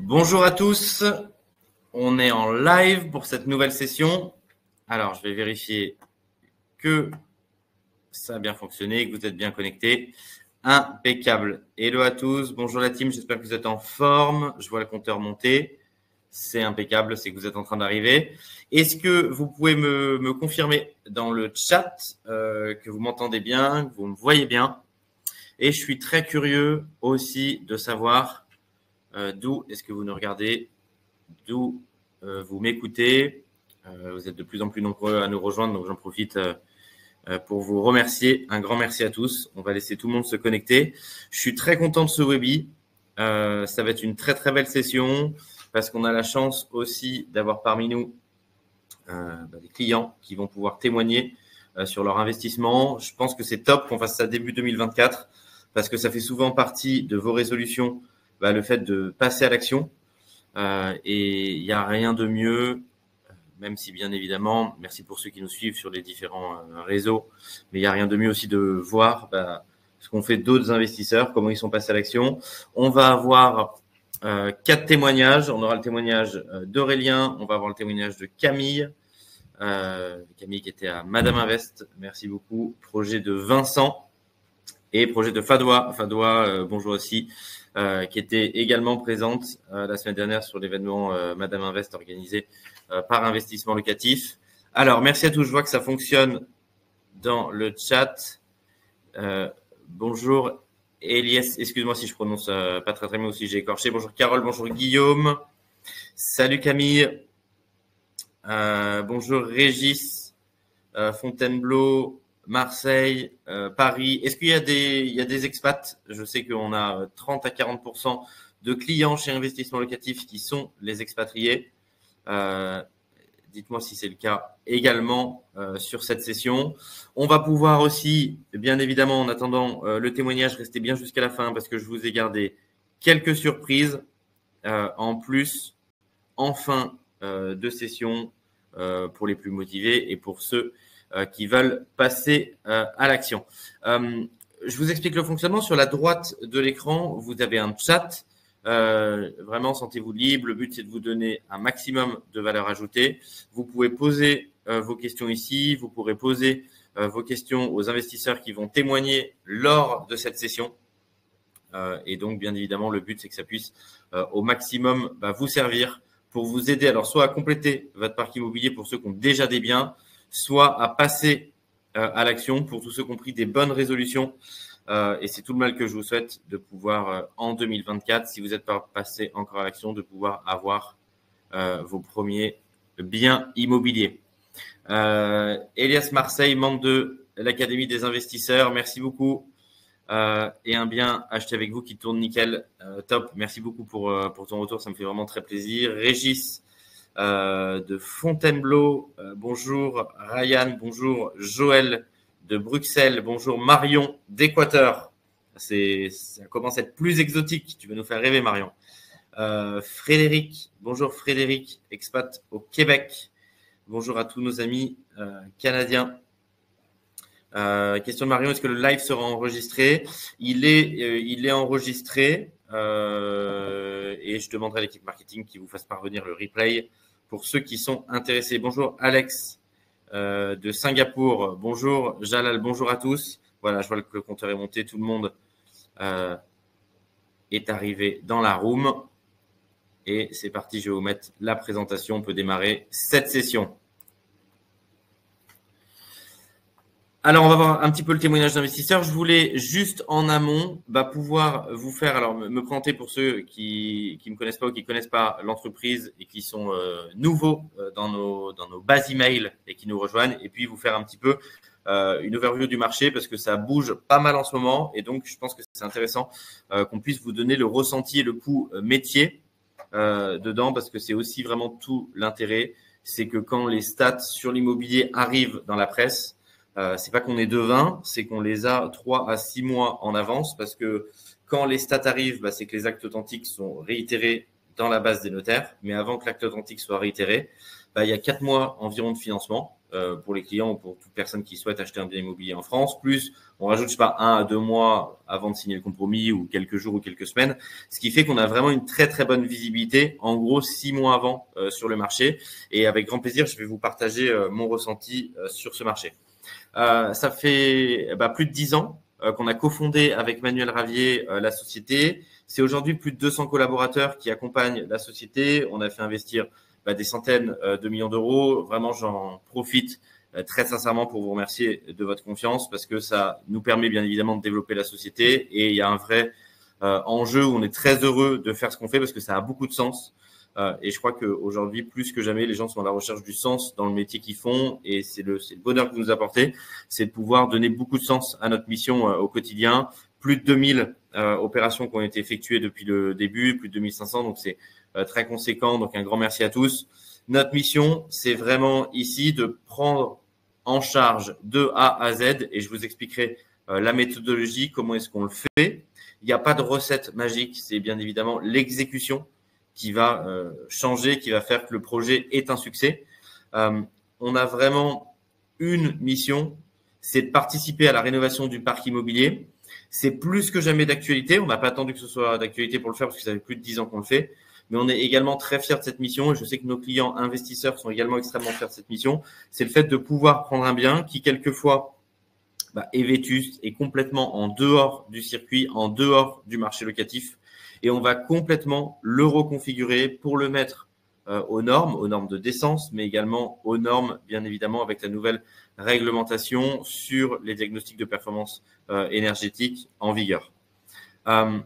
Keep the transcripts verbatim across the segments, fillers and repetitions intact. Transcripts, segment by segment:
Bonjour à tous, on est en live pour cette nouvelle session. Alors, je vais vérifier que ça a bien fonctionné, que vous êtes bien connectés. Impeccable. Hello à tous, bonjour la team, j'espère que vous êtes en forme. Je vois le compteur monter. C'est impeccable, c'est que vous êtes en train d'arriver. Est-ce que vous pouvez me, me confirmer dans le chat euh, que vous m'entendez bien, que vous me voyez bien? Et je suis très curieux aussi de savoir euh, d'où est-ce que vous nous regardez, d'où euh, vous m'écoutez. Euh, vous êtes de plus en plus nombreux à nous rejoindre, donc j'en profite euh, pour vous remercier. Un grand merci à tous. On va laisser tout le monde se connecter. Je suis très content de ce webi. Euh, ça va être une très très belle session parce qu'on a la chance aussi d'avoir parmi nous euh, bah, des clients qui vont pouvoir témoigner euh, sur leur investissement. Je pense que c'est top qu'on fasse ça début deux mille vingt-quatre parce que ça fait souvent partie de vos résolutions, bah, le fait de passer à l'action. Euh, et il n'y a rien de mieux, même si bien évidemment, merci pour ceux qui nous suivent sur les différents euh, réseaux, mais il n'y a rien de mieux aussi de voir bah, ce qu'ont fait d'autres investisseurs, comment ils sont passés à l'action. On va avoir euh, quatre témoignages. On aura le témoignage euh, d'Aurélien, on va avoir le témoignage de Camille, euh, Camille qui était à Madame Invest, merci beaucoup. Projet de Vincent et projet de Fadoua, Fadoua, euh, bonjour aussi. Euh, qui était également présente euh, la semaine dernière sur l'événement euh, Madame Invest organisé euh, par Investissement Locatif. Alors, merci à tous. Je vois que ça fonctionne dans le chat. Euh, bonjour Elias, excuse-moi si je prononce euh, pas très très bien ou si j'ai écorché. Bonjour Carole, bonjour Guillaume. Salut Camille. Euh, bonjour Régis, euh, Fontainebleau, Marseille, euh, Paris. Est-ce qu'il y a des, il y a des expats? Je sais qu'on a trente à quarante pour cent de clients chez Investissement Locatif qui sont les expatriés. Euh, dites-moi si c'est le cas également euh, sur cette session. On va pouvoir aussi, bien évidemment, en attendant euh, le témoignage, rester bien jusqu'à la fin parce que je vous ai gardé quelques surprises euh, en plus en fin euh, de session euh, pour les plus motivés et pour ceux Euh, qui veulent passer euh, à l'action. Euh, je vous explique le fonctionnement. Sur la droite de l'écran, vous avez un chat. Euh, vraiment, sentez-vous libre. Le but, c'est de vous donner un maximum de valeur ajoutée. Vous pouvez poser euh, vos questions ici. Vous pourrez poser euh, vos questions aux investisseurs qui vont témoigner lors de cette session. Euh, et donc, bien évidemment, le but, c'est que ça puisse euh, au maximum bah, vous servir pour vous aider. Alors, soit à compléter votre parc immobilier pour ceux qui ont déjà des biens, soit à passer euh, à l'action pour tous ceux qui ont pris des bonnes résolutions. Euh, et c'est tout le mal que je vous souhaite de pouvoir, euh, en deux mille vingt-quatre, si vous n'êtes pas passé encore à l'action, de pouvoir avoir euh, vos premiers biens immobiliers. Euh, Elias Marseille, membre de l'Académie des investisseurs, merci beaucoup. Euh, et un bien acheté avec vous qui tourne nickel. Euh, top, merci beaucoup pour, euh, pour ton retour, ça me fait vraiment très plaisir. Régis, Euh, de Fontainebleau, euh, bonjour Ryan, bonjour Joël de Bruxelles, bonjour Marion d'Équateur. C'est, ça commence à être plus exotique, tu veux nous faire rêver Marion. Euh, Frédéric, bonjour Frédéric, expat au Québec. Bonjour à tous nos amis euh, canadiens. Euh, question de Marion, est-ce que le live sera enregistré? Il est, euh, il est enregistré euh, et je demanderai à l'équipe marketing qui vous fasse parvenir le replay pour ceux qui sont intéressés. Bonjour Alex euh, de Singapour, bonjour Jalal, bonjour à tous. Voilà, je vois que le compteur est monté, tout le monde euh, est arrivé dans la room et c'est parti, je vais vous mettre la présentation, on peut démarrer cette session. Alors, on va voir un petit peu le témoignage d'investisseurs. Je voulais juste en amont bah, pouvoir vous faire, alors me présenter pour ceux qui ne me connaissent pas ou qui ne connaissent pas l'entreprise et qui sont euh, nouveaux euh, dans, nos, dans nos bases email et qui nous rejoignent, et puis vous faire un petit peu euh, une overview du marché parce que ça bouge pas mal en ce moment et donc je pense que c'est intéressant euh, qu'on puisse vous donner le ressenti et le coût euh, métier euh, dedans parce que c'est aussi vraiment tout l'intérêt. C'est que quand les stats sur l'immobilier arrivent dans la presse, Euh, c'est pas qu'on est devin, c'est qu'on les a trois à six mois en avance parce que quand les stats arrivent, bah, c'est que les actes authentiques sont réitérés dans la base des notaires. Mais avant que l'acte authentique soit réitéré, bah, il y a quatre mois environ de financement euh, pour les clients ou pour toute personne qui souhaite acheter un bien immobilier en France. Plus, on rajoute, je sais pas, un à deux mois avant de signer le compromis ou quelques jours ou quelques semaines. Ce qui fait qu'on a vraiment une très, très bonne visibilité, en gros, six mois avant euh, sur le marché. Et avec grand plaisir, je vais vous partager euh, mon ressenti euh, sur ce marché. Euh, ça fait bah, plus de dix ans euh, qu'on a cofondé avec Manuel Ravier euh, la société. C'est aujourd'hui plus de deux cents collaborateurs qui accompagnent la société. On a fait investir bah, des centaines euh, de millions d'euros. Vraiment, j'en profite euh, très sincèrement pour vous remercier de votre confiance parce que ça nous permet bien évidemment de développer la société et il y a un vrai euh, enjeu où on est très heureux de faire ce qu'on fait parce que ça a beaucoup de sens. Euh, et je crois qu'aujourd'hui, plus que jamais, les gens sont à la recherche du sens dans le métier qu'ils font et c'est le, c'est le bonheur que vous nous apportez, c'est de pouvoir donner beaucoup de sens à notre mission euh, au quotidien. Plus de deux mille euh, opérations qui ont été effectuées depuis le début, plus de deux mille cinq cents, donc c'est euh, très conséquent. Donc un grand merci à tous. Notre mission, c'est vraiment ici de prendre en charge de A à Z et je vous expliquerai euh, la méthodologie, comment est-ce qu'on le fait. Il n'y a pas de recette magique, c'est bien évidemment l'exécution qui va euh, changer, qui va faire que le projet est un succès. Euh, on a vraiment une mission, c'est de participer à la rénovation du parc immobilier. C'est plus que jamais d'actualité. On n'a pas attendu que ce soit d'actualité pour le faire parce que ça fait plus de dix ans qu'on le fait. Mais on est également très fiers de cette mission et je sais que nos clients investisseurs sont également extrêmement fiers de cette mission. C'est le fait de pouvoir prendre un bien qui, quelquefois, bah, est vétuste, est complètement en dehors du circuit, en dehors du marché locatif. Et on va complètement le reconfigurer pour le mettre euh, aux normes, aux normes de décence, mais également aux normes, bien évidemment, avec la nouvelle réglementation sur les diagnostics de performance euh, énergétique en vigueur. Euh,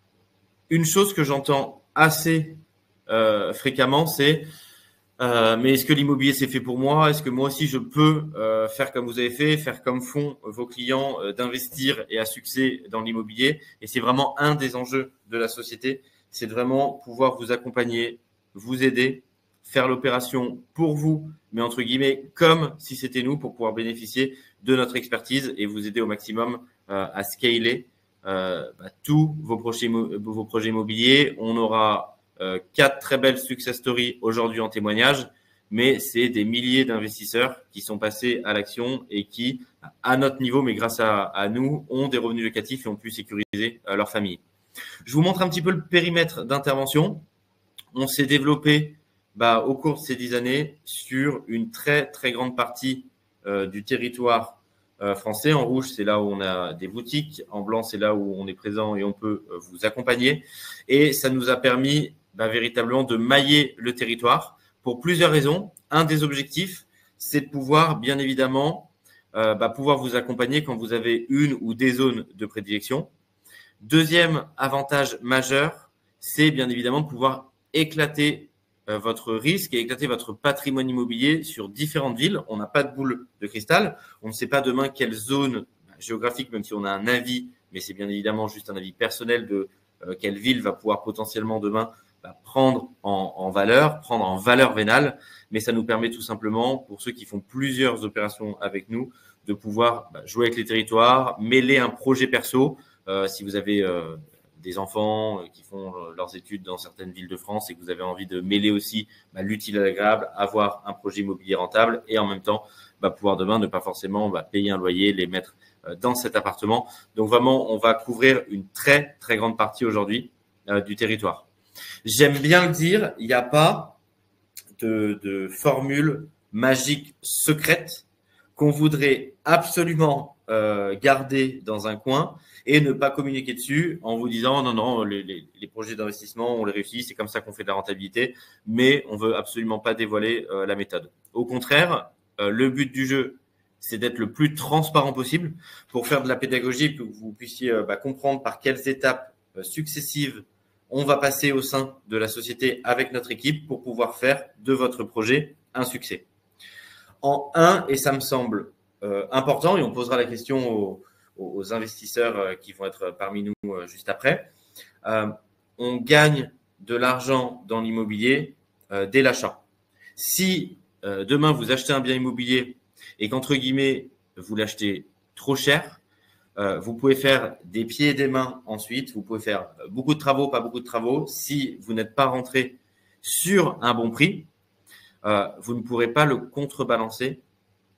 une chose que j'entends assez euh, fréquemment, c'est euh, mais est-ce que l'immobilier c'est fait pour moi? Est-ce que moi aussi je peux euh, faire comme vous avez fait, faire comme font vos clients, euh, d'investir et à succès dans l'immobilier? Et c'est vraiment un des enjeux de la société, c'est de vraiment pouvoir vous accompagner, vous aider, faire l'opération pour vous, mais entre guillemets comme si c'était nous pour pouvoir bénéficier de notre expertise et vous aider au maximum euh, à scaler euh, bah, tous vos projets, vos projets immobiliers. On aura Euh, quatre très belles success stories aujourd'hui en témoignage, mais c'est des milliers d'investisseurs qui sont passés à l'action et qui, à notre niveau, mais grâce à, à nous, ont des revenus locatifs et ont pu sécuriser euh, leur famille. Je vous montre un petit peu le périmètre d'intervention. On s'est développé bah, au cours de ces dix années sur une très, très grande partie euh, du territoire euh, français. En rouge, c'est là où on a des boutiques. En blanc, c'est là où on est présent et on peut euh, vous accompagner. Et ça nous a permis bah, véritablement de mailler le territoire pour plusieurs raisons. Un des objectifs, c'est de pouvoir, bien évidemment, euh, bah, pouvoir vous accompagner quand vous avez une ou des zones de prédilection. Deuxième avantage majeur, c'est bien évidemment de pouvoir éclater euh, votre risque et éclater votre patrimoine immobilier sur différentes villes. On n'a pas de boule de cristal. On ne sait pas demain quelle zone bah, géographique, même si on a un avis, mais c'est bien évidemment juste un avis personnel de euh, quelle ville va pouvoir potentiellement demain bah, prendre en, en valeur, prendre en valeur vénale. Mais ça nous permet tout simplement, pour ceux qui font plusieurs opérations avec nous, de pouvoir bah, jouer avec les territoires, mêler un projet perso. Euh, si vous avez euh, des enfants qui font leurs études dans certaines villes de France et que vous avez envie de mêler aussi bah, l'utile à l'agréable, avoir un projet immobilier rentable et en même temps bah, pouvoir demain ne pas forcément bah, payer un loyer, les mettre euh, dans cet appartement. Donc vraiment, on va couvrir une très, très grande partie aujourd'hui euh, du territoire. J'aime bien le dire, il n'y a pas de, de formule magique secrète qu'on voudrait absolument euh, garder dans un coin et ne pas communiquer dessus en vous disant non, non, les, les, les projets d'investissement, on les réussit, c'est comme ça qu'on fait de la rentabilité, mais on veut absolument pas dévoiler euh, la méthode. Au contraire, euh, le but du jeu, c'est d'être le plus transparent possible pour faire de la pédagogie, pour que vous puissiez euh, bah, comprendre par quelles étapes euh, successives on va passer au sein de la société avec notre équipe pour pouvoir faire de votre projet un succès. En un, et ça me semble euh, important, et on posera la question aux, aux investisseurs euh, qui vont être parmi nous euh, juste après, euh, on gagne de l'argent dans l'immobilier euh, dès l'achat. Si euh, demain vous achetez un bien immobilier et qu'entre guillemets vous l'achetez trop cher, euh, vous pouvez faire des pieds et des mains ensuite, vous pouvez faire beaucoup de travaux, pas beaucoup de travaux. Si vous n'êtes pas rentré sur un bon prix, Euh, vous ne pourrez pas le contrebalancer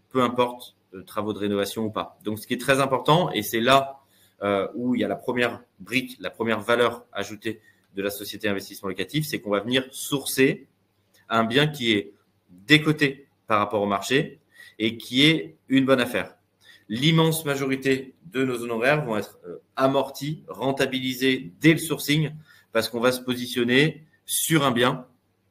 peu importe euh, travaux de rénovation ou pas. Donc, ce qui est très important, et c'est là euh, où il y a la première brique, la première valeur ajoutée de la société investissement locatif, c'est qu'on va venir sourcer un bien qui est décoté par rapport au marché et qui est une bonne affaire. L'immense majorité de nos honoraires vont être euh, amortis, rentabilisés dès le sourcing parce qu'on va se positionner sur un bien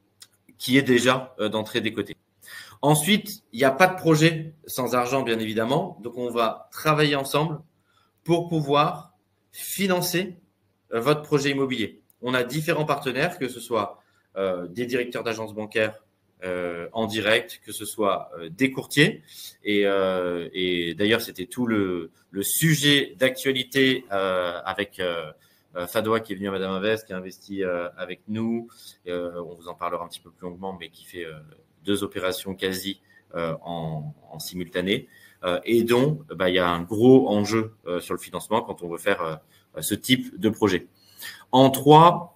qui est déjà euh, d'entrée décoté. Ensuite, il n'y a pas de projet sans argent, bien évidemment. Donc, on va travailler ensemble pour pouvoir financer euh, votre projet immobilier. On a différents partenaires, que ce soit euh, des directeurs d'agences bancaires euh, en direct, que ce soit euh, des courtiers. Et, euh, et d'ailleurs, c'était tout le, le sujet d'actualité euh, avec euh, Fadoua qui est venu à Madame Invest, qui a investi euh, avec nous. Euh, on vous en parlera un petit peu plus longuement, mais qui fait euh, deux opérations quasi euh, en, en simultané. Euh, et dont bah, il y a un gros enjeu euh, sur le financement quand on veut faire euh, ce type de projet. En trois,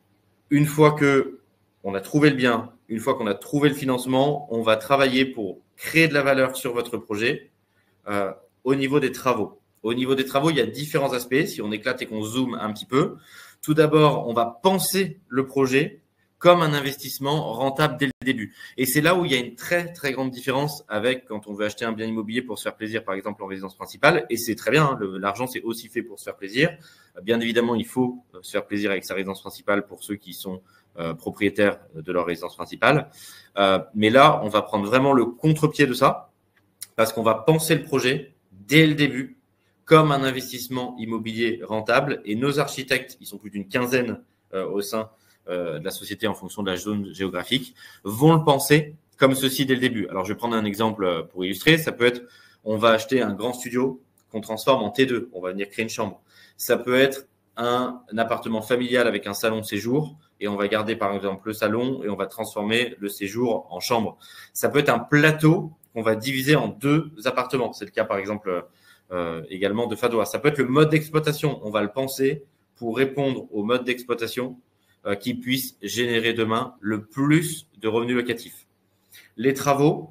une fois que on a trouvé le bien, une fois qu'on a trouvé le financement, on va travailler pour créer de la valeur sur votre projet euh, au niveau des travaux. Au niveau des travaux, il y a différents aspects. Si on éclate et qu'on zoome un petit peu, tout d'abord, on va penser le projet comme un investissement rentable dès le début. Et c'est là où il y a une très, très grande différence avec quand on veut acheter un bien immobilier pour se faire plaisir, par exemple en résidence principale. Et c'est très bien, hein, le, l'argent, c'est aussi fait pour se faire plaisir. Bien évidemment, il faut se faire plaisir avec sa résidence principale pour ceux qui sont euh, propriétaires de leur résidence principale. Euh, mais là, on va prendre vraiment le contre-pied de ça parce qu'on va penser le projet dès le début comme un investissement immobilier rentable. Et nos architectes, ils sont plus d'une quinzaine euh, au sein euh, de la société en fonction de la zone géographique, vont le penser comme ceci dès le début. Alors, je vais prendre un exemple pour illustrer. Ça peut être, on va acheter un grand studio qu'on transforme en T deux. On va venir créer une chambre. Ça peut être un, un appartement familial avec un salon de séjour et on va garder par exemple le salon et on va transformer le séjour en chambre. Ça peut être un plateau qu'on va diviser en deux appartements. C'est le cas par exemple euh, également de Fadoua. Ça peut être le mode d'exploitation. On va le penser pour répondre au mode d'exploitation euh, qui puisse générer demain le plus de revenus locatifs. Les travaux,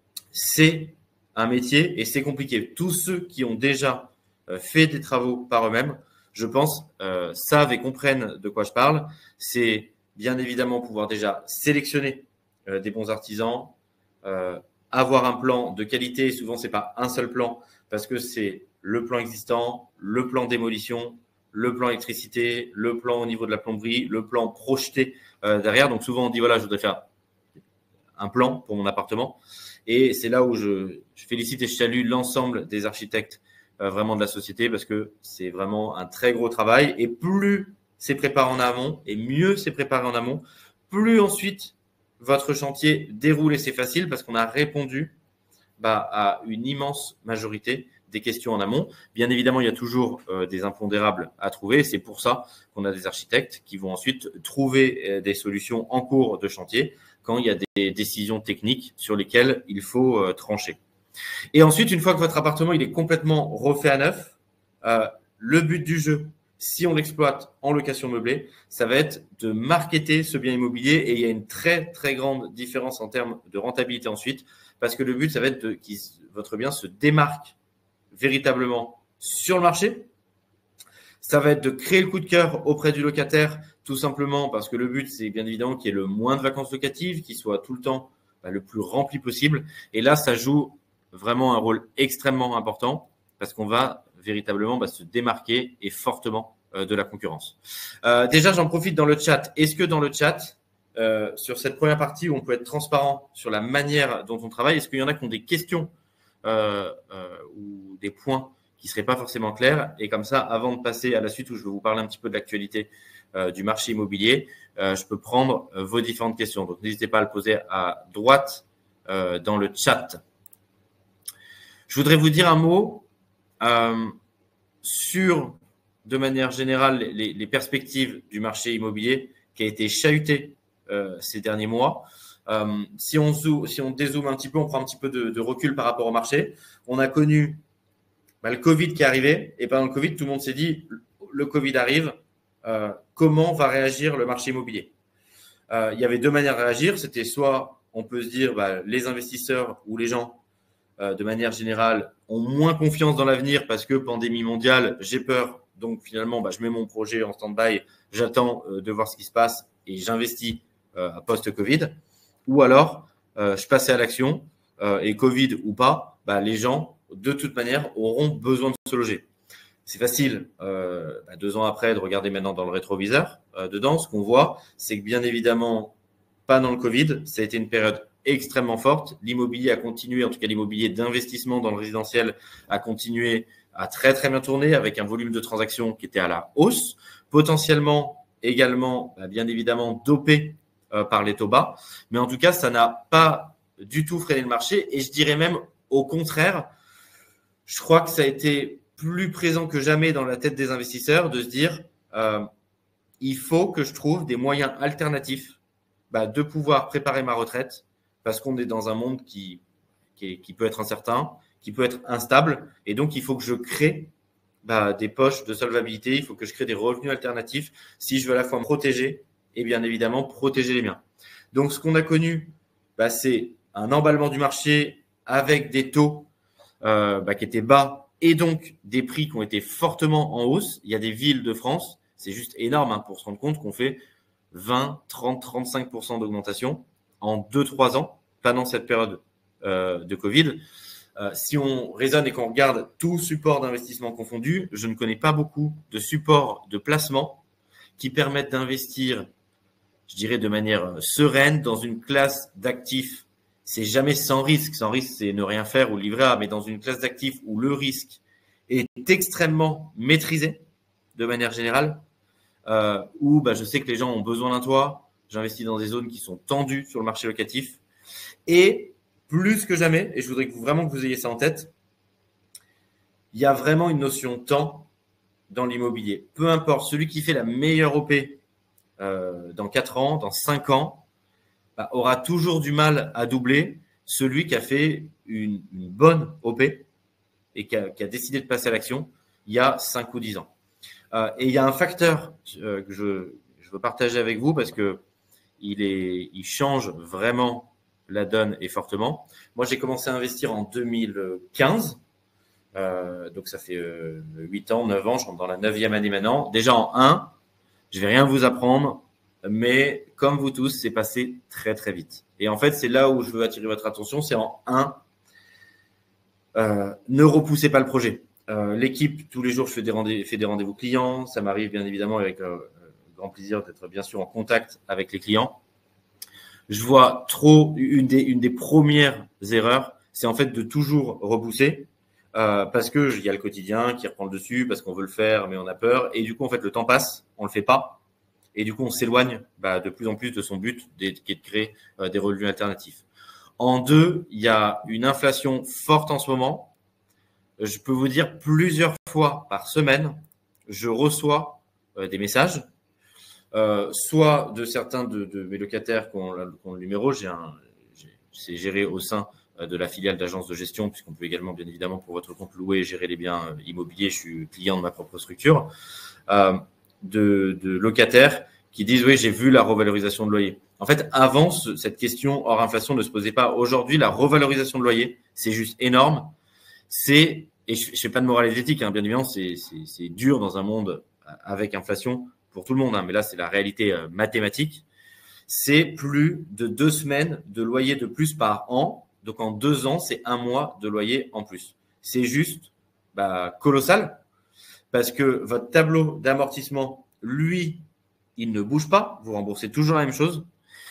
c'est un métier et c'est compliqué. Tous ceux qui ont déjà euh, fait des travaux par eux-mêmes, je pense, euh, savent et comprennent de quoi je parle. C'est bien évidemment pouvoir déjà sélectionner euh, des bons artisans, euh, avoir un plan de qualité. Souvent, c'est pas un seul plan parce que c'est le plan existant, le plan démolition, le plan électricité, le plan au niveau de la plomberie, le plan projeté euh, derrière. Donc souvent, on dit voilà, je voudrais faire un plan pour mon appartement. Et c'est là où je, je félicite et je salue l'ensemble des architectes euh, vraiment de la société parce que c'est vraiment un très gros travail. Et plus c'est préparé en amont et mieux c'est préparé en amont, plus ensuite votre chantier déroule et c'est facile parce qu'on a répondu bah, à une immense majorité des questions en amont. Bien évidemment, il y a toujours euh, des impondérables à trouver. C'est pour ça qu'on a des architectes qui vont ensuite trouver euh, des solutions en cours de chantier quand il y a des décisions techniques sur lesquelles il faut euh, trancher. Et ensuite, une fois que votre appartement il est complètement refait à neuf, euh, le but du jeu, si on l'exploite en location meublée, ça va être de marketer ce bien immobilier et il y a une très, très grande différence en termes de rentabilité ensuite parce que le but, ça va être de, que votre bien se démarque véritablement sur le marché. Ça va être de créer le coup de cœur auprès du locataire, tout simplement parce que le but, c'est bien évidemment qu'il y ait le moins de vacances locatives, qu'il soit tout le temps bah, le plus rempli possible. Et là, ça joue vraiment un rôle extrêmement important parce qu'on va véritablement bah, se démarquer et fortement euh, de la concurrence. Euh, déjà, j'en profite dans le chat. Est-ce que dans le chat, euh, sur cette première partie où on peut être transparent sur la manière dont on travaille, est-ce qu'il y en a qui ont des questions euh, euh, ou des points qui ne seraient pas forcément clairs? Et comme ça, avant de passer à la suite où je vais vous parler un petit peu de l'actualité euh, du marché immobilier, euh, je peux prendre euh, vos différentes questions. Donc, n'hésitez pas à le poser à droite euh, dans le chat. Je voudrais vous dire un mot euh, sur, de manière générale, les, les perspectives du marché immobilier qui a été chahuté euh, ces derniers mois. Euh, si, on zoom, si on dézoome un petit peu, on prend un petit peu de, de recul par rapport au marché. On a connu bah, le Covid qui est arrivé et pendant le Covid, tout le monde s'est dit le Covid arrive, euh, comment va réagir le marché immobilier? euh, Il y avait deux manières de réagir. C'était soit on peut se dire bah, les investisseurs ou les gens euh, de manière générale, ont moins confiance dans l'avenir parce que pandémie mondiale, j'ai peur. Donc, finalement, bah, je mets mon projet en stand-by, j'attends euh, de voir ce qui se passe et j'investis euh, à post-Covid. Ou alors, euh, je passe à l'action euh, et Covid ou pas, bah, les gens, de toute manière, auront besoin de se loger. C'est facile, euh, bah, deux ans après, de regarder maintenant dans le rétroviseur. Euh, dedans, ce qu'on voit, c'est que bien évidemment, pas dans le Covid, ça a été une période extrêmement forte. L'immobilier a continué, en tout cas l'immobilier d'investissement dans le résidentiel a continué à très très bien tourner avec un volume de transactions qui était à la hausse, potentiellement également, bah, bien évidemment, dopé euh, par les taux bas. Mais en tout cas, ça n'a pas du tout freiné le marché et je dirais même au contraire, je crois que ça a été plus présent que jamais dans la tête des investisseurs de se dire euh, il faut que je trouve des moyens alternatifs bah, de pouvoir préparer ma retraite parce qu'on est dans un monde qui, qui, est, qui peut être incertain, qui peut être instable et donc il faut que je crée bah, des poches de solvabilité, il faut que je crée des revenus alternatifs si je veux à la fois me protéger et bien évidemment protéger les miens. Donc ce qu'on a connu, bah, c'est un emballement du marché avec des taux euh, bah, qui étaient bas et donc des prix qui ont été fortement en hausse. Il y a des villes de France, c'est juste énorme hein, pour se rendre compte qu'on fait vingt, trente, trente-cinq pour cent d'augmentation en deux trois ans, pendant cette période euh, de Covid. Euh, si on raisonne et qu'on regarde tout support d'investissement confondu, je ne connais pas beaucoup de supports de placement qui permettent d'investir, je dirais, de manière sereine dans une classe d'actifs. C'est jamais sans risque. Sans risque, c'est ne rien faire ou livrer A, mais dans une classe d'actifs où le risque est extrêmement maîtrisé de manière générale, euh, où bah, je sais que les gens ont besoin d'un toit. J'investis dans des zones qui sont tendues sur le marché locatif. Et plus que jamais, et je voudrais que vous, vraiment que vous ayez ça en tête, il y a vraiment une notion de temps dans l'immobilier. Peu importe, celui qui fait la meilleure O P euh, dans quatre ans, dans cinq ans, bah, aura toujours du mal à doubler celui qui a fait une, une bonne O P et qui a, qui a décidé de passer à l'action il y a cinq ou dix ans. Euh, et il y a un facteur euh, que je, je veux partager avec vous parce que il, est, il change vraiment la donne et fortement. Moi, j'ai commencé à investir en deux mille quinze. Euh, donc, ça fait euh, huit ans, neuf ans. Je rentre dans la neuvième année maintenant. Déjà en un, je vais rien vous apprendre, mais comme vous tous, c'est passé très, très vite. Et en fait, c'est là où je veux attirer votre attention. C'est en un, euh, ne repoussez pas le projet. Euh, l'équipe, tous les jours, je fais des rendez- fais des rendez-vous clients. Ça m'arrive bien évidemment avec euh, grand plaisir d'être bien sûr en contact avec les clients. Je vois trop une des, une des premières erreurs, c'est en fait de toujours repousser euh, parce que il y a le quotidien qui reprend le dessus, parce qu'on veut le faire mais on a peur et du coup en fait le temps passe, on le fait pas et du coup on s'éloigne bah, de plus en plus de son but qui est de créer euh, des revenus alternatifs. En deux, il y a une inflation forte en ce moment. Je peux vous dire plusieurs fois par semaine, je reçois euh, des messages. Euh, soit de certains de, de mes locataires qui ont, qui ont le numéro, j'ai un, j'ai, c'est géré au sein de la filiale d'agence de gestion, puisqu'on peut également, bien évidemment, pour votre compte, louer et gérer les biens immobiliers. Je suis client de ma propre structure. Euh, de, de locataires qui disent, oui, j'ai vu la revalorisation de loyer. En fait, avant, ce, cette question hors inflation ne se posait pas. Aujourd'hui, la revalorisation de loyer, c'est juste énorme. C'est, et je ne fais pas de morale éthique, hein, bien évidemment, c'est, c'est, c'est dur dans un monde avec inflation pour tout le monde, hein, mais là, c'est la réalité euh, mathématique. C'est plus de deux semaines de loyer de plus par an. Donc, en deux ans, c'est un mois de loyer en plus. C'est juste bah, colossal parce que votre tableau d'amortissement, lui, il ne bouge pas. Vous remboursez toujours la même chose.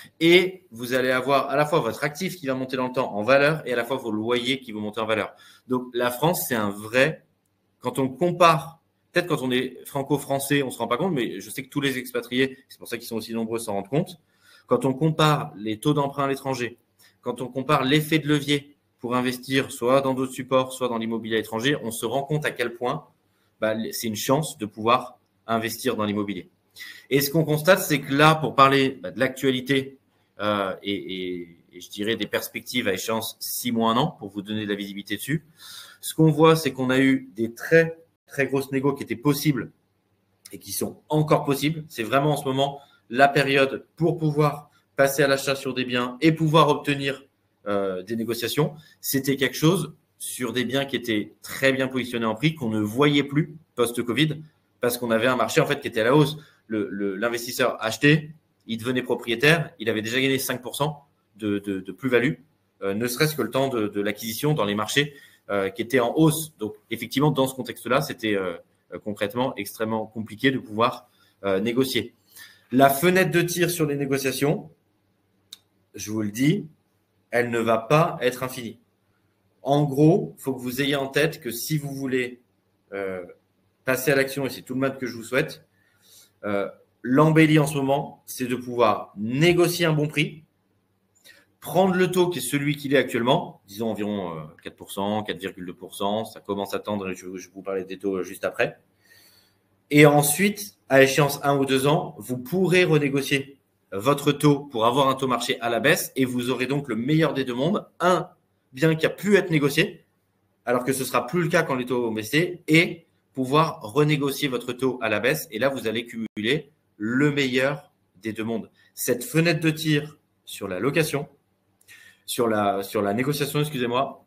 Et vous allez avoir à la fois votre actif qui va monter dans le temps en valeur et à la fois vos loyers qui vont monter en valeur. Donc, la France, c'est un vrai… Quand on compare, peut-être quand on est franco-français, on ne se rend pas compte, mais je sais que tous les expatriés, c'est pour ça qu'ils sont aussi nombreux, s'en rendent compte. Quand on compare les taux d'emprunt à l'étranger, quand on compare l'effet de levier pour investir soit dans d'autres supports, soit dans l'immobilier à l'étranger, on se rend compte à quel point bah, c'est une chance de pouvoir investir dans l'immobilier. Et ce qu'on constate, c'est que là, pour parler bah, de l'actualité euh, et, et, et je dirais des perspectives à échéance six mois, un an, pour vous donner de la visibilité dessus, ce qu'on voit, c'est qu'on a eu des très, très grosses négos qui étaient possibles et qui sont encore possibles. C'est vraiment en ce moment la période pour pouvoir passer à l'achat sur des biens et pouvoir obtenir euh, des négociations, c'était quelque chose sur des biens qui étaient très bien positionnés en prix, qu'on ne voyait plus post-Covid, parce qu'on avait un marché en fait qui était à la hausse. Le, le, l'investisseur achetait, il devenait propriétaire, il avait déjà gagné cinq pour cent de, de, de plus-value, euh, ne serait-ce que le temps de, de l'acquisition dans les marchés euh, qui étaient en hausse. Donc, effectivement, dans ce contexte-là, c'était euh, concrètement extrêmement compliqué de pouvoir euh, négocier. La fenêtre de tir sur les négociations, je vous le dis, elle ne va pas être infinie. En gros, il faut que vous ayez en tête que si vous voulez euh, passer à l'action, et c'est tout le mal que je vous souhaite, euh, l'embellie en ce moment, c'est de pouvoir négocier un bon prix, prendre le taux qui est celui qu'il est actuellement, disons environ euh, quatre pour cent, quatre virgule deux pour cent, ça commence à tendre, je, je vais vous parler des taux juste après. Et ensuite, à échéance un ou deux ans, vous pourrez renégocier votre taux pour avoir un taux marché à la baisse et vous aurez donc le meilleur des deux mondes. Un bien qui a pu être négocié, alors que ce sera plus le cas quand les taux vont baisser, et pouvoir renégocier votre taux à la baisse. Et là, vous allez cumuler le meilleur des deux mondes. Cette fenêtre de tir sur la location, sur la, sur la négociation, excusez-moi,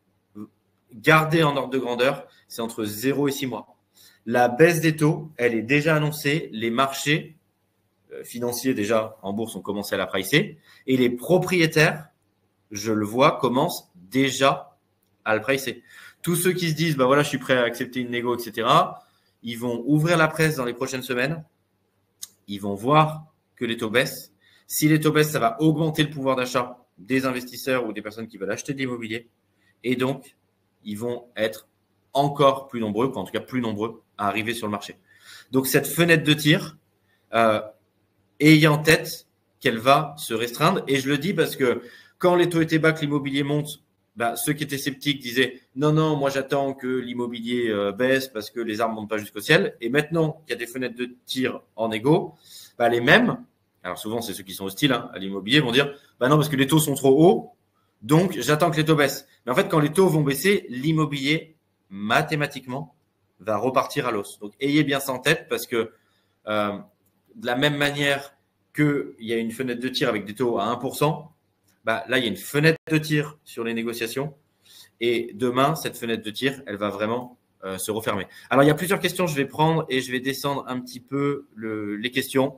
gardez en ordre de grandeur, c'est entre zéro et six mois. La baisse des taux, elle est déjà annoncée. Les marchés financiers déjà en bourse ont commencé à la pricer et les propriétaires, je le vois, commencent déjà à le pricer. Tous ceux qui se disent, bah voilà, je suis prêt à accepter une négo, et cetera, ils vont ouvrir la presse dans les prochaines semaines. Ils vont voir que les taux baissent. Si les taux baissent, ça va augmenter le pouvoir d'achat des investisseurs ou des personnes qui veulent acheter de l'immobilier. Et donc, ils vont être encore plus nombreux, en tout cas plus nombreux, à arriver sur le marché. Donc, cette fenêtre de tir, euh, ayez en tête qu'elle va se restreindre. Et je le dis parce que quand les taux étaient bas, que l'immobilier monte, bah, ceux qui étaient sceptiques disaient non, non, moi j'attends que l'immobilier euh, baisse parce que les arbres ne montent pas jusqu'au ciel. Et maintenant qu'il y a des fenêtres de tir en égo, bah, les mêmes, alors souvent c'est ceux qui sont hostiles hein, à l'immobilier, vont dire bah non, parce que les taux sont trop hauts, donc j'attends que les taux baissent. Mais en fait, quand les taux vont baisser, l'immobilier, mathématiquement, va repartir à l'hausse. Donc ayez bien ça en tête parce que euh, de la même manière qu'il y a une fenêtre de tir avec des taux à un pour cent, bah, là, il y a une fenêtre de tir sur les négociations. Et demain, cette fenêtre de tir, elle va vraiment euh, se refermer. Alors, il y a plusieurs questions. Je vais prendre et je vais descendre un petit peu le, les questions.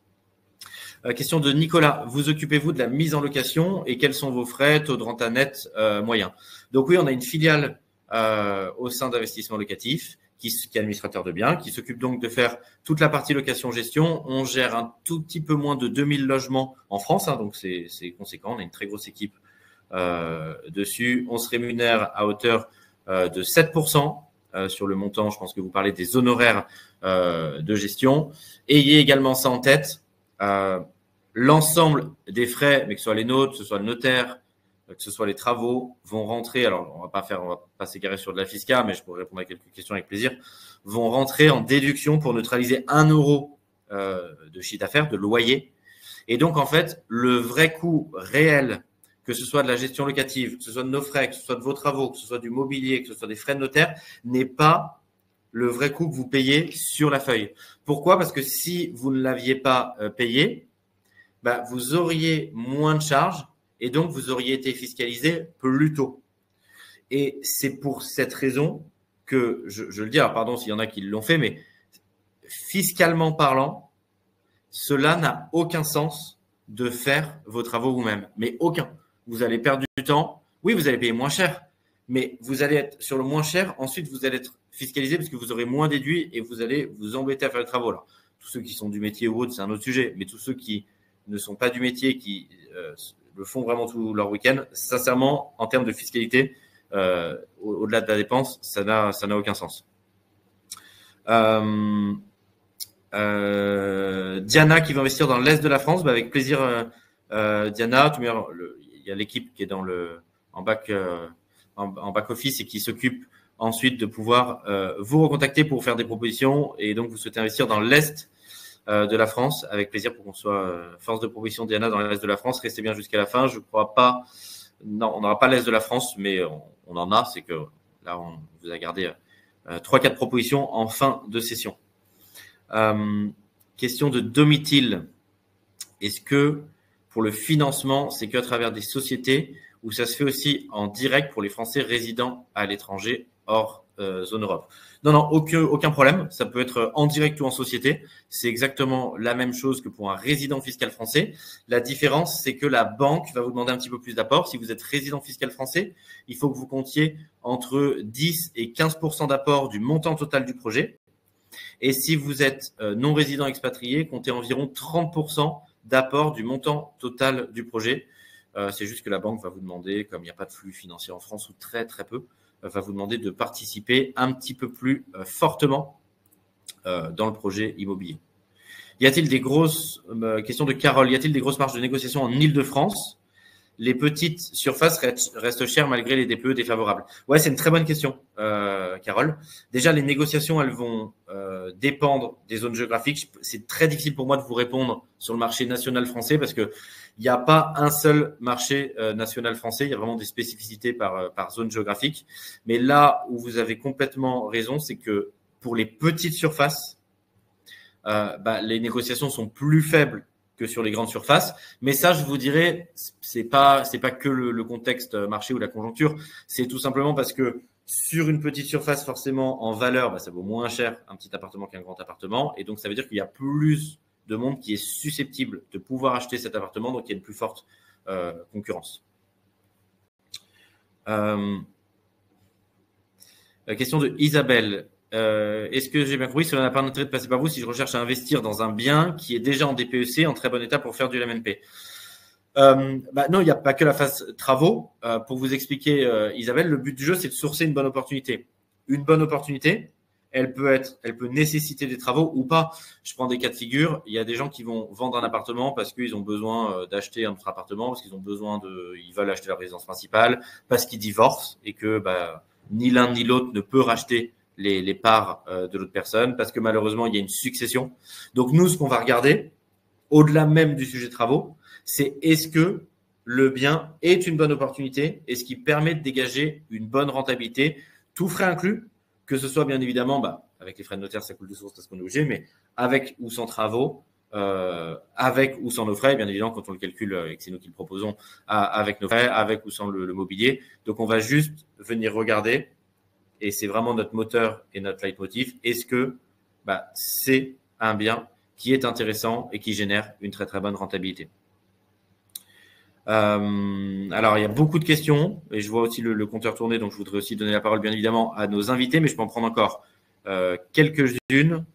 Euh, question de Nicolas. Vous occupez-vous de la mise en location et quels sont vos frais, taux de renta net euh, moyen? Donc oui, on a une filiale euh, au sein d'Investissement Locatif qui, qui est administrateur de biens, qui s'occupe donc de faire toute la partie location-gestion. On gère un tout petit peu moins de deux mille logements en France, hein, donc c'est, c'est conséquent. On a une très grosse équipe euh, dessus. On se rémunère à hauteur euh, de sept pour cent euh, sur le montant. Je pense que vous parlez des honoraires euh, de gestion. Ayez également ça en tête. Euh, l'ensemble des frais, mais que ce soit les nôtres, que ce soit le notaire, que ce soit les travaux, vont rentrer, alors on va pas faire, on va pas s'égarer sur de la fiscale, mais je pourrais répondre à quelques questions avec plaisir, vont rentrer en déduction pour neutraliser un euro euh, de chiffre d'affaires, de loyer. Et donc, en fait, le vrai coût réel, que ce soit de la gestion locative, que ce soit de nos frais, que ce soit de vos travaux, que ce soit du mobilier, que ce soit des frais de notaire, n'est pas le vrai coût que vous payez sur la feuille. Pourquoi? Parce que si vous ne l'aviez pas euh, payé, bah, vous auriez moins de charges et donc vous auriez été fiscalisé plus tôt. Et c'est pour cette raison que, je, je le dis, alors pardon s'il y en a qui l'ont fait, mais fiscalement parlant, cela n'a aucun sens de faire vos travaux vous-même. Mais aucun. Vous allez perdre du temps. Oui, vous allez payer moins cher, mais vous allez être sur le moins cher. Ensuite, vous allez être fiscalisé parce que vous aurez moins déduit et vous allez vous embêter à faire les travaux. Alors, tous ceux qui sont du métier ou autre, c'est un autre sujet. Mais tous ceux qui ne sont pas du métier, qui euh, le font vraiment tout leur week-end, sincèrement, en termes de fiscalité, euh, au-delà de la dépense, ça n'a, ça n'a aucun sens. Euh, euh, Diana qui veut investir dans l'Est de la France, bah avec plaisir, euh, euh, Diana. Tout bien, le, il y a l'équipe qui est dans le, en back, euh, en, en back office et qui s'occupe ensuite de pouvoir euh, vous recontacter pour faire des propositions. Et donc, vous souhaitez investir dans l'Est euh, de la France, avec plaisir pour qu'on soit euh, force de proposition, Diana, dans l'Est de la France. Restez bien jusqu'à la fin. Je ne crois pas, non, on n'aura pas l'Est de la France, mais on, on en a. C'est que là, on vous a gardé euh, trois, quatre propositions en fin de session. Euh, question de Domitil. Est-ce que pour le financement, c'est qu'à travers des sociétés ou ça se fait aussi en direct pour les Français résidant à l'étranger hors euh, zone Europe? Non, non, aucun, aucun problème. Ça peut être en direct ou en société. C'est exactement la même chose que pour un résident fiscal français. La différence, c'est que la banque va vous demander un petit peu plus d'apport. Si vous êtes résident fiscal français, il faut que vous comptiez entre dix et quinze pour cent d'apport du montant total du projet. Et si vous êtes non résident expatrié, comptez environ trente pour cent d'apport du montant total du projet. Euh, c'est juste que la banque va vous demander, comme il n'y a pas de flux financier en France ou très très peu, euh, va vous demander de participer un petit peu plus euh, fortement euh, dans le projet immobilier. Y a-t-il des grosses, euh, question de Carole, y a-t-il des grosses marges de négociation en Île-de-France? Les petites surfaces restent chères malgré les D P E défavorables. Ouais, c'est une très bonne question, euh, Carole. Déjà, les négociations, elles vont euh, dépendre des zones géographiques. C'est très difficile pour moi de vous répondre sur le marché national français parce que il n'y a pas un seul marché euh, national français. Il y a vraiment des spécificités par, par zone géographique. Mais là où vous avez complètement raison, c'est que pour les petites surfaces, euh, bah, les négociations sont plus faibles que sur les grandes surfaces. Mais ça, je vous dirais, c'est pas, c'est pas que le, le contexte marché ou la conjoncture. C'est tout simplement parce que sur une petite surface, forcément, en valeur, bah, ça vaut moins cher un petit appartement qu'un grand appartement. Et donc, ça veut dire qu'il y a plus de monde qui est susceptible de pouvoir acheter cet appartement. Donc, il y a une plus forte euh, concurrence. Euh, la question de Isabelle. Euh, est-ce que j'ai bien compris, cela n'a pas d'intérêt de passer par vous si je recherche à investir dans un bien qui est déjà en D P E C, en très bon état pour faire du M N P? euh, bah Non, il n'y a pas que la phase travaux. Euh, pour vous expliquer, euh, Isabelle, le but du jeu, c'est de sourcer une bonne opportunité. Une bonne opportunité, elle peut être, elle peut nécessiter des travaux ou pas. Je prends des cas de figure. Il y a des gens qui vont vendre un appartement parce qu'ils ont besoin d'acheter un autre appartement, parce qu'ils ont besoin de, ils veulent acheter leur résidence principale, parce qu'ils divorcent et que bah, ni l'un ni l'autre ne peut racheter Les, les parts euh, de l'autre personne parce que malheureusement, il y a une succession. Donc, nous, ce qu'on va regarder, au-delà même du sujet de travaux, c'est est-ce que le bien est une bonne opportunité et ce qui permet de dégager une bonne rentabilité, tout frais inclus, que ce soit bien évidemment, bah, avec les frais de notaire, ça coule de source parce qu'on est obligé, mais avec ou sans travaux, euh, avec ou sans nos frais, bien évidemment, quand on le calcule et que c'est nous qui le proposons, à, avec nos frais, avec ou sans le, le mobilier. Donc, on va juste venir regarder. Et c'est vraiment notre moteur et notre leitmotiv. Est-ce que bah, c'est un bien qui est intéressant et qui génère une très très bonne rentabilité? euh, Alors, il y a beaucoup de questions et je vois aussi le, le compteur tourner, donc je voudrais aussi donner la parole bien évidemment à nos invités, mais je peux en prendre encore euh, quelques-unes.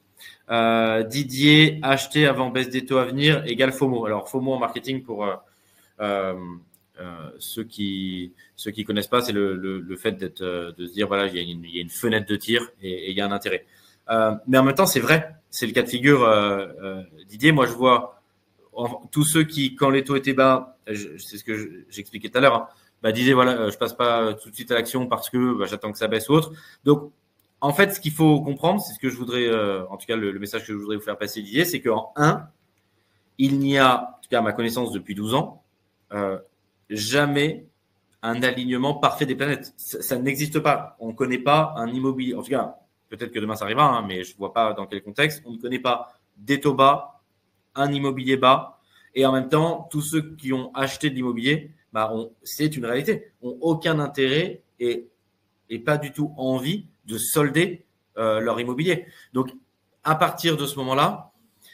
Euh, Didier, acheter avant baisse des taux à venir égale FOMO. Alors, FOMO en marketing pour... Euh, euh, Euh, ceux qui ceux qui connaissent pas, c'est le, le, le fait d'être euh, de se dire voilà, il y a une, il y a une fenêtre de tir et, et il y a un intérêt. Euh, mais en même temps, c'est vrai, c'est le cas de figure. Euh, euh, Didier, moi, je vois en, tous ceux qui, quand les taux étaient bas, je, c'est ce que je, j'expliquais tout à l'heure, hein, bah, disaient voilà, je passe pas tout de suite à l'action parce que bah, j'attends que ça baisse ou autre. Donc, en fait, ce qu'il faut comprendre, c'est ce que je voudrais, euh, en tout cas, le, le message que je voudrais vous faire passer, Didier, c'est qu'en un, il n'y a, en tout cas à ma connaissance depuis douze ans, euh, jamais un alignement parfait des planètes. Ça, ça n'existe pas. On ne connaît pas un immobilier. En tout cas, peut-être que demain ça arrivera, hein, mais je ne vois pas dans quel contexte. On ne connaît pas des taux bas, un immobilier bas, et en même temps, tous ceux qui ont acheté de l'immobilier, bah, c'est une réalité, ont aucun intérêt et, et pas du tout envie de solder euh, leur immobilier. Donc, à partir de ce moment-là,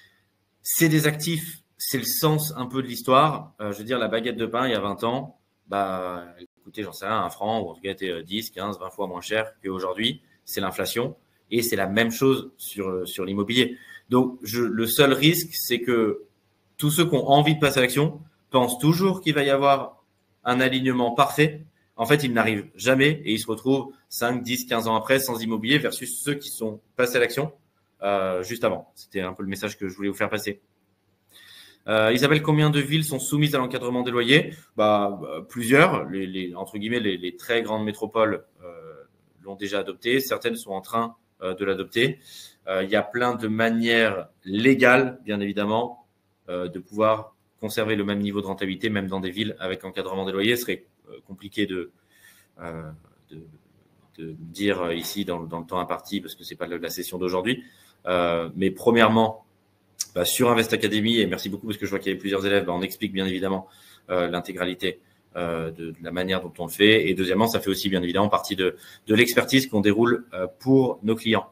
c'est des actifs. C'est le sens un peu de l'histoire. Euh, je veux dire, la baguette de pain, il y a vingt ans, bah, écoutez, j'en sais rien, un franc, ou en tout cas, était dix, quinze, vingt fois moins cher qu'aujourd'hui. C'est l'inflation. Et c'est la même chose sur, sur l'immobilier. Donc, je, le seul risque, c'est que tous ceux qui ont envie de passer à l'action pensent toujours qu'il va y avoir un alignement parfait. En fait, il n'arrive jamais et ils se retrouvent cinq, dix, quinze ans après sans immobilier versus ceux qui sont passés à l'action euh, juste avant. C'était un peu le message que je voulais vous faire passer. Euh, Isabelle, combien de villes sont soumises à l'encadrement des loyers? Bah, bah, plusieurs. Les, les, entre guillemets, les, les très grandes métropoles euh, l'ont déjà adopté. Certaines sont en train euh, de l'adopter. Euh, il y a plein de manières légales, bien évidemment, euh, de pouvoir conserver le même niveau de rentabilité, même dans des villes avec encadrement des loyers. Ce serait euh, compliqué de, euh, de, de dire ici dans, dans le temps imparti parce que c'est pas la session d'aujourd'hui. Euh, mais premièrement, bah, sur Invest Academy, et merci beaucoup parce que je vois qu'il y avait plusieurs élèves, bah, on explique bien évidemment euh, l'intégralité euh, de, de la manière dont on le fait. Et deuxièmement, ça fait aussi bien évidemment partie de, de l'expertise qu'on déroule euh, pour nos clients.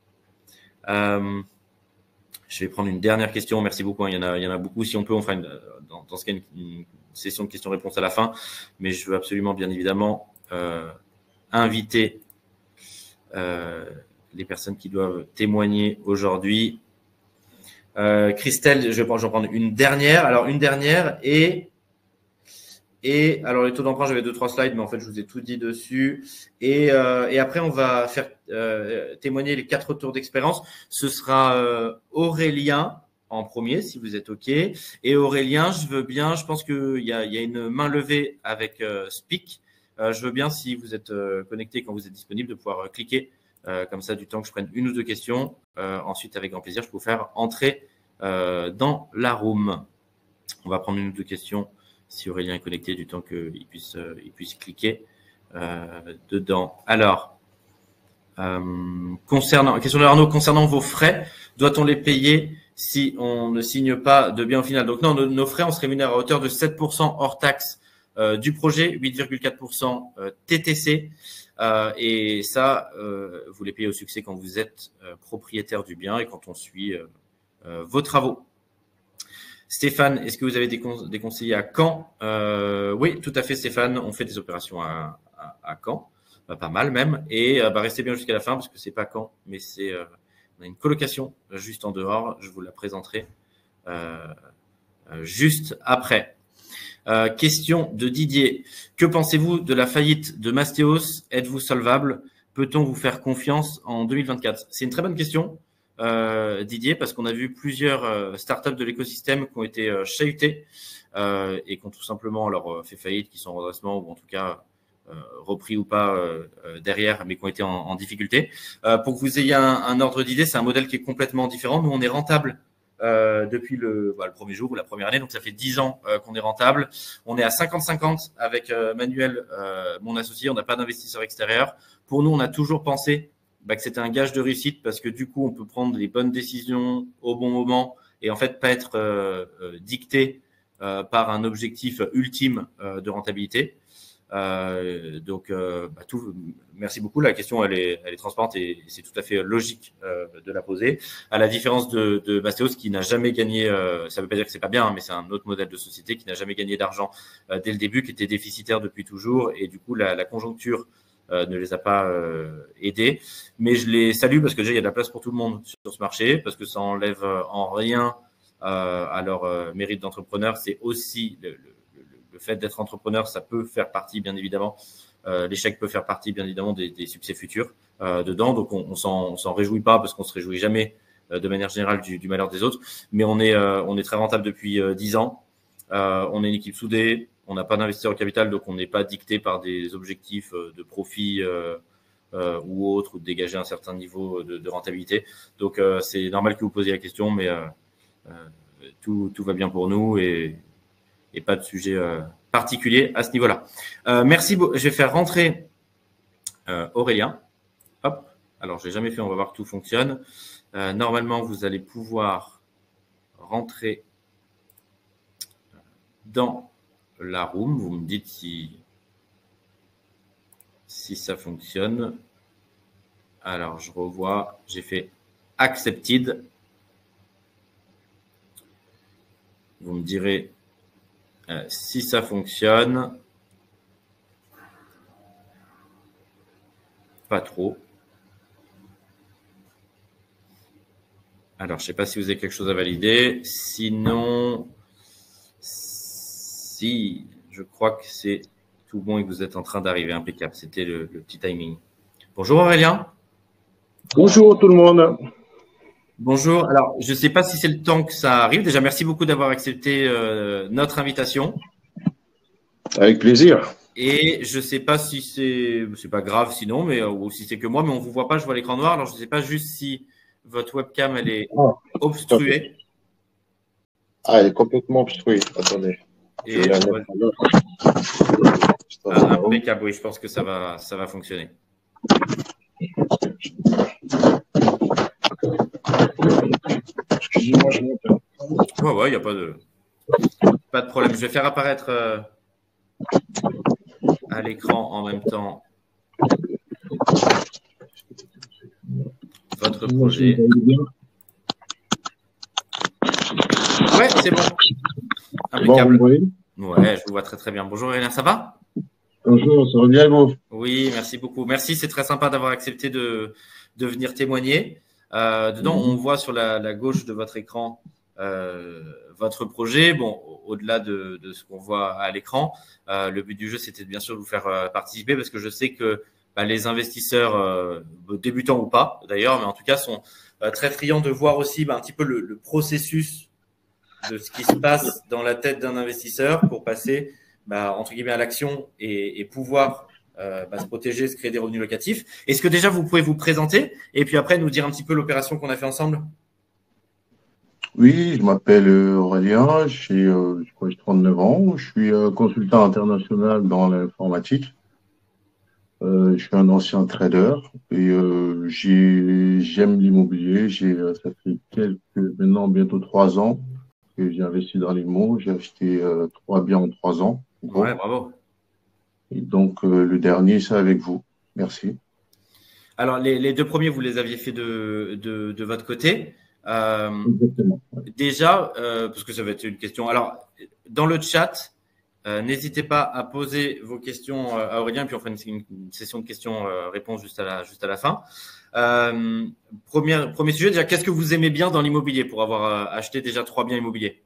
Euh, je vais prendre une dernière question. Merci beaucoup. Hein. Il y en a, il y en a beaucoup. Si on peut, on fera une, dans, dans ce cas une, une session de questions-réponses à la fin. Mais je veux absolument, bien évidemment, euh, inviter euh, les personnes qui doivent témoigner aujourd'hui. Euh, Christelle, je vais en prendre une dernière. Alors, une dernière et Et alors, les taux d'emprunt, j'avais deux, trois slides, mais en fait, je vous ai tout dit dessus. Et, euh, et après, on va faire euh, témoigner les quatre retours d'expérience. Ce sera euh, Aurélien en premier, si vous êtes OK. Et Aurélien, je veux bien, je pense qu'il y a, il y a une main levée avec euh, Speak. Euh, je veux bien, si vous êtes euh, connecté, quand vous êtes disponible, de pouvoir euh, cliquer euh, comme ça, du temps que je prenne une ou deux questions. Euh, ensuite, avec grand plaisir, je peux vous faire entrer euh, dans la room. On va prendre une ou deux questions. Si Aurélien est connecté, du temps qu'il puisse, euh, il puisse cliquer euh, dedans. Alors, euh, concernant, question de Arnaud, concernant vos frais, doit-on les payer si on ne signe pas de bien au final? Donc non, nos, nos frais, on se rémunère à hauteur de sept pour cent hors taxe euh, du projet, huit virgule quatre pour cent euh, T T C. Euh, et ça, euh, vous les payez au succès quand vous êtes euh, propriétaire du bien et quand on suit euh, euh, vos travaux. Stéphane, est-ce que vous avez des, con des conseillers à Caen? euh, Oui, tout à fait, Stéphane. On fait des opérations à, à, à Caen, bah, pas mal même. Et euh, bah, restez bien jusqu'à la fin parce que c'est pas Caen, mais c'est euh, on a une colocation juste en dehors. Je vous la présenterai euh, euh, juste après. Euh, question de Didier. Que pensez-vous de la faillite de Mastéos? Êtes-vous solvable? Peut-on vous faire confiance en deux mille vingt-quatre? C'est une très bonne question. Euh, Didier, parce qu'on a vu plusieurs euh, startups de l'écosystème qui ont été euh, chahutées euh, et qui ont tout simplement leur euh, fait faillite, qui sont en redressement ou en tout cas euh, repris ou pas euh, euh, derrière, mais qui ont été en, en difficulté. Euh, pour que vous ayez un, un ordre d'idée, c'est un modèle qui est complètement différent. Nous, on est rentable euh, depuis le, bah, le premier jour ou la première année, donc ça fait dix ans euh, qu'on est rentable. On est à cinquante cinquante avec euh, Manuel, euh, mon associé. On n'a pas d'investisseur extérieur. Pour nous, on a toujours pensé Bah, que c'était un gage de réussite parce que du coup, on peut prendre les bonnes décisions au bon moment et en fait pas être euh, euh, dicté euh, par un objectif ultime euh, de rentabilité. Euh, donc, euh, bah, tout, merci beaucoup. La question, elle est, elle est transparente et c'est tout à fait logique euh, de la poser. À la différence de, de Mastéos qui n'a jamais gagné, euh, ça ne veut pas dire que c'est pas bien, hein, mais c'est un autre modèle de société qui n'a jamais gagné d'argent euh, dès le début, qui était déficitaire depuis toujours et du coup, la, la conjoncture Euh, ne les a pas euh, aidés. Mais je les salue parce que déjà, il y a de la place pour tout le monde sur ce marché, parce que ça enlève en rien euh, à leur euh, mérite d'entrepreneur. C'est aussi le, le, le fait d'être entrepreneur, ça peut faire partie, bien évidemment. Euh, l'échec peut faire partie, bien évidemment, des, des succès futurs euh, dedans. Donc, on, on s'en réjouit pas parce qu'on se réjouit jamais euh, de manière générale du, du malheur des autres. Mais on est, euh, on est très rentable depuis euh, dix ans. Euh, on est une équipe soudée. On n'a pas d'investisseur au capital, donc on n'est pas dicté par des objectifs de profit euh, euh, ou autres, ou de dégager un certain niveau de, de rentabilité. Donc, euh, c'est normal que vous posiez la question, mais euh, euh, tout, tout va bien pour nous et, et pas de sujet euh, particulier à ce niveau-là. Euh, merci. Je vais faire rentrer euh, Aurélien. Hop. Alors, je l'ai jamais fait. On va voir que tout fonctionne. Euh, normalement, vous allez pouvoir rentrer dans la room, vous me dites si, si ça fonctionne. Alors, je revois, j'ai fait Accepted. Vous me direz euh, si ça fonctionne. Pas trop. Alors, je ne sais pas si vous avez quelque chose à valider. Sinon, si je crois que c'est tout bon et que vous êtes en train d'arriver, impeccable. C'était le, le petit timing. Bonjour Aurélien. Bonjour tout le monde. Bonjour. Alors, je ne sais pas si c'est le temps que ça arrive. Déjà, merci beaucoup d'avoir accepté euh, notre invitation. Avec plaisir. Et je ne sais pas si c'est, c'est pas grave sinon, mais ou si c'est que moi, mais on ne vous voit pas, je vois l'écran noir. Alors, je ne sais pas juste si votre webcam, elle est ah, obstruée. Ah, elle est complètement obstruée. Attendez. Et je vais la mettre ah, impeccable, oui, je pense que ça va, ça va fonctionner. Excusez-moi, je monte. Ouais, ouais, il n'y a pas de, pas de problème. Je vais faire apparaître euh, à l'écran en même temps votre projet. Ouais, c'est bon. Impeccable. Ouais, je vous vois très très bien. Bonjour Aurélien, ça va? Bonjour, ça va bien vous? Oui, merci beaucoup. Merci, c'est très sympa d'avoir accepté de, de venir témoigner. Euh, dedans, on voit sur la, la gauche de votre écran euh, votre projet. Bon, au-delà de, de ce qu'on voit à l'écran, euh, le but du jeu, c'était bien sûr de vous faire euh, participer parce que je sais que bah, les investisseurs, euh, débutants ou pas d'ailleurs, mais en tout cas, sont euh, très friands de voir aussi bah, un petit peu le, le processus de ce qui se passe dans la tête d'un investisseur pour passer bah, entre guillemets à l'action et, et pouvoir euh, bah, se protéger, se créer des revenus locatifs. Est-ce que déjà vous pouvez vous présenter et puis après nous dire un petit peu l'opération qu'on a fait ensemble? Oui, je m'appelle euh, Aurélien, j'ai euh, je crois que j'ai trente-neuf ans, je suis euh, consultant international dans l'informatique. Euh, je suis un ancien trader et euh, j'ai- j'aime l'immobilier. J'ai, euh, ça fait quelques, maintenant bientôt trois ans que j'ai investi dans l'immo. J'ai acheté euh, trois biens en trois ans, en Ouais, gros. bravo. Et donc euh, le dernier, c'est avec vous. Merci. Alors les, les deux premiers, vous les aviez fait de, de, de votre côté. Euh, Exactement. déjà, euh, parce que ça va être une question. Alors, dans le chat, euh, n'hésitez pas à poser vos questions euh, à Aurélien, puis on fera une, une session de questions-réponses juste à la, juste à la fin. Euh, premier, premier sujet, déjà, qu'est-ce que vous aimez bien dans l'immobilier pour avoir euh, acheté déjà trois biens immobiliers?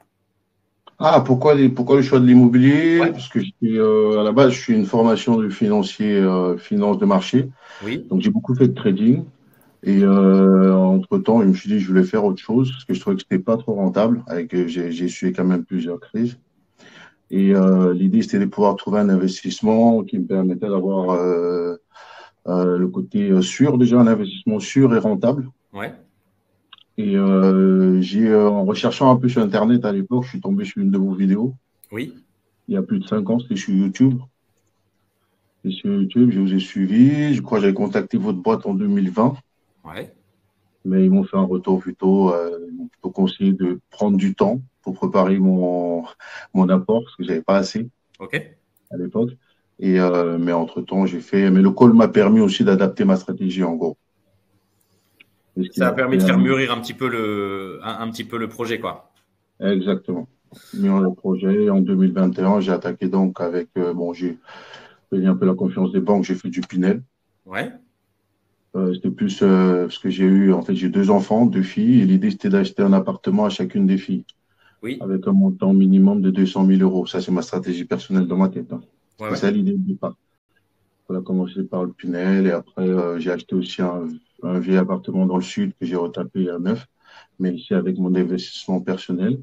Ah, pourquoi, les- pourquoi le choix de l'immobilier? Ouais. Parce que j'étais, euh, à la base, je suis une formation de financier, euh, finance de marché. Oui. Donc j'ai beaucoup fait de trading. Et euh, entre-temps, je me suis dit que je voulais faire autre chose parce que je trouvais que c'était pas trop rentable. Avec, euh, j'ai, j'ai essuyé quand même plusieurs crises. Et euh, l'idée, c'était de pouvoir trouver un investissement qui me permettait d'avoir euh, euh, le côté euh, sûr, déjà un investissement sûr et rentable. Ouais. Et euh, j'ai, euh, en recherchant un peu sur Internet à l'époque, je suis tombé sur une de vos vidéos. Oui. Il y a plus de cinq ans, c'était sur YouTube. Et sur YouTube, je vous ai suivi. Je crois que j'avais contacté votre boîte en deux mille vingt. Ouais. Mais ils m'ont fait un retour plutôt, euh, ils m'ont plutôt conseillé de prendre du temps pour préparer mon, mon apport, parce que j'avais pas assez OK. à l'époque. Et euh, mais entre-temps, j'ai fait. Mais le call m'a permis aussi d'adapter ma stratégie en gros. Et ce qui Ça a m'a permis de faire permis. mûrir un petit peu le, un, un petit peu le projet, quoi. Exactement. Mis en le projet. En deux mille vingt et un, j'ai attaqué donc avec. Euh, bon, j'ai gagné un peu la confiance des banques, j'ai fait du Pinel. Ouais. Euh, c'était plus euh, parce que j'ai eu, en fait, j'ai deux enfants, deux filles, et l'idée c'était d'acheter un appartement à chacune des filles, Oui. avec un montant minimum de deux cent mille euros. Ça, c'est ma stratégie personnelle dans ma tête, hein. Ouais, C'est ouais. ça l'idée du départ. On a commencé par le Pinel et après, euh, j'ai acheté aussi un, un vieil appartement dans le sud que j'ai retapé à neuf, mais ici avec mon investissement personnel.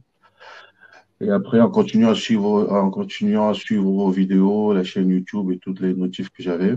Et après, en continuant à suivre, en continuant à suivre vos vidéos, la chaîne YouTube et toutes les notifs que j'avais,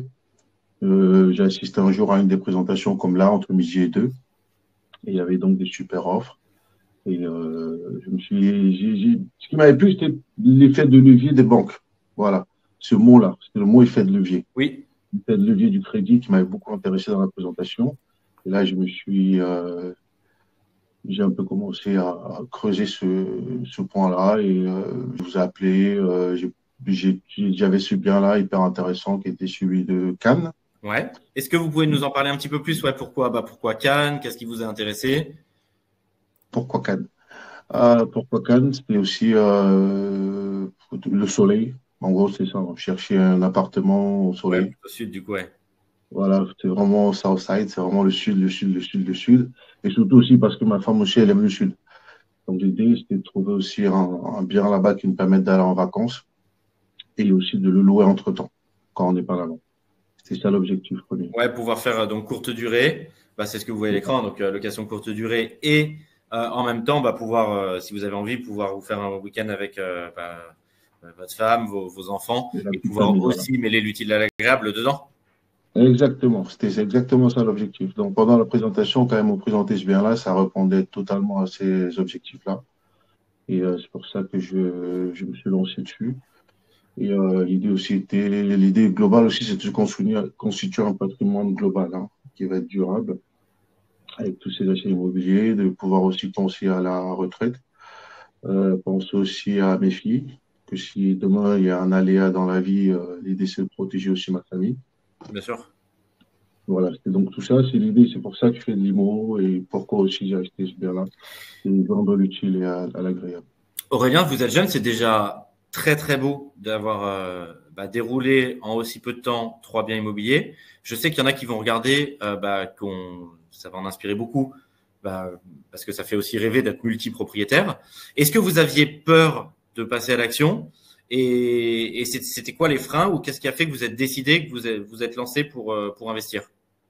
euh, j'ai assisté un jour à une des présentations comme là, entre midi et deux. Et il y avait donc des super offres. Et euh, je me suis, j'ai- j'ai- ce qui m'avait plu, c'était l'effet de levier des banques. Voilà, ce mot-là, c'est le mot effet de levier. Oui. L'effet de levier du crédit qui m'avait beaucoup intéressé dans la présentation. Et là, je me suis, euh, j'ai un peu commencé à, à creuser ce, ce point-là et euh, je vous ai appelé. Euh, j'ai- j'ai- j'avais ce bien-là hyper intéressant qui était celui de Cannes. Ouais. Est-ce que vous pouvez nous en parler un petit peu plus? Ouais, pourquoi? Bah, pourquoi Cannes? Qu'est-ce qui vous a intéressé? Pourquoi Cannes? Ah, pourquoi Cannes? C'était aussi euh, le soleil. En gros, c'est ça. On cherchait un appartement au Ouais, soleil. plutôt sud, du coup, ouais. Voilà, c'est vraiment Southside, c'est vraiment le sud, le sud, le sud, le sud. Et surtout aussi parce que ma femme aussi, elle aime le sud. Donc l'idée, c'était de trouver aussi un, un bien là-bas qui nous permette d'aller en vacances et aussi de le louer entre-temps, quand on n'est pas là-bas. C'est ça l'objectif premier. Ouais, pouvoir faire euh, donc courte durée. Bah, c'est ce que vous voyez à C'est ça. l'écran, donc euh, location courte durée et euh, en même temps, bah, pouvoir, euh, si vous avez envie, pouvoir vous faire un week-end avec euh, bah, euh, votre femme, vos, vos enfants Et la et petite pouvoir famille, voilà. aussi mêler l'utile à l'agréable dedans. Exactement, c'était c'est exactement ça l'objectif. Donc pendant la présentation, quand ils m'ont présenté ce bien-là, ça répondait totalement à ces objectifs-là. Et euh, c'est pour ça que je, je me suis lancé dessus. Et euh, l'idée aussi était, l'idée globale aussi, c'est de constituer, constituer un patrimoine global, hein, qui va être durable, avec tous ces achats immobiliers, de pouvoir aussi penser à la retraite, euh, penser aussi à mes filles, que si demain il y a un aléa dans la vie, euh, l'idée c'est de protéger aussi ma famille. Bien sûr. Voilà, c'est donc tout ça, c'est l'idée, c'est pour ça que je fais de l'I M O et pourquoi aussi j'ai acheté ce bien-là, c'est vendre l'utile et à, à l'agréable. Aurélien, vous êtes jeune, c'est déjà très très beau d'avoir euh, bah, déroulé en aussi peu de temps trois biens immobiliers. Je sais qu'il y en a qui vont regarder, euh, bah, qu'on, ça va en inspirer beaucoup, bah, parce que ça fait aussi rêver d'être multipropriétaire. Est-ce que vous aviez peur de passer à l'action et, et c'était quoi les freins ou qu'est-ce qui a fait que vous êtes décidé, que vous êtes, vous êtes lancé pour, euh, pour investir?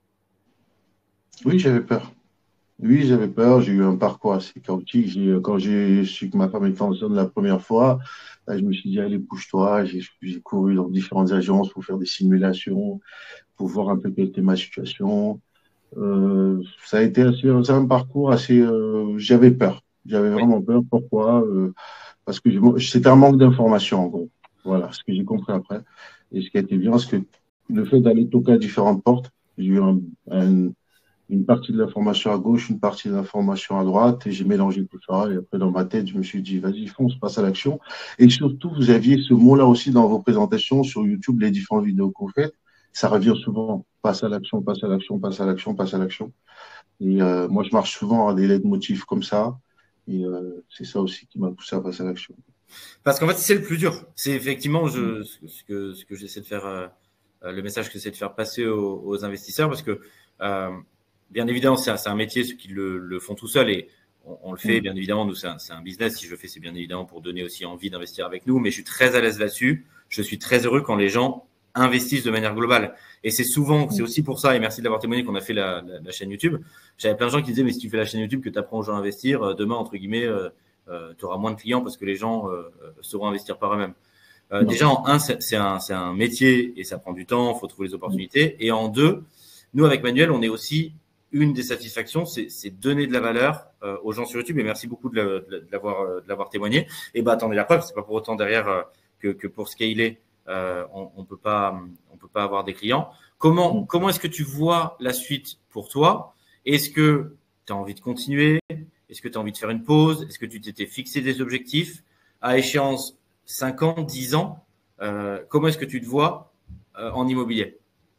Oui, j'avais peur. Oui, j'avais peur. J'ai eu un parcours assez chaotique. J'ai- Quand j'ai su que ma femme était enceinte la première fois, là, je me suis dit, allez, bouge-toi. J'ai j'ai couru dans différentes agences pour faire des simulations, pour voir un peu quelle était ma situation. Euh, ça a été assez, c'est un parcours assez. Euh, j'avais peur. J'avais Oui, vraiment peur. Pourquoi? Euh, parce que j'ai- c'était un manque d'information, en gros. Voilà, ce que j'ai compris après. Et ce qui a été bien, c'est que le fait d'aller toquer à différentes portes, j'ai eu un, un- une partie de l'information à gauche, une partie de l'information à droite, et j'ai mélangé tout ça. Et après, dans ma tête, je me suis dit, vas-y, fonce, passe à l'action. Et surtout, vous aviez ce mot-là aussi dans vos présentations sur YouTube, les différentes vidéos qu'on fait. Ça revient souvent, passe à l'action, passe à l'action, passe à l'action, passe à l'action. Et euh, moi, je marche souvent à des leitmotifs comme ça. Et euh, c'est ça aussi qui m'a poussé à passer à l'action. parce qu'en fait, c'est le plus dur. C'est effectivement je, ce que, ce que j'essaie de faire, euh, le message que j'essaie de faire passer aux, aux investisseurs, parce que euh, bien évidemment, c'est un, c'est un métier, ceux qui le, le font tout seul et on, on le fait, Mm. bien évidemment, nous, c'est un, c'est un business. Si je le fais, c'est bien évidemment pour donner aussi envie d'investir avec nous, mais je suis très à l'aise là-dessus. Je suis très heureux quand les gens investissent de manière globale. Et c'est souvent, c'est Mm. aussi pour ça, et merci de l'avoir témoigné qu'on a fait la, la, la chaîne YouTube. J'avais plein de gens qui disaient, mais si tu fais la chaîne YouTube, que tu apprends aux gens à investir, euh, demain, entre guillemets, euh, euh, tu auras moins de clients parce que les gens euh, sauront investir par eux-mêmes. Euh, Non. déjà, en un, c'est c'est un, c'est un métier et ça prend du temps, il faut trouver les Mm. opportunités. Et en deux, nous, avec Manuel, on est aussi une des satisfactions, c'est c'est donner de la valeur euh, aux gens sur YouTube. Et merci beaucoup de la- de la- de l'avoir euh, de l'avoir témoigné. Et bah, attendez la preuve, c'est pas pour autant derrière euh, que, que pour scaler, euh, on, on peut pas, on peut pas avoir des clients. Comment, Mm. comment est-ce que tu vois la suite pour toi? Est-ce que tu as envie de continuer? Est-ce que tu as envie de faire une pause? Est-ce que tu t'étais fixé des objectifs à échéance cinq ans, dix ans? Euh, comment est-ce que tu te vois euh, en immobilier?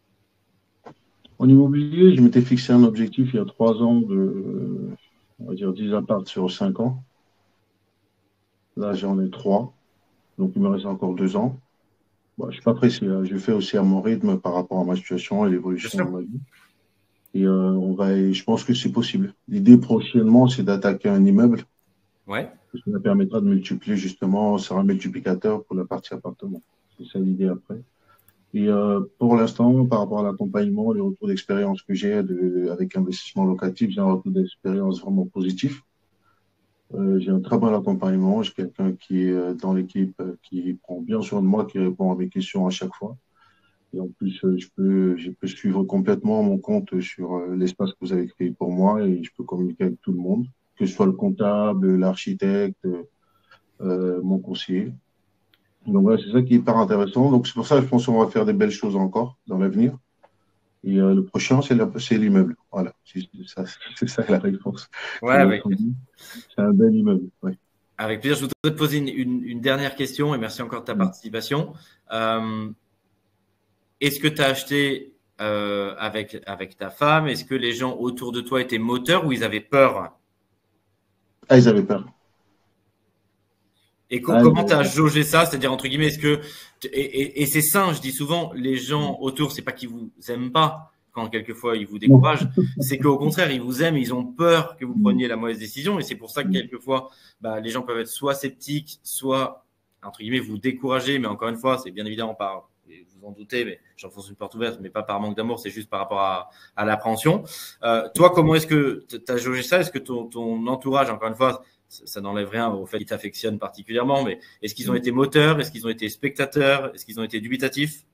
En immobilier, je m'étais fixé un objectif il y a trois ans de, euh, on va dire, dix apparts sur cinq ans. Là, j'en ai trois. Donc, il me reste encore deux ans. Bon, je ne suis pas pressé, hein. Je fais aussi à mon rythme par rapport à ma situation et Bien l'évolution de sûr. ma vie. Et euh, on va, et je pense que c'est possible. L'idée prochainement, c'est d'attaquer un immeuble. Ouais. Parce que ça permettra de multiplier justement, c'est un multiplicateur pour la partie appartement. C'est ça l'idée après. Et euh, pour l'instant, par rapport à l'accompagnement, les retours d'expérience que j'ai de- avec investissement locatif, j'ai un retour d'expérience vraiment positif. Euh, j'ai un très bon accompagnement. J'ai quelqu'un qui est euh, dans l'équipe, euh, qui prend bien soin de moi, qui répond à mes questions à chaque fois. Et en plus, euh, je peux, je peux suivre complètement mon compte sur euh, l'espace que vous avez créé pour moi et je peux communiquer avec tout le monde, que ce soit le comptable, l'architecte, euh, mon conseiller. Donc voilà, c'est ça qui est hyper intéressant. Donc c'est pour ça que je pense qu'on va faire des belles choses encore dans l'avenir. Et euh, le prochain, c'est la- c'est l'immeuble. Voilà, c'est c'est ça, c'est ça la réponse. Ouais, C'est votre avec, dit. C'est un bel immeuble. Ouais. avec plaisir. Je voudrais te poser une, une- une dernière question et merci encore de ta Mm. participation. Euh, est-ce que tu as acheté euh, avec, avec ta femme? Est-ce que les gens autour de toi étaient moteurs ou ils avaient peur? Ah, ils avaient peur. Et co- Ah, ils comment avaient tu as peur. jaugé ça? C'est-à-dire, entre guillemets, est-ce que. Et, et- et c'est sain, je dis souvent, les Mm. gens autour, c'est pas qu'ils vous aiment pas quand quelquefois ils vous Non. découragent, c'est qu'au contraire, ils vous aiment, ils ont peur que vous Mm. preniez la mauvaise décision. Et c'est pour ça que Mm. quelquefois, bah, les gens peuvent être soit sceptiques, soit, entre guillemets, vous décourager. Mais encore une fois, c'est bien évidemment par. Et vous en doutez, mais j'enfonce une porte ouverte, mais pas par manque d'amour, c'est juste par rapport à, à l'appréhension. Euh, toi, comment est-ce que tu as jaugé ça? Est-ce que ton, ton entourage, encore une fois, ça, ça n'enlève rien au fait qu'ils t'affectionnent particulièrement, mais est-ce qu'ils ont été moteurs? Est-ce qu'ils ont été spectateurs? Est-ce qu'ils ont été dubitatifs?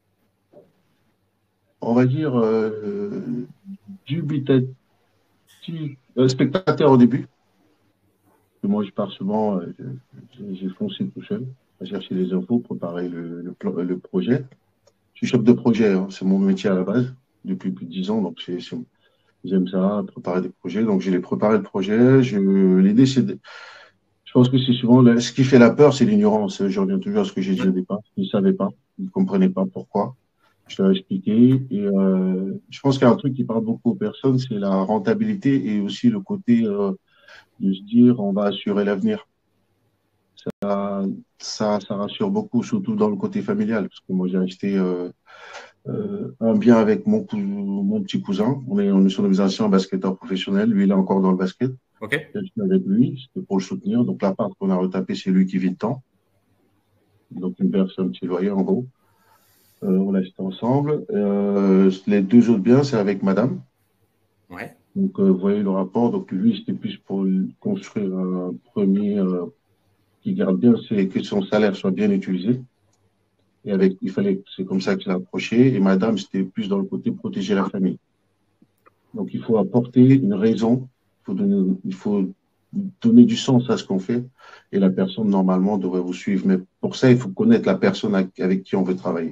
On va dire euh, dubitatif, euh, spectateur au début. Que moi, je pars souvent, euh, j'ai j'ai foncé tout seul à chercher les infos, préparer le, le, plan- le projet. Je suis chef de projet, hein, c'est mon métier à la base, depuis plus de dix ans, donc c'est, c'est- j'aime ça, préparer des projets. Donc j'ai préparé le projet. Je, l'idée, c'est de, Je pense que c'est souvent le- ce qui fait la peur, c'est l'ignorance. Je reviens toujours à ce que j'ai dit Ouais. au départ. Ils ne savaient pas, ils ne comprenaient pas pourquoi. Je leur ai expliqué. Et euh, je pense qu'il y a un truc qui parle beaucoup aux personnes, c'est la rentabilité et aussi le côté euh, de se dire on va assurer l'avenir. Ça, ça, ça rassure beaucoup, surtout dans le côté familial, parce que moi j'ai acheté euh, euh, un bien avec mon, cou- mon petit cousin. On est, on est sur des anciens basketteurs professionnels. Lui, il est encore dans le basket. Ok. J'ai acheté avec lui, c'était pour le soutenir. Donc l'appart qu'on a retapé, c'est lui qui vit dedans. Donc une verse un petit loyer en gros. Euh, on l'a acheté ensemble. Euh, les deux autres biens, c'est avec madame. Ouais. Donc, euh, vous voyez le rapport. Donc, lui, c'était plus pour construire un premier euh, qui garde bien, c'est que son salaire soit bien utilisé. Et avec, il fallait, c'est comme ça que je l'ai approché. Et madame, c'était plus dans le côté protéger la famille. Donc, il faut apporter une raison. Il faut donner, il faut donner du sens à ce qu'on fait. Et la personne, normalement, devrait vous suivre. Mais pour ça, il faut connaître la personne avec qui on veut travailler.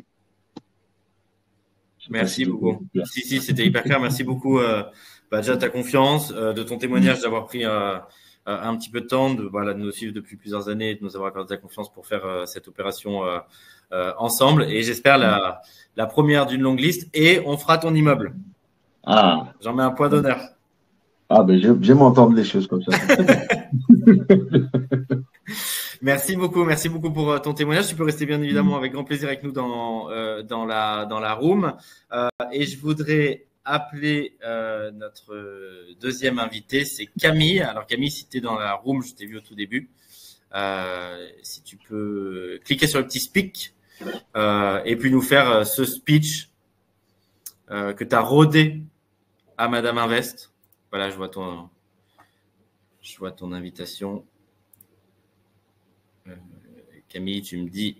Je ne sais pas si Merci j'ai été beaucoup. clair. Si, si, c'était hyper clair. Merci beaucoup, euh, bah, déjà, de ta confiance, euh, de ton témoignage, d'avoir pris euh, un petit peu de temps, de, voilà, de nous suivre depuis plusieurs années, de nous avoir accordé ta confiance pour faire euh, cette opération euh, euh, ensemble. Et j'espère la, la première d'une longue liste. Et on fera ton immeuble. Ah, J'en mets un point d'honneur. ah ben j'aime j'aime entendre les choses comme ça. C'est très bien. Merci beaucoup, merci beaucoup pour euh, ton témoignage. Tu peux rester bien évidemment avec grand plaisir avec nous dans, euh, dans, la, dans la room. Euh, et je voudrais appeler euh, notre deuxième invité, c'est Camille. Alors Camille, si tu es dans la room, je t'ai vu au tout début. Euh, si tu peux cliquer sur le petit speak euh, et puis nous faire euh, ce speech euh, que tu as rodé à Madame Invest. Voilà, je vois ton, je vois ton invitation. Euh, Camille, tu me dis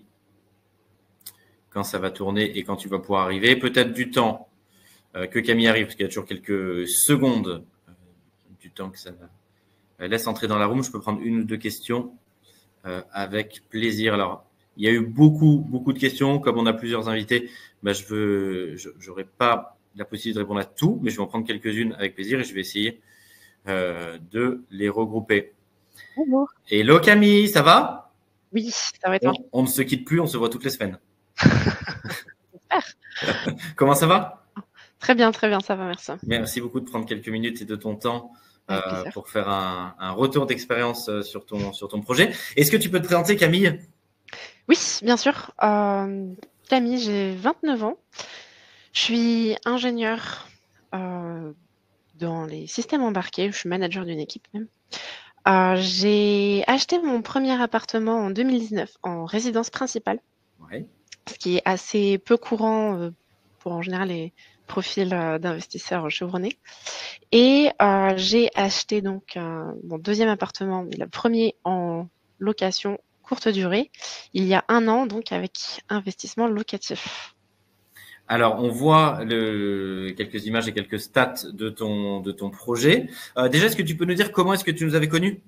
quand ça va tourner et quand tu vas pouvoir arriver. Peut-être du temps euh, que Camille arrive, parce qu'il y a toujours quelques secondes euh, du temps que ça va. Euh, laisse entrer dans la room. Je peux prendre une ou deux questions euh, avec plaisir. Alors, il y a eu beaucoup, beaucoup de questions. Comme on a plusieurs invités, ben, je veux, je n'aurai pas la possibilité de répondre à tout, mais je vais en prendre quelques-unes avec plaisir et je vais essayer euh, de les regrouper. Bonjour. Hello Camille, ça va? Oui, ça va être on, on ne se quitte plus, on se voit toutes les semaines. Super. Comment ça va? Très bien, très bien, ça va, merci. Merci beaucoup de prendre quelques minutes et de ton temps Avec euh, plaisir. pour faire un, un retour d'expérience euh, sur ton, sur ton projet. Est-ce que tu peux te présenter, Camille? Oui, bien sûr. Euh, Camille, j'ai vingt-neuf ans. Je suis ingénieure euh, dans les systèmes embarqués. Je suis manager d'une équipe même. Euh, j'ai acheté mon premier appartement en deux mille dix-neuf en résidence principale, Ouais. ce qui est assez peu courant euh, pour en général les profils euh, d'investisseurs chevronnés. Et euh, j'ai acheté donc euh, mon deuxième appartement, mais le premier en location courte durée, il y a un an, donc avec investissement locatif. Alors, on voit le, quelques images et quelques stats de ton, de ton projet. Euh, déjà, est-ce que tu peux nous dire comment est-ce que tu nous avais connus?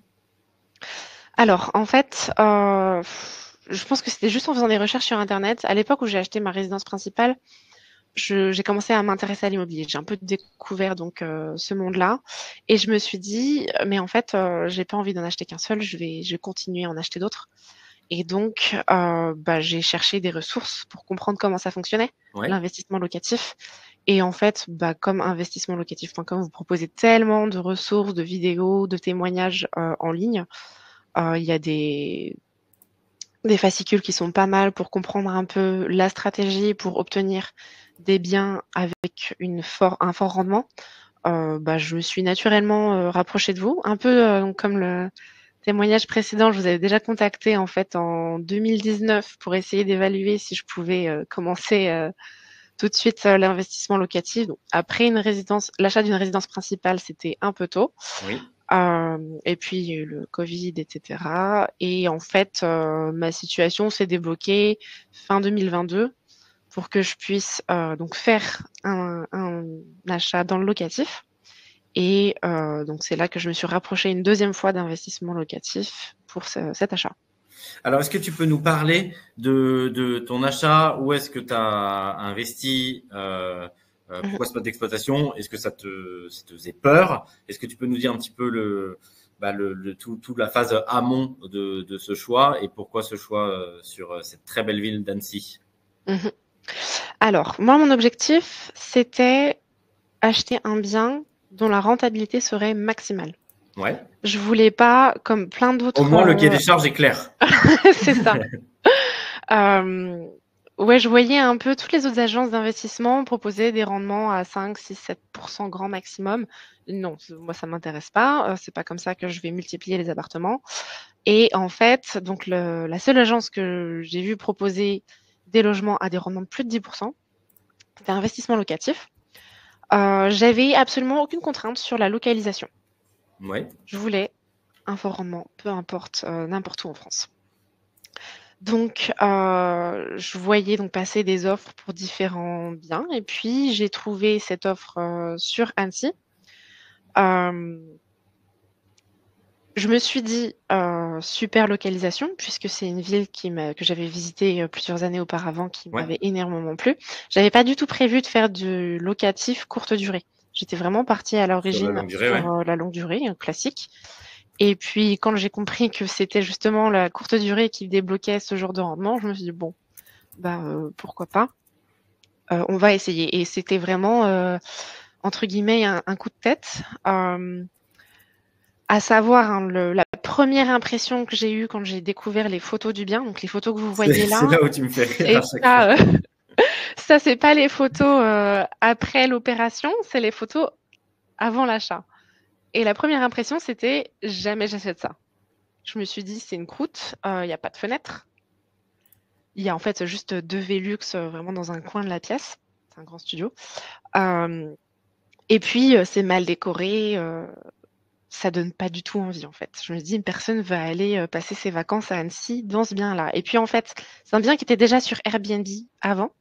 Alors, en fait, euh, je pense que c'était juste en faisant des recherches sur Internet. À l'époque où j'ai acheté ma résidence principale, je, j'ai commencé à m'intéresser à l'immobilier. J'ai un peu découvert donc euh, ce monde-là, et je me suis dit, mais en fait, euh, j'ai pas envie d'en acheter qu'un seul. Je vais, je vais continuer à en acheter d'autres. Et donc, euh, bah, j'ai cherché des ressources pour comprendre comment ça fonctionnait, Ouais. l'investissement locatif. Et en fait, bah, comme investissement locatif point com, vous proposez tellement de ressources, de vidéos, de témoignages euh, en ligne. Euh, Il y a des, des fascicules qui sont pas mal pour comprendre un peu la stratégie pour obtenir des biens avec une fort, un fort rendement. Euh, bah, je me suis naturellement euh, rapprochée de vous, un peu euh, comme le témoignage précédent. Je vous avais déjà contacté en fait en deux mille dix-neuf pour essayer d'évaluer si je pouvais euh, commencer euh, tout de suite euh, l'investissement locatif. Donc, après une résidence, l'achat d'une résidence principale, c'était un peu tôt. Oui. Euh, et puis il y a eu le Covid, et cetera. Et en fait, euh, ma situation s'est débloquée fin deux mille vingt-deux pour que je puisse euh, donc faire un, un achat dans le locatif. Et euh, donc, c'est là que je me suis rapprochée une deuxième fois d'investissement locatif pour ce, cet achat. Alors, est-ce que tu peux nous parler de, de ton achat? Où est-ce que tu as investi? euh, euh, Pourquoi ce mode d'exploitation? Est-ce que ça te, ça te faisait peur? Est-ce que tu peux nous dire un petit peu le, bah, le, le, tout, toute la phase amont de, de ce choix et pourquoi ce choix euh, sur cette très belle ville d'Annecy. Mmh. Alors, moi, mon objectif, c'était acheter un bien dont la rentabilité serait maximale. Ouais. Je voulais pas, comme plein d'autres. Au moins, le euh, cahier des charges est clair. C'est ça. Euh, ouais, je voyais un peu toutes les autres agences d'investissement proposer des rendements à cinq, six, sept pour cent grand maximum. Non, c- moi, ça m'intéresse pas. Euh, c'est pas comme ça que je vais multiplier les appartements. Et en fait, donc le- la seule agence que j'ai vue proposer des logements à des rendements de plus de dix pour cent, c'était investissement locatif. Euh, j'avais absolument aucune contrainte sur la localisation. Ouais. Je voulais un fort rendement, peu importe, euh, n'importe où en France. Donc, euh, je voyais donc passer des offres pour différents biens, et puis j'ai trouvé cette offre euh, sur Annecy. Euh, je me suis dit euh, super localisation, puisque c'est une ville qui m'a- que j'avais visitée euh, plusieurs années auparavant, qui Ouais. m'avait énormément plu. J'avais pas du tout prévu de faire du locatif courte durée. J'étais vraiment partie à Sur la l'origine longue durée, sur ouais. euh, la longue durée, un classique. Et puis, quand j'ai compris que c'était justement la courte durée qui débloquait ce genre de rendement, je me suis dit, bon, bah, euh, pourquoi pas. Euh, on va essayer. Et c'était vraiment, euh, entre guillemets, un, un coup de tête. Euh, à savoir, hein, le- la première impression que j'ai eue quand j'ai découvert les photos du bien, donc les photos que vous C'est voyez c'est là, là où tu me fais rire c'est à chaque pas, fois. euh, ça, c'est pas les photos euh, après l'opération, c'est les photos avant l'achat. Et la première impression, c'était jamais j'achète ça. Je me suis dit, c'est une croûte, il n'y a pas de fenêtre. Il y a en fait juste deux Velux euh, vraiment dans un coin de la pièce. C'est un grand studio. Euh, et puis, euh, c'est mal décoré. Euh, ça donne pas du tout envie, en fait. Je me dis, une personne va aller euh, passer ses vacances à Annecy dans ce bien-là. Et puis, en fait, c'est un bien qui était déjà sur Airbnb avant.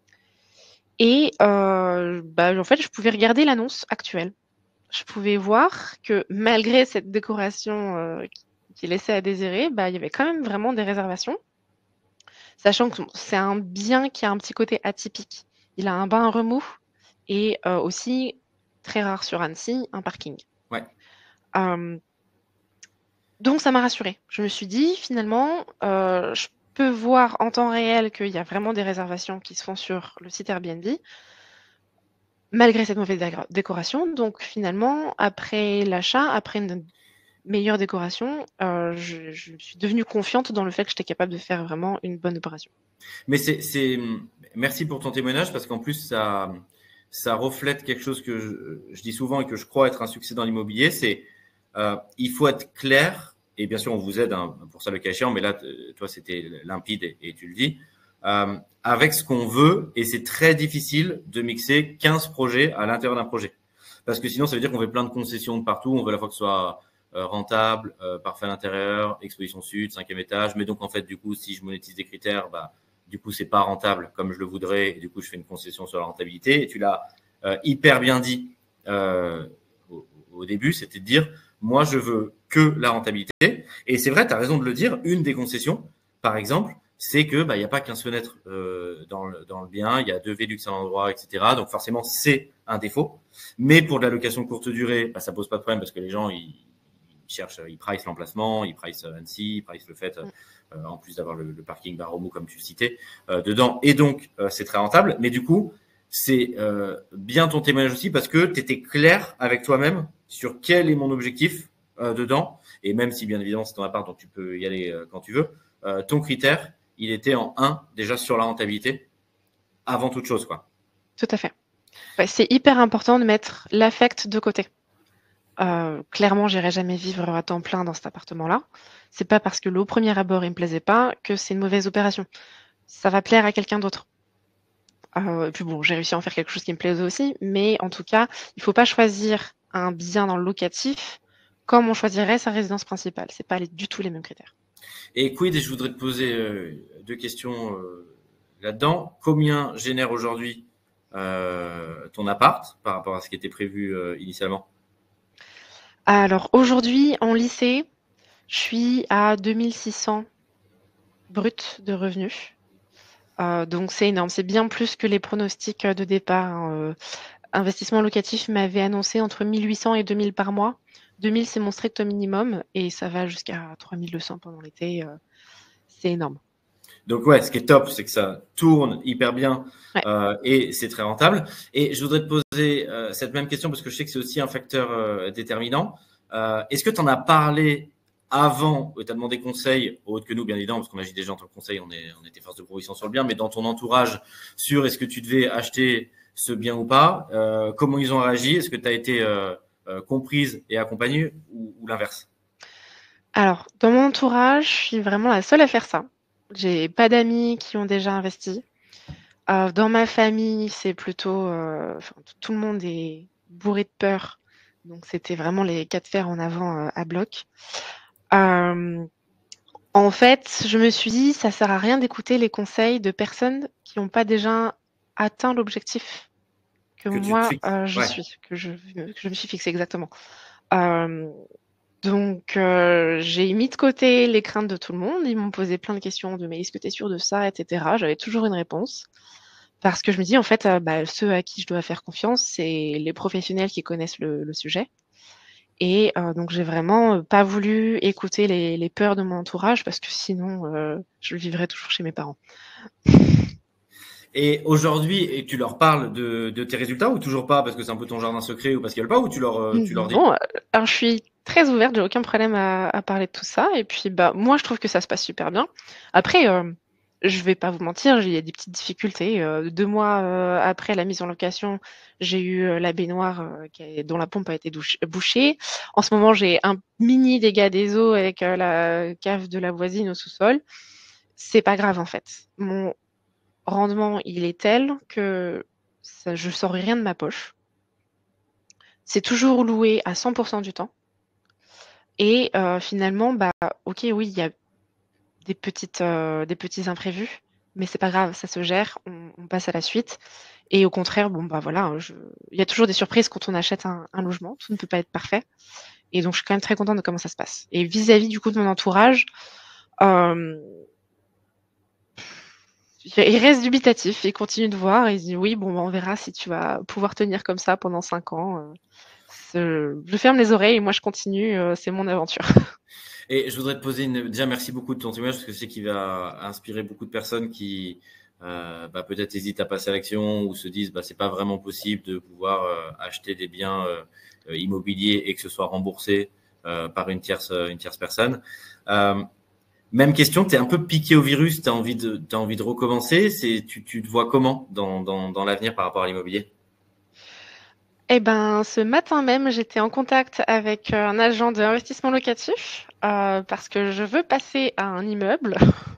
Et euh, bah, en fait, je pouvais regarder l'annonce actuelle. Je pouvais voir que malgré cette décoration euh, qui qui laissait à désirer, bah, il y avait quand même vraiment des réservations. Sachant que c'est un bien qui a un petit côté atypique. Il a un bain remous et euh, aussi, très rare sur Annecy, un parking. Ouais. Euh, donc ça m'a rassurée. Je me suis dit, finalement, euh, je peux voir en temps réel qu'il y a vraiment des réservations qui se font sur le site Airbnb, malgré cette mauvaise dé- décoration. Donc finalement, après l'achat, après une meilleure décoration, euh, je, je suis devenue confiante dans le fait que j'étais capable de faire vraiment une bonne opération. Mais c'est, c'est, merci pour ton témoignage parce qu'en plus, ça, ça reflète quelque chose que je, je dis souvent et que je crois être un succès dans l'immobilier. C'est, euh, il faut être clair. Et bien sûr, on vous aide hein, pour ça le cas échéant, mais là, toi, c'était limpide et, et tu le dis. Euh, avec ce qu'on veut, et c'est très difficile de mixer quinze projets à l'intérieur d'un projet. Parce que sinon, ça veut dire qu'on fait plein de concessions de partout. On veut à la fois que ce soit euh, rentable, euh, parfait à l'intérieur, exposition sud, cinquième étage. Mais donc, en fait, du coup, si je monétise des critères, bah, du coup, c'est pas rentable comme je le voudrais. Et du coup, je fais une concession sur la rentabilité. Et tu l'as euh, hyper bien dit euh, au, au début, c'était de dire, moi, je veux que la rentabilité. Et c'est vrai, tu as raison de le dire. Une des concessions, par exemple, c'est que bah, il n'y a pas quinze fenêtres euh, dans, le, dans le bien. Il y a deux Velux à l'endroit, et cetera. Donc, forcément, c'est un défaut. Mais pour de la location courte durée, bah, ça pose pas de problème parce que les gens, ils, ils cherchent, ils price l'emplacement, ils price Annecy, ils price le fait, euh, en plus d'avoir le, le parking Baromou, comme tu citais, euh, dedans. Et donc, euh, c'est très rentable. Mais du coup, c'est euh, bien ton témoignage aussi parce que tu étais clair avec toi-même sur quel est mon objectif euh, dedans. Et même si, bien évidemment, c'est ton appart, donc tu peux y aller euh, quand tu veux, euh, ton critère, il était en un, déjà sur la rentabilité, avant toute chose, quoi. Tout à fait. Ouais, c'est hyper important de mettre l'affect de côté. Euh, clairement, j'irai jamais vivre à temps plein dans cet appartement-là. C'est pas parce que le premier abord il me plaisait pas que c'est une mauvaise opération. Ça va plaire à quelqu'un d'autre. Euh, et puis bon, j'ai réussi à en faire quelque chose qui me plaisait aussi, mais en tout cas, il faut pas choisir un bien dans le locatif comme on choisirait sa résidence principale. C'est pas les- du tout les mêmes critères. Et quid, et je voudrais te poser euh, deux questions euh, là-dedans. Combien génère aujourd'hui euh, ton appart par rapport à ce qui était prévu euh, initialement? Alors aujourd'hui, en lycée, je suis à deux mille six cents brut de revenus. Euh, donc c'est énorme, c'est bien plus que les pronostics de départ, hein. Euh, investissement locatif m'avait annoncé entre mille huit cents et deux mille par mois. deux mille, c'est mon strict minimum et ça va jusqu'à trois mille deux cents pendant l'été. Euh, c'est énorme. Donc, ouais, ce qui est top, c'est que ça tourne hyper bien Ouais. euh, et c'est très rentable. Et je voudrais te poser euh, cette même question parce que je sais que c'est aussi un facteur euh, déterminant. Euh, est-ce que tu en as parlé avant, tu as demandé conseil, autre que nous, bien évidemment, parce qu'on agit déjà en tant que conseil, on, est, on était force de proposition sur le bien, mais dans ton entourage, sur est-ce que tu devais acheter ce bien ou pas, euh, comment ils ont réagi, est-ce que tu as été euh, euh, comprise et accompagnée ou, ou l'inverse? Alors, dans mon entourage, je suis vraiment la seule à faire ça. J'ai pas d'amis qui ont déjà investi. Euh, dans ma famille, c'est plutôt, euh, enfin, tout le monde est bourré de peur, donc c'était vraiment les cas de fer en avant euh, à bloc. Euh, en fait, je me suis dit, ça sert à rien d'écouter les conseils de personnes qui n'ont pas déjà atteint l'objectif que, Que tu te moi fixes. euh, je Ouais. suis, que je, que je me suis fixé exactement. Euh, donc, euh, j'ai mis de côté les craintes de tout le monde. Ils m'ont posé plein de questions de mais est-ce que tu es sûr de ça, et cetera. J'avais toujours une réponse. Parce que je me dis, en fait, euh, bah, ceux à qui je dois faire confiance, c'est les professionnels qui connaissent le, le sujet. Et euh, donc, j'ai vraiment pas voulu écouter les, les peurs de mon entourage parce que sinon, euh, je vivrais toujours chez mes parents. Et aujourd'hui, et tu leur parles de, de tes résultats ou toujours pas parce que c'est un peu ton jardin secret ou parce qu'ils veulent pas ou tu leur, euh, tu leur dis? Non, alors je suis très ouverte, j'ai aucun problème à, à parler de tout ça. Et puis, bah, moi, je trouve que ça se passe super bien. Après, euh, je vais pas vous mentir, il y a des petites difficultés. Euh, deux mois euh, après la mise en location, j'ai eu euh, la baignoire euh, qui a- dont la pompe a été douche- bouchée. En ce moment, j'ai un mini dégât des eaux avec euh, la cave de la voisine au sous-sol. C'est pas grave en fait. Mon rendement, il est tel que ça, je sors rien de ma poche. C'est toujours loué à cent pour cent du temps. Et euh, finalement, bah, ok, oui, il y a des petites, euh, des petits imprévus, mais c'est pas grave, ça se gère, on, on passe à la suite. Et au contraire, bon, bah voilà, je... il y a toujours des surprises quand on achète un, un logement, tout ne peut pas être parfait. Et donc, je suis quand même très contente de comment ça se passe. Et vis-à-vis du coup de mon entourage, euh, il reste dubitatif, il continue de voir, et il dit oui, bon, bah, on verra si tu vas pouvoir tenir comme ça pendant cinq ans. Euh, je ferme les oreilles et moi je continue, euh, c'est mon aventure. Et je voudrais te poser une. Déjà, merci beaucoup de ton témoignage parce que je sais qu'il va inspirer beaucoup de personnes qui euh, bah, peut-être hésitent à passer à l'action ou se disent bah c'est pas vraiment possible de pouvoir euh, acheter des biens euh, immobiliers et que ce soit remboursé euh, par une tierce une tierce personne. Euh, même question, tu es un peu piqué au virus, tu as envie de t'as envie de recommencer. C'est tu tu te vois comment dans dans dans l'avenir par rapport à l'immobilier? Eh ben, ce matin même, j'étais en contact avec euh, un agent d'investissement locatif euh, parce que je veux passer à un immeuble.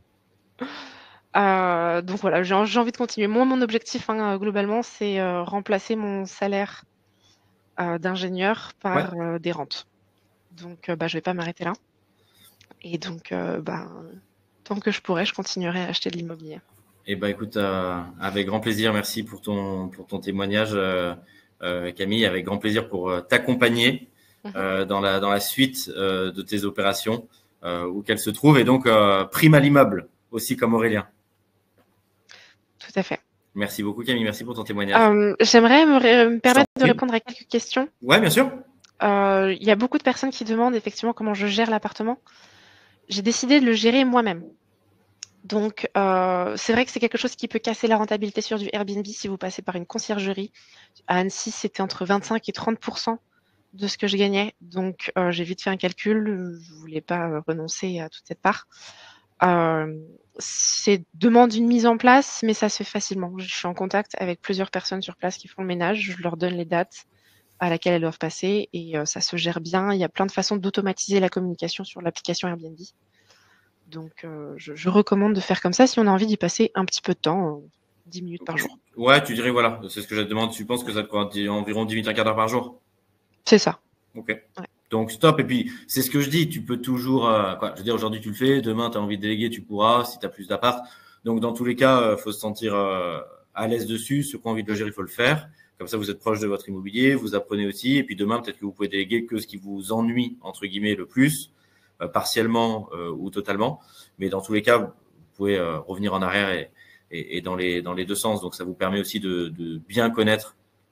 Euh, donc voilà, j'ai j'ai envie de continuer. Moi, mon objectif, hein, globalement, c'est euh, remplacer mon salaire euh, d'ingénieur Ouais. par euh, des rentes. Donc, euh, bah, je vais pas m'arrêter là. Et donc, euh, bah, tant que je pourrai, je continuerai à acheter de l'immobilier. Eh ben écoute, euh, avec grand plaisir, merci pour ton pour ton témoignage, euh, euh, Camille, avec grand plaisir pour euh, t'accompagner Mhm. euh, dans la dans la suite euh, de tes opérations euh, où qu'elles se trouvent et donc euh, prime à l'immeuble aussi comme Aurélien. Tout à fait. Merci beaucoup Camille, merci pour ton témoignage. Euh, j'aimerais me, ré- me Je t'en permettre de prie. répondre à quelques questions. Ouais, bien sûr. Euh, Il y a beaucoup de personnes qui demandent effectivement comment je gère l'appartement. J'ai décidé de le gérer moi-même. Donc, euh, c'est vrai que c'est quelque chose qui peut casser la rentabilité sur du Airbnb si vous passez par une conciergerie. À Annecy, c'était entre vingt-cinq et trente pour cent de ce que je gagnais. Donc, euh, j'ai vite fait un calcul. Je voulais pas euh, renoncer à toute cette part. Euh, c'est demande une mise en place, mais ça se fait facilement. Je suis en contact avec plusieurs personnes sur place qui font le ménage. Je leur donne les dates à laquelle elles doivent passer et euh, ça se gère bien. Il y a plein de façons d'automatiser la communication sur l'application Airbnb. Donc, euh, je, je recommande de faire comme ça si on a envie d'y passer un petit peu de temps, euh, dix minutes par jour. Ouais, tu dirais voilà, c'est ce que je te demande. Tu penses que ça te prend environ dix minutes, un quart d'heure par jour? C'est ça. Ok. Ouais. Donc stop. Et puis c'est ce que je dis, tu peux toujours, euh, quoi, je veux dire aujourd'hui tu le fais, demain tu as envie de déléguer, tu pourras, si tu as plus d'appart. Donc dans tous les cas, euh, faut se sentir euh, à l'aise dessus. Ceux qui ont envie de le gérer, il faut le faire. Comme ça, vous êtes proche de votre immobilier, vous apprenez aussi. Et puis demain, peut-être que vous pouvez déléguer que ce qui vous ennuie entre guillemets le plus, euh, partiellement euh, ou totalement. Mais dans tous les cas, vous pouvez euh, revenir en arrière et, et, et dans les dans les deux sens. Donc ça vous permet aussi de, de bien connaître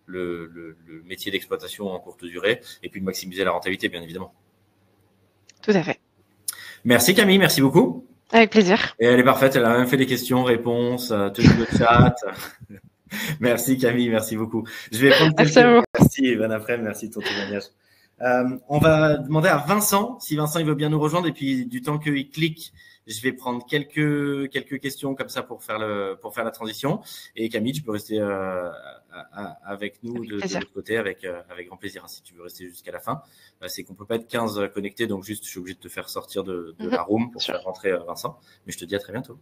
le, le, le métier d'exploitation en courte durée et puis de maximiser la rentabilité, bien évidemment. Tout à fait. Merci Camille, merci beaucoup. Avec plaisir. Et elle est parfaite, elle a même fait des questions, réponses, tenu le chat. Merci Camille, merci beaucoup. Je vais prendre quelques... Merci Van Après, merci de ton témoignage. Euh, on va demander à Vincent, si Vincent il veut bien nous rejoindre, et puis du temps qu'il clique, je vais prendre quelques quelques questions comme ça pour faire le pour faire la transition. Et Camille, tu peux rester euh, à, à, avec nous de, de l'autre côté avec euh, avec grand plaisir hein, si tu veux rester jusqu'à la fin. Euh, c'est qu'on peut pas être quinze connectés, donc juste je suis obligé de te faire sortir de, de mm-hmm. la room pour sure. faire rentrer euh, Vincent. Mais je te dis à très bientôt.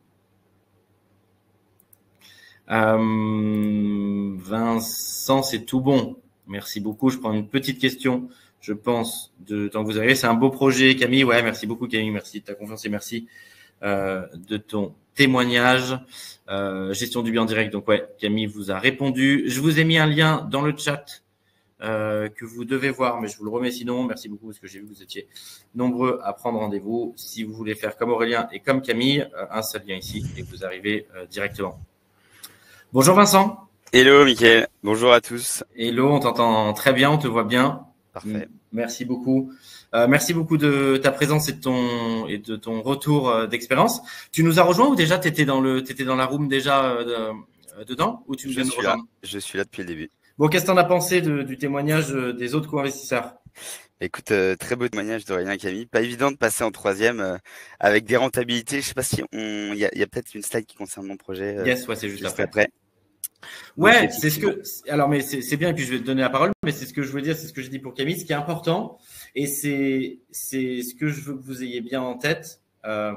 Euh, Vincent, c'est tout bon. Merci beaucoup. Je prends une petite question, je pense, de tant que vous arrivez. C'est un beau projet, Camille. Ouais, merci beaucoup, Camille. Merci de ta confiance et merci euh, de ton témoignage. Euh, gestion du bien en direct. Donc, ouais, Camille vous a répondu. Je vous ai mis un lien dans le chat euh, que vous devez voir, mais je vous le remets sinon. Merci beaucoup parce que j'ai vu que vous étiez nombreux à prendre rendez-vous. Si vous voulez faire comme Aurélien et comme Camille, euh, un seul lien ici et vous arrivez euh, directement. Bonjour Vincent. Hello Mickaël, bonjour à tous. Hello, on t'entend très bien, on te voit bien. Parfait. Merci beaucoup. Euh, merci beaucoup de ta présence et de ton, et de ton retour euh, d'expérience. Tu nous as rejoint ou déjà tu étais dans, le, t'étais dans la room déjà euh, de, dedans ou tu nous je, viens suis de là. je suis là depuis le début. Bon, qu'est-ce que tu en as pensé de, du témoignage des autres co-investisseurs ? Écoute, euh, très beau témoignage d'Aurélien et Camille. Pas évident de passer en troisième euh, avec des rentabilités. Je sais pas si on, il y a, y a peut-être une slide qui concerne mon projet. Euh, yes, ouais, c'est juste, juste après. après. Ouais, c'est ce que. Alors, mais c'est, c'est bien. Et puis je vais te donner la parole. Mais c'est ce que je veux dire, c'est ce que j'ai dit pour Camille. Ce qui est important, et c'est c'est ce que je veux que vous ayez bien en tête. Euh,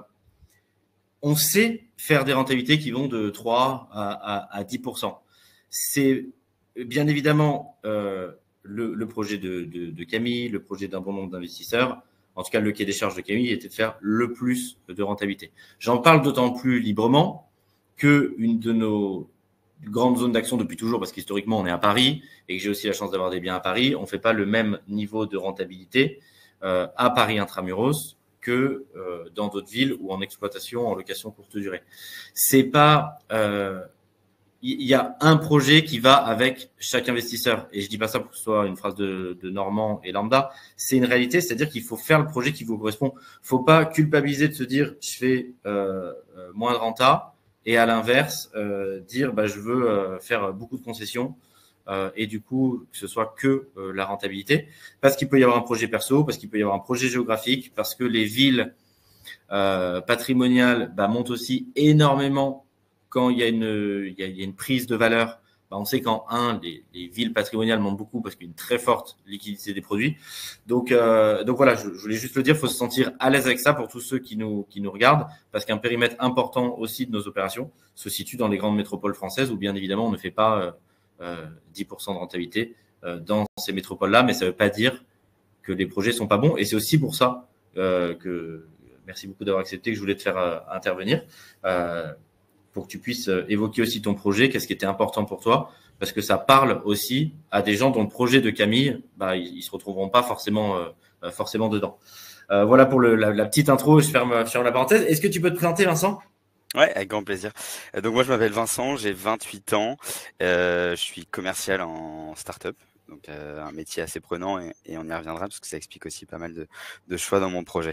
on sait faire des rentabilités qui vont de trois à, à, à dix pour cent. C'est bien évidemment euh, le, le projet de, de, de Camille, le projet d'un bon nombre d'investisseurs. En tout cas, le cahier des charges de Camille était de faire le plus de rentabilité. J'en parle d'autant plus librement que une de nos grande zone d'action depuis toujours, parce qu'historiquement, on est à Paris et que j'ai aussi la chance d'avoir des biens à Paris. On ne fait pas le même niveau de rentabilité euh, à Paris intramuros que euh, dans d'autres villes ou en exploitation, en location courte durée. C'est pas, euh, il y a un projet qui va avec chaque investisseur. Et je dis pas ça pour que ce soit une phrase de, de Normand et lambda. C'est une réalité, c'est-à-dire qu'il faut faire le projet qui vous correspond. Faut pas culpabiliser de se dire, je fais euh, euh, moins de renta. Et à l'inverse, euh, dire bah, je veux euh, faire beaucoup de concessions euh, et du coup que ce soit que euh, la rentabilité, parce qu'il peut y avoir un projet perso, parce qu'il peut y avoir un projet géographique, parce que les villes euh, patrimoniales bah, montent aussi énormément quand il y a une il y a, il y a une prise de valeur. Bah, on sait qu'en un, les, les villes patrimoniales montent beaucoup parce qu'il y a une très forte liquidité des produits. Donc, euh, donc voilà, je, je voulais juste le dire, il faut se sentir à l'aise avec ça pour tous ceux qui nous, qui nous regardent, parce qu'un périmètre important aussi de nos opérations se situe dans les grandes métropoles françaises où bien évidemment on ne fait pas euh, euh, dix pour cent de rentabilité euh, dans ces métropoles-là, mais ça ne veut pas dire que les projets sont pas bons. Et c'est aussi pour ça euh, que, merci beaucoup d'avoir accepté que je voulais te faire euh, intervenir. Euh, pour que tu puisses évoquer aussi ton projet, qu'est-ce qui était important pour toi, parce que ça parle aussi à des gens dont le projet de Camille, bah, ils, ils se retrouveront pas forcément, euh, forcément dedans. Euh, voilà pour le, la, la petite intro, je ferme, je ferme la parenthèse. Est-ce que tu peux te présenter, Vincent ? Ouais, avec grand plaisir. Donc moi, je m'appelle Vincent, j'ai vingt-huit ans, euh, je suis commercial en start-up. Donc euh, un métier assez prenant et, et on y reviendra parce que ça explique aussi pas mal de, de choix dans mon projet.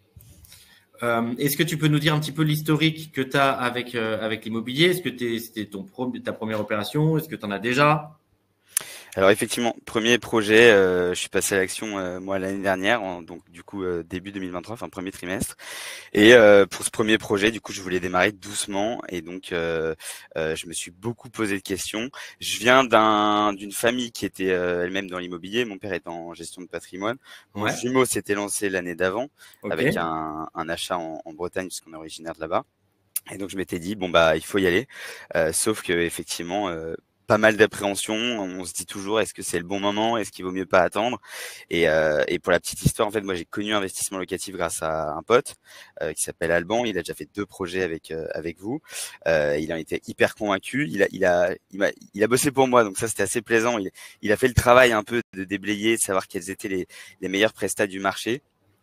Euh, est-ce que tu peux nous dire un petit peu l'historique que tu as avec, euh, avec l'immobilier ? Est-ce que t'es, c'était ton pro, ta première opération ? Est-ce que tu en as déjà ? Alors effectivement, premier projet, euh, je suis passé à l'action euh, moi l'année dernière, en, donc du coup euh, début deux mille vingt-trois, enfin premier trimestre. Et euh, pour ce premier projet, du coup, je voulais démarrer doucement et donc euh, euh, je me suis beaucoup posé de questions. Je viens d'un d'une famille qui était euh, elle-même dans l'immobilier. Mon père est en gestion de patrimoine. Mon ouais. jumeau s'était lancé l'année d'avant okay. avec un, un achat en, en Bretagne puisqu'on est originaire de là-bas. Et donc je m'étais dit bon bah il faut y aller. Euh, sauf que effectivement euh, pas mal d'appréhension, on se dit toujours est-ce que c'est le bon moment, est-ce qu'il vaut mieux pas attendre et, euh, et pour la petite histoire, en fait moi j'ai connu investissement locatif grâce à un pote euh, qui s'appelle Alban, il a déjà fait deux projets avec euh, avec vous, euh, il en était hyper convaincu, il a il a il a il a bossé pour moi donc ça c'était assez plaisant, il il a fait le travail un peu de déblayer, de savoir quels étaient les les meilleurs prestats du marché.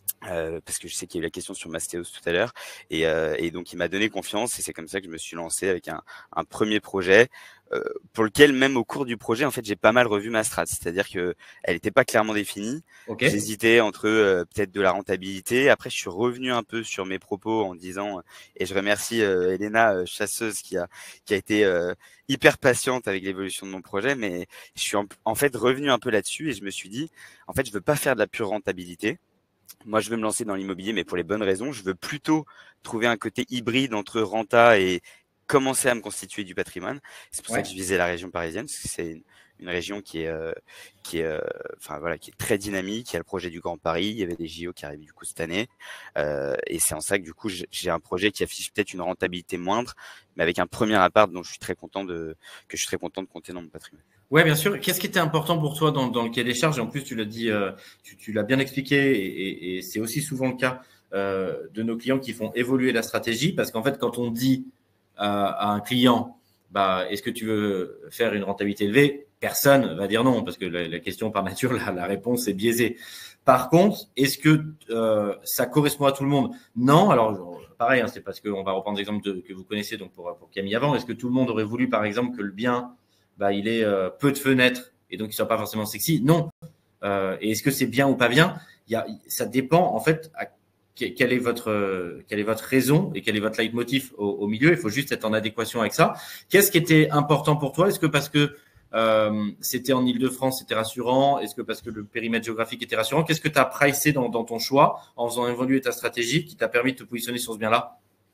Euh, parce que je sais qu'il y a eu la question sur Mastéos tout à l'heure, et, euh, et donc il m'a donné confiance, et c'est comme ça que je me suis lancé avec un, un premier projet euh, pour lequel, même au cours du projet, en fait, j'ai pas mal revu ma strat, c'est-à-dire que elle n'était pas clairement définie. Ok. J'hésitais entre euh, peut-être de la rentabilité. Après, je suis revenu un peu sur mes propos en disant, et je remercie euh, Elena euh, Chasseuse qui a qui a été euh, hyper patiente avec l'évolution de mon projet, mais je suis en, en fait revenu un peu là-dessus, et je me suis dit, en fait, je veux pas faire de la pure rentabilité. Moi, je veux me lancer dans l'immobilier, mais pour les bonnes raisons. Je veux plutôt trouver un côté hybride entre renta et commencer à me constituer du patrimoine. C'est pour Ouais. ça que je visais la région parisienne, parce que c'est une, une région qui est, euh, qui est, euh, enfin voilà, qui est très dynamique. Il y a le projet du Grand Paris. Il y avait des J O qui arrivent du coup cette année, euh, et c'est en ça que du coup j'ai un projet qui affiche peut-être une rentabilité moindre, mais avec un premier appart dont je suis très content de, que je suis très content de compter dans mon patrimoine. Ouais, bien sûr. Qu'est-ce qui était important pour toi dans, dans le cahier des charges? Et en plus, tu l'as dit, euh, tu, tu l'as bien expliqué, et, et, et c'est aussi souvent le cas euh, de nos clients qui font évoluer la stratégie, parce qu'en fait, quand on dit à, à un client, bah, est-ce que tu veux faire une rentabilité élevée? Personne va dire non, parce que la, la question par nature, la, la réponse est biaisée. Par contre, est-ce que euh, ça correspond à tout le monde? Non. Alors, pareil, hein, c'est parce qu'on va reprendre l'exemple de, que vous connaissez donc pour, pour Camille avant. Est-ce que tout le monde aurait voulu, par exemple, que le bien bah, il ait euh, peu de fenêtres et donc il ne soit pas forcément sexy? Non. Euh, et est-ce que c'est bien ou pas bien? Il y a, ça dépend en fait à quelle est votre euh, quelle est votre raison et quel est votre leitmotiv au, au milieu. Il faut juste être en adéquation avec ça. Qu'est-ce qui était important pour toi? Est-ce que parce que euh, c'était en Île-de-France, c'était rassurant? Est-ce que parce que le périmètre géographique était rassurant? Qu'est-ce que tu as pricé dans, dans ton choix en faisant évoluer ta stratégie qui t'a permis de te positionner sur ce bien-là?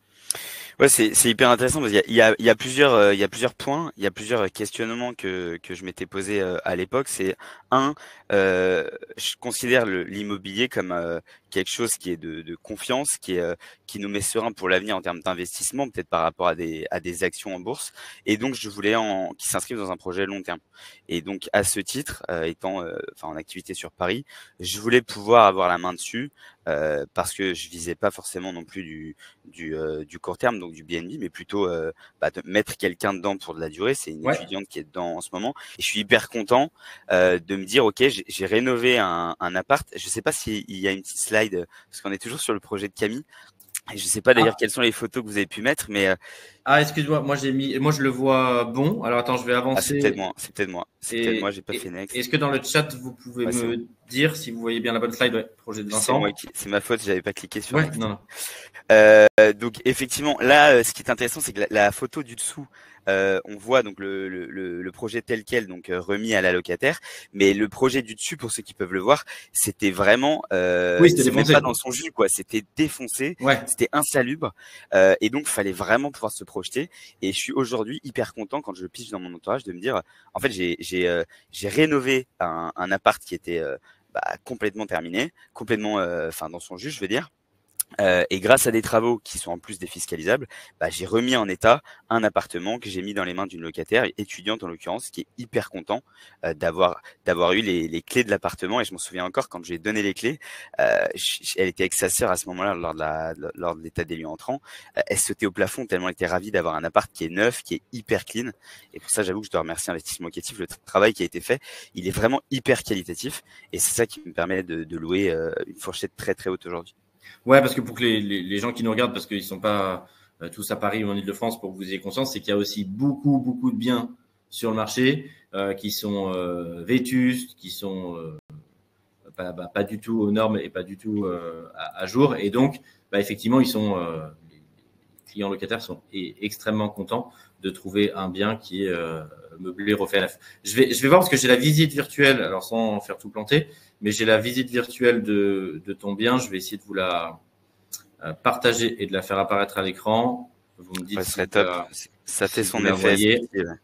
Ouais, c'est c'est hyper intéressant parce qu'il y a, il y a, il y a plusieurs euh, il y a plusieurs points, il y a plusieurs questionnements que que je m'étais posé euh, à l'époque. C'est un, euh, je considère le- l'immobilier comme euh, quelque chose qui est de, de confiance, qui est euh, qui nous met serein pour l'avenir en termes d'investissement, peut-être par rapport à des à des actions en bourse. Et donc je voulais en qui s'inscrivent dans un projet long terme. Et donc à ce titre, euh, étant euh, enfin en activité sur Paris, je voulais pouvoir avoir la main dessus euh, parce que je visais pas forcément non plus du du, euh, du court terme, donc du B N B, mais plutôt euh, bah, de mettre quelqu'un dedans pour de la durée. C'est une Ouais. étudiante qui est dedans en ce moment, et je suis hyper content euh, de me dire, ok, j'ai, j'ai rénové un, un appart. Je sais pas s'il y a une petite slide, parce qu'on est toujours sur le projet de Camille. Et je sais pas d'ailleurs Ah. quelles sont les photos que vous avez pu mettre, mais euh, Ah, excuse-moi, moi j'ai mis, moi je le vois bon. Alors attends, je vais ah, c'est avancer. peut-être moi, c'est peut-être moi, c'est peut-être moi, Et, j'ai pas fait et- next. est-ce que dans le chat vous pouvez Ouais, c'est me bon. dire si vous voyez bien la bonne slide? Ouais, projet de C'est moi Vincent. qui, c'est ma faute, j'avais pas cliqué sur Ouais, next. non, non. Euh, donc effectivement, là, euh, ce qui est intéressant, c'est que la, la photo du dessous, euh, on voit donc le, le, le le projet tel quel, donc euh, remis à la locataire. Mais le projet du dessus, pour ceux qui peuvent le voir, c'était vraiment, euh, Oui, c'était c'est même défoncé. pas dans son jus, quoi. C'était défoncé, Ouais, c'était insalubre, euh, et donc fallait vraiment pouvoir se projeter. Et je suis aujourd'hui hyper content quand je pige dans mon entourage de me dire, en fait, j'ai j'ai euh, j'ai rénové un, un appart qui était euh, bah, complètement terminé, complètement, euh, enfin dans son jus, je veux dire. Euh, et grâce à des travaux qui sont en plus défiscalisables, bah, j'ai remis en état un appartement que j'ai mis dans les mains d'une locataire, étudiante en l'occurrence, qui est hyper content euh, d'avoir d'avoir eu les, les clés de l'appartement. Et je m'en souviens encore quand je lui ai donné les clés, euh, je- elle était avec sa sœur à ce moment-là lors de la lors de l'état des lieux entrant. Euh, elle sautait au plafond tellement elle était ravie d'avoir un appart qui est neuf, qui est hyper clean. Et pour ça, j'avoue que je dois remercier Investissement Locatif. Le travail qui a été fait, il est vraiment hyper qualitatif. Et c'est ça qui me permet de, de louer euh, une fourchette très très haute aujourd'hui. ouais, parce que pour que les, les, les gens qui nous regardent, parce qu'ils sont pas euh, tous à Paris ou en Île-de-France, pour que vous ayez conscience, c'est qu'il y a aussi beaucoup, beaucoup de biens sur le marché euh, qui sont euh, vétustes, qui sont euh, pas, bah, pas du tout aux normes et pas du tout euh, à, à jour. Et donc, bah, effectivement, ils sont euh, les clients locataires sont et, extrêmement contents de trouver un bien qui est euh, meublé, refait à neuf. Je vais, je vais voir parce que j'ai la visite virtuelle, alors sans faire tout planter, mais j'ai la visite virtuelle de, de ton bien. Je vais essayer de vous la euh, partager et de la faire apparaître à l'écran. Vous me dites Ouais, ce si serait vous top. la, Ça fait si son vous la effet. voyez. ce style.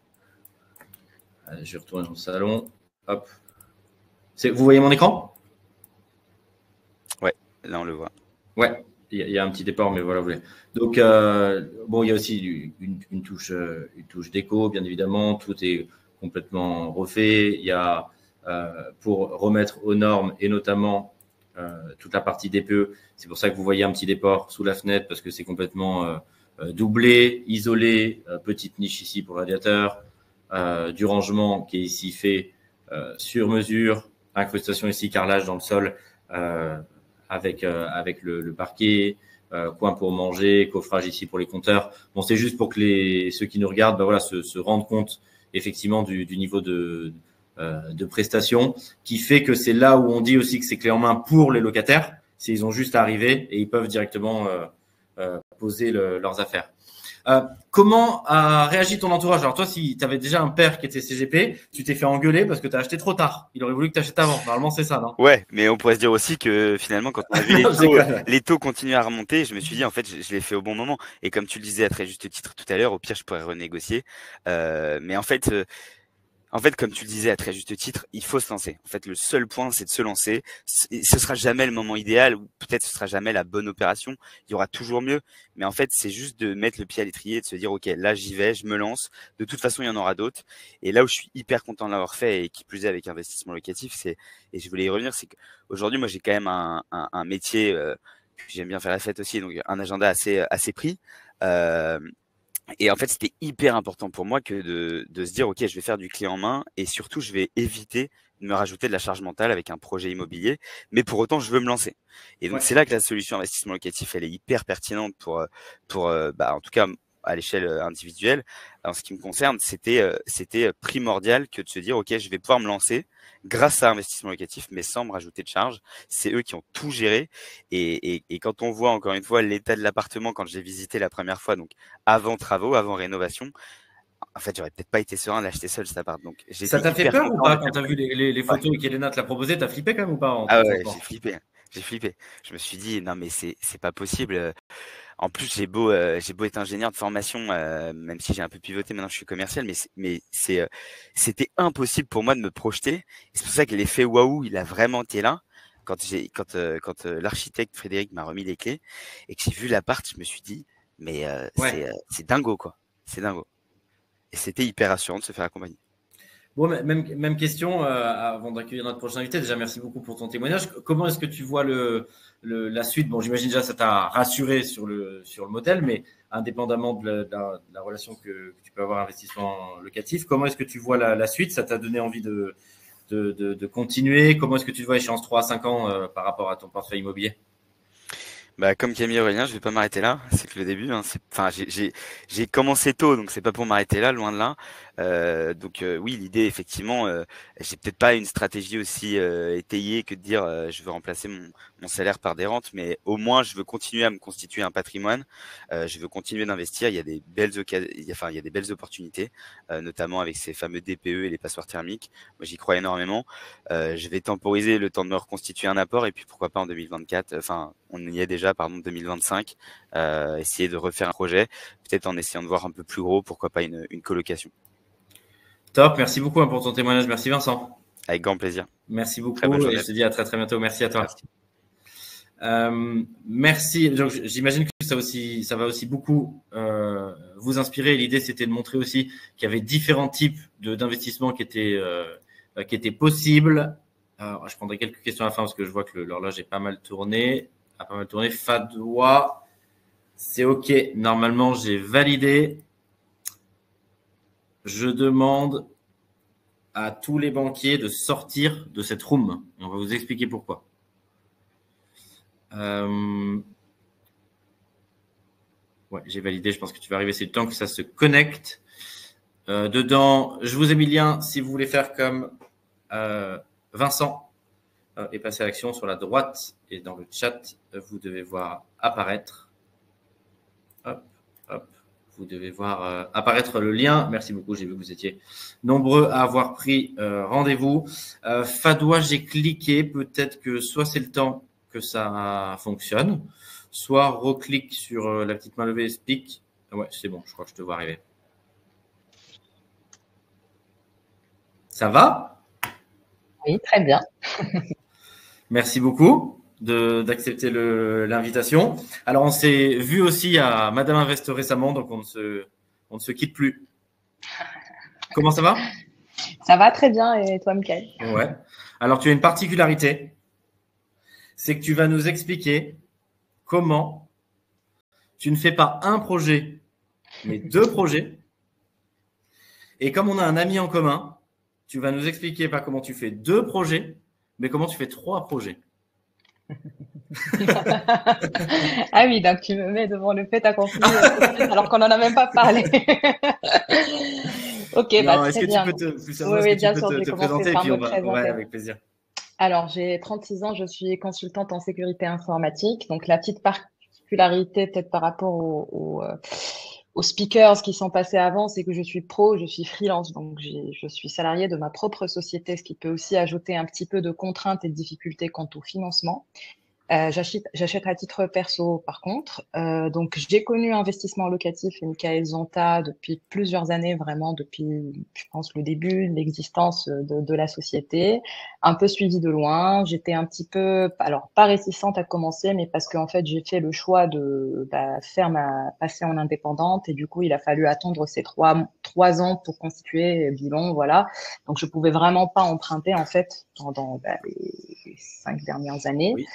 Allez, je vais retourner dans le salon. Hop. C'est, vous voyez mon écran? Ouais, là on le voit. Ouais, il y, a, il y a un petit départ, mais voilà, vous voulez. Donc, euh, bon, il y a aussi une, une touche, euh, une touche déco, bien évidemment. Tout est complètement refait. Il y a, euh, pour remettre aux normes et notamment euh, toute la partie D P E, c'est pour ça que vous voyez un petit déport sous la fenêtre parce que c'est complètement euh, euh, doublé, isolé. Euh, petite niche ici pour le radiateur. Euh, du rangement qui est ici fait euh, sur mesure. Incrustation ici, carrelage dans le sol. Euh, avec, euh, avec le, le parquet, euh, coin pour manger, coffrage ici pour les compteurs. Bon, c'est juste pour que les, ceux qui nous regardent ben voilà, se, se rendent compte effectivement du, du niveau de, euh, de prestation, qui fait que c'est là où on dit aussi que c'est clé en main pour les locataires. C'est ils ont juste à arriver et ils peuvent directement euh, euh, poser le, leurs affaires. Euh, comment a réagi ton entourage? Alors toi, si tu avais déjà un père qui était C G P, tu t'es fait engueuler parce que tu as acheté trop tard. Il aurait voulu que tu achètes avant. Normalement, c'est ça, non? Ouais, mais on pourrait se dire aussi que finalement, quand on a vu les taux, les taux continuer à remonter, je me suis dit, en fait, je, je l'ai fait au bon moment. Et comme tu le disais à très juste titre tout à l'heure, au pire, je pourrais renégocier. Euh, mais en fait, euh, En fait, comme tu le disais à très juste titre, il faut se lancer. En fait, le seul point, c'est de se lancer. Ce sera jamais le moment idéal, ou peut-être ce sera jamais la bonne opération. Il y aura toujours mieux. Mais en fait, c'est juste de mettre le pied à l'étrier et de se dire, OK, là, j'y vais, je me lance. De toute façon, il y en aura d'autres. Et là où je suis hyper content de l'avoir fait et qui plus est avec investissement locatif, c'est, et je voulais y revenir, c'est qu'aujourd'hui, moi, j'ai quand même un, un, un métier, euh, j'aime bien faire la fête aussi, donc un agenda assez, assez pris. Euh, Et en fait, c'était hyper important pour moi que de, de se dire, OK, je vais faire du clé en main et surtout, je vais éviter de me rajouter de la charge mentale avec un projet immobilier. Mais pour autant, je veux me lancer. Et donc, Ouais. c'est là que la solution investissement locatif, elle est hyper pertinente pour, pour bah, en tout cas, à l'échelle individuelle. En ce qui me concerne, c'était c'était primordial que de se dire, OK, je vais pouvoir me lancer grâce à investissement locatif, mais sans me rajouter de charges. C'est eux qui ont tout géré. Et, et, et quand on voit, encore une fois, l'état de l'appartement quand je l'ai visité la première fois, donc avant travaux, avant rénovation, en fait, j'aurais peut-être pas été serein d'acheter seul cet appart. Donc, ça t'a fait peur ou pas quand t'as vu les, les, les photos ouais. qu'Elena te l'a proposé? T'as flippé quand même ou pas en Ah ouais, j'ai flippé. J'ai flippé. Je me suis dit, non, mais c'est, c'est pas possible. En plus, j'ai beau, euh, j'ai beau être ingénieur de formation, euh, même si j'ai un peu pivoté, maintenant je suis commercial, mais c'est, mais c'est, euh, c'était impossible pour moi de me projeter. Et c'est pour ça que l'effet waouh, il a vraiment été là. Quand j'ai, quand, euh, quand euh, l'architecte Frédéric m'a remis les clés et que j'ai vu l'appart, je me suis dit, mais euh, ouais. c'est, euh, c'est dingo quoi. C'est dingo. Et c'était hyper rassurant de se faire accompagner. Bon, même, même question euh, avant d'accueillir notre prochain invité. Déjà, merci beaucoup pour ton témoignage. Comment est-ce que tu vois le, le, la suite? Bon, j'imagine déjà ça t'a rassuré sur le, sur le modèle, mais indépendamment de la, de la, de la relation que, que tu peux avoir investissement locatif, comment est-ce que tu vois la, la suite? Ça t'a donné envie de, de, de, de continuer? Comment est-ce que tu te vois échéance trois à cinq ans euh, par rapport à ton portefeuille immobilier? Bah, comme Camille Aurélien, je vais pas m'arrêter là. C'est que le début. Hein, c'est, enfin, j'ai, j'ai, j'ai commencé tôt, donc c'est pas pour m'arrêter là, loin de là. Euh, donc euh, oui, l'idée, effectivement, euh, j'ai peut-être pas une stratégie aussi euh, étayée que de dire euh, je veux remplacer mon, mon salaire par des rentes, mais au moins je veux continuer à me constituer un patrimoine. Euh, je veux continuer d'investir. Il y a des belles occasions, enfin il y a des belles opportunités, euh, notamment avec ces fameux D P E et les passoires thermiques. Moi, j'y crois énormément. Euh, je vais temporiser le temps de me reconstituer un apport et puis pourquoi pas en deux mille vingt-quatre. Enfin, on y est déjà, pardon, deux mille vingt-cinq. Euh, essayer de refaire un projet, peut-être en essayant de voir un peu plus gros, pourquoi pas une, une colocation. Top, merci beaucoup pour ton témoignage. Merci Vincent. Avec grand plaisir. Merci beaucoup et je te dis à très très bientôt. Merci à toi. Merci. Euh, merci. Donc, j'imagine que ça aussi, ça va aussi beaucoup euh, vous inspirer. L'idée, c'était de montrer aussi qu'il y avait différents types de, d'investissements qui étaient euh, qui étaient possibles. Alors, je prendrai quelques questions à la fin parce que je vois que l'horloge est pas mal tournée, a pas mal tourné. Fadwa, c'est ok. Normalement, j'ai validé. Je demande à tous les banquiers de sortir de cette room. Et on va vous expliquer pourquoi. Euh... Ouais, j'ai validé. Je pense que tu vas arriver. C'est le temps que ça se connecte. Euh, dedans, je vous ai mis le lien si vous voulez faire comme euh, Vincent euh, et passer à l'action sur la droite. Et dans le chat, vous devez voir apparaître. Hop, hop. Vous devez voir euh, apparaître le lien. Merci beaucoup. J'ai vu que vous étiez nombreux à avoir pris euh, rendez-vous. Euh, Fadwa, j'ai cliqué. Peut-être que soit c'est le temps que ça fonctionne, soit reclique sur euh, la petite main levée et speak. Ouais, c'est bon. Je crois que je te vois arriver. Ça va? Oui, très bien. Merci beaucoup de, d'accepter le, l'invitation. Alors, on s'est vu aussi à Madame Invest récemment, donc on ne se, on ne se quitte plus. Comment ça va? Ça va très bien, et toi, Mickaël? Ouais. Alors, tu as une particularité, c'est que tu vas nous expliquer comment tu ne fais pas un projet, mais deux projets. Et comme on a un ami en commun, tu vas nous expliquer pas comment tu fais deux projets, mais comment tu fais trois projets. Ah oui, donc tu me mets devant le fait accompli euh, alors qu'on n'en a même pas parlé. Ok, bah Non, est-ce très que tu bien. peux te, plus Oui, sérieusement, est-ce que oui, tu bien peux sûr, te, je vais te commencer présenter et par puis me on va, ouais, présenter. avec plaisir. Alors, j'ai trente-six ans, je suis consultante en sécurité informatique. Donc, la petite particularité, peut-être par rapport aux, aux, euh, aux speakers qui sont passés avant, c'est que je suis pro, je suis freelance. Donc, j'ai- je suis salariée de ma propre société, ce qui peut aussi ajouter un petit peu de contraintes et de difficultés quant au financement. Euh, j'achète, j'achète à titre perso, par contre. Euh, donc, j'ai connu investissement locatif et Michael Zonta depuis plusieurs années, vraiment depuis, je pense, le début de l'existence de, de la société. Un peu suivi de loin. J'étais un petit peu, alors pas réticente à commencer, mais parce qu'en fait, j'ai fait le choix de bah, faire ma passer en indépendante et du coup, il a fallu attendre ces trois trois ans pour constituer le bilan, voilà. Donc, je pouvais vraiment pas emprunter en fait pendant bah, les les cinq dernières années. Oui.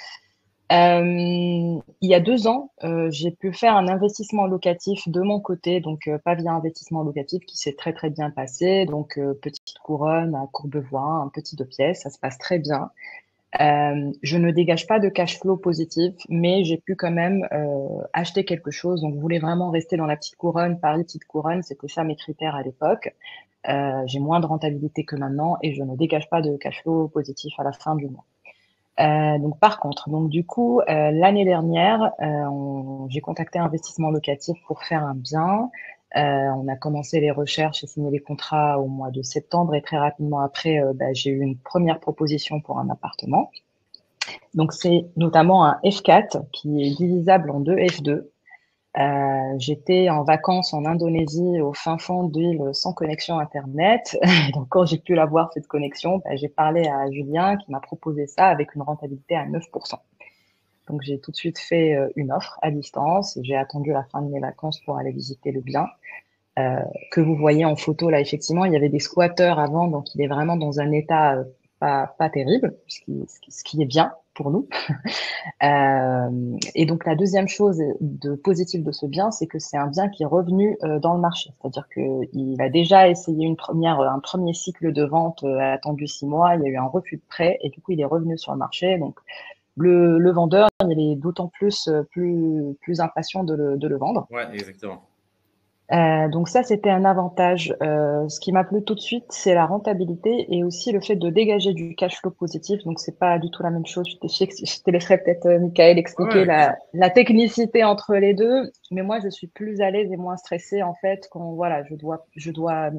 Euh, il y a deux ans, euh, j'ai pu faire un investissement locatif de mon côté, donc euh, pas via investissement locatif, qui s'est très très bien passé. Donc euh, petite couronne à Courbevoie, un petit deux pièces, ça se passe très bien. Euh, je ne dégage pas de cash flow positif, mais j'ai pu quand même euh, acheter quelque chose. Donc, je voulais vraiment rester dans la petite couronne, Paris petite couronne, c'était ça mes critères à l'époque. Euh, j'ai moins de rentabilité que maintenant et je ne dégage pas de cash flow positif à la fin du mois. Euh, donc par contre, donc du coup, euh, l'année dernière, euh, on- j'ai contacté Investissement Locatif pour faire un bien. Euh, on a commencé les recherches et signé les contrats au mois de septembre et très rapidement après, euh, bah, j'ai eu une première proposition pour un appartement. Donc c'est notamment un F quatre qui est divisable en deux F deux. Euh, j'étais en vacances en Indonésie au fin fond d'île sans connexion Internet. Donc, quand j'ai pu l'avoir, cette connexion, bah, j'ai parlé à Julien qui m'a proposé ça avec une rentabilité à neuf pour cent. Donc, j'ai tout de suite fait euh, une offre à distance. J'ai attendu la fin de mes vacances pour aller visiter le bien. Euh, que vous voyez en photo là, effectivement, il y avait des squatteurs avant, donc il est vraiment dans un état euh, pas, pas terrible, ce qui, ce qui, ce qui est bien pour nous. Euh, et donc la deuxième chose de positive de ce bien, c'est que c'est un bien qui est revenu euh, dans le marché. C'est-à-dire qu'il a déjà essayé une première, un premier cycle de vente euh, attendu six mois, il y a eu un refus de prêt et du coup il est revenu sur le marché. Donc le, le vendeur, il est d'autant plus plus plus impatient de le, de le vendre. Ouais, exactement. Euh, donc ça, c'était un avantage. Euh, ce qui m'a plu tout de suite, c'est la rentabilité et aussi le fait de dégager du cash flow positif. Donc c'est pas du tout la même chose. Je te, je te laisserai peut-être euh, Michael expliquer Ouais, la, la technicité entre les deux. Mais moi, je suis plus à l'aise et moins stressée en fait quand voilà, je dois, je dois.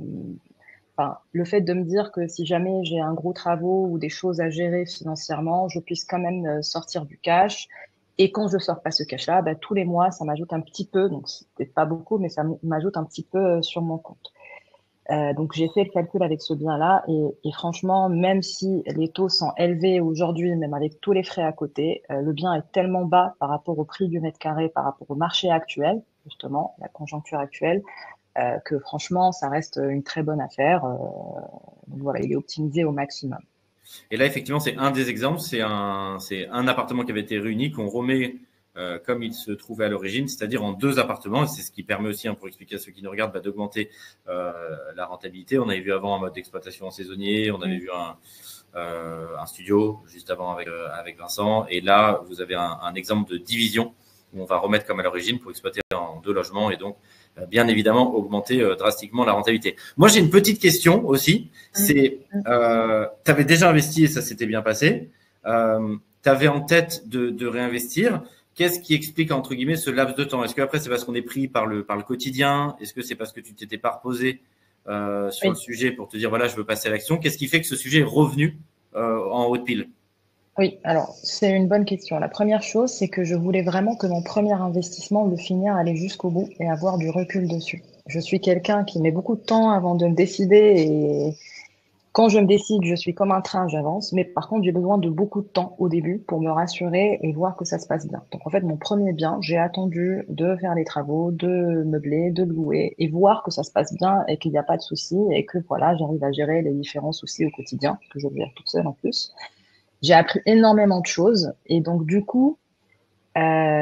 Enfin, le fait de me dire que si jamais j'ai un gros travaux ou des choses à gérer financièrement, je puisse quand même euh, sortir du cash. Et quand je sors pas ce cash-là, bah, tous les mois, ça m'ajoute un petit peu, donc c'est peut-être pas beaucoup, mais ça m'ajoute un petit peu euh, sur mon compte. Euh, donc j'ai fait le calcul avec ce bien-là et, et franchement, même si les taux sont élevés aujourd'hui, même avec tous les frais à côté, euh, le bien est tellement bas par rapport au prix du mètre carré, par rapport au marché actuel, justement, la conjoncture actuelle, euh, que franchement, ça reste une très bonne affaire. Euh, donc voilà, il est optimisé au maximum. Et là, effectivement, c'est un des exemples. C'est un, c'est un appartement qui avait été réuni, qu'on remet euh, comme il se trouvait à l'origine, c'est-à-dire en deux appartements. Et c'est ce qui permet aussi, hein, pour expliquer à ceux qui nous regardent, bah, d'augmenter euh, la rentabilité. On avait vu avant un mode d'exploitation en saisonnier, on avait Mm. vu un, euh, un studio juste avant avec, euh, avec Vincent. Et là, vous avez un, un exemple de division où on va remettre comme à l'origine pour exploiter en deux logements et donc bien évidemment augmenter euh, drastiquement la rentabilité. Moi, j'ai une petite question aussi. C'est, euh, tu avais déjà investi et ça s'était bien passé. Euh, tu avais en tête de, de réinvestir. Qu'est-ce qui explique, entre guillemets, ce laps de temps? Est-ce que après c'est parce qu'on est pris par le, par le quotidien? Est-ce que c'est parce que tu t'étais pas reposé euh, sur Oui. le sujet pour te dire, voilà, je veux passer à l'action? Qu'est-ce qui fait que ce sujet est revenu euh, en haut de pile? Oui, alors c'est une bonne question. La première chose, c'est que je voulais vraiment que mon premier investissement, le finir, aller jusqu'au bout et avoir du recul dessus. Je suis quelqu'un qui met beaucoup de temps avant de me décider et quand je me décide, je suis comme un train, j'avance. Mais par contre, j'ai besoin de beaucoup de temps au début pour me rassurer et voir que ça se passe bien. Donc en fait, mon premier bien, j'ai attendu de faire les travaux, de meubler, de louer et voir que ça se passe bien et qu'il n'y a pas de soucis et que voilà, j'arrive à gérer les différents soucis au quotidien, que je gère toute seule en plus. J'ai appris énormément de choses et donc du coup, euh,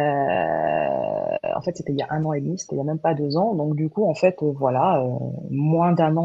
en fait, c'était il y a un an et demi, c'était il y a même pas deux ans. Donc du coup, en fait, euh, voilà, euh, moins d'un an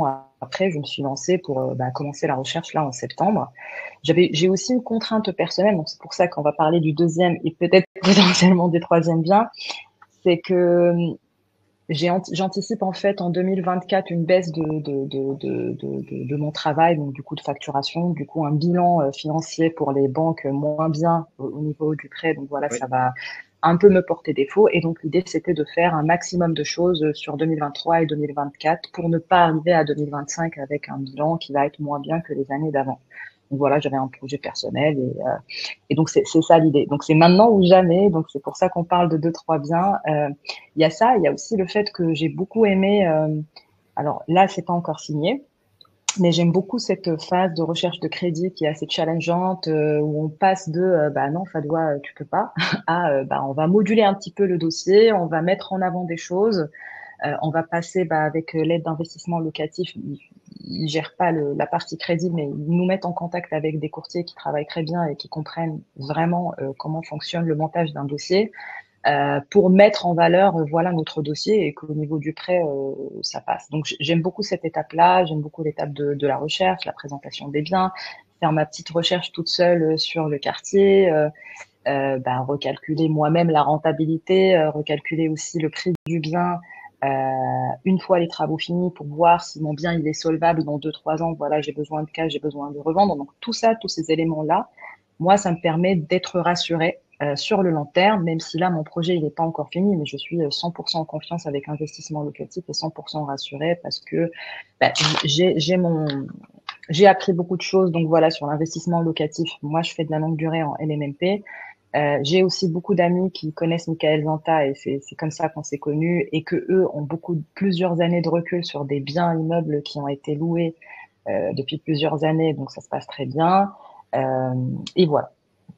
après, je me suis lancée pour euh, bah, commencer la recherche là en septembre. J'avais, j'ai aussi une contrainte personnelle, donc c'est pour ça qu'on va parler du deuxième et peut-être potentiellement du troisième bien. C'est que j'ai, j'anticipe en fait en deux mille vingt-quatre une baisse de, de, de, de, de, de mon travail, donc du coup de facturation, du coup un bilan financier pour les banques moins bien au, au niveau du prêt. Donc voilà, oui. Ça va un peu me porter défaut. Et donc l'idée, c'était de faire un maximum de choses sur deux mille vingt-trois et deux mille vingt-quatre pour ne pas arriver à deux mille vingt-cinq avec un bilan qui va être moins bien que les années d'avant. Donc voilà, j'avais un projet personnel et, euh, et donc c'est, c'est ça l'idée. Donc c'est maintenant ou jamais. Donc c'est pour ça qu'on parle de deux trois biens. Euh, il y a ça, il y a aussi le fait que j'ai beaucoup aimé. Euh, alors là, c'est pas encore signé, mais j'aime beaucoup cette phase de recherche de crédit qui est assez challengeante, euh, où on passe de euh, bah non, Fadoua, tu peux pas, à euh, bah on va moduler un petit peu le dossier, on va mettre en avant des choses. Euh, on va passer bah, avec l'aide d'investissement locatif. Ils, ils gèrent pas le, la partie crédit, mais ils nous mettent en contact avec des courtiers qui travaillent très bien et qui comprennent vraiment euh, comment fonctionne le montage d'un dossier euh, pour mettre en valeur euh, voilà notre dossier et qu'au niveau du prêt euh, ça passe. Donc j'aime beaucoup cette étape-là. J'aime beaucoup l'étape de, de la recherche, la présentation des biens, faire ma petite recherche toute seule sur le quartier. Euh, euh, bah, recalculer moi-même la rentabilité, euh, recalculer aussi le prix du bien. Euh, une fois les travaux finis pour voir si mon bien il est solvable dans deux trois ans, voilà, j'ai besoin de cash, j'ai besoin de revendre. Donc tout ça, tous ces éléments-là, moi, ça me permet d'être rassurée euh, sur le long terme, même si là, mon projet il n'est pas encore fini, mais je suis cent pour cent en confiance avec investissement locatif et cent pour cent rassurée parce que bah, j'ai, j'ai mon j'ai appris beaucoup de choses. Donc voilà, sur l'investissement locatif, moi, je fais de la longue durée en L M N P. Euh, j'ai aussi beaucoup d'amis qui connaissent Michael Zanta et c'est, c'est comme ça qu'on s'est connus et que eux ont beaucoup plusieurs années de recul sur des biens immeubles qui ont été loués euh, depuis plusieurs années, donc ça se passe très bien. Euh, et voilà.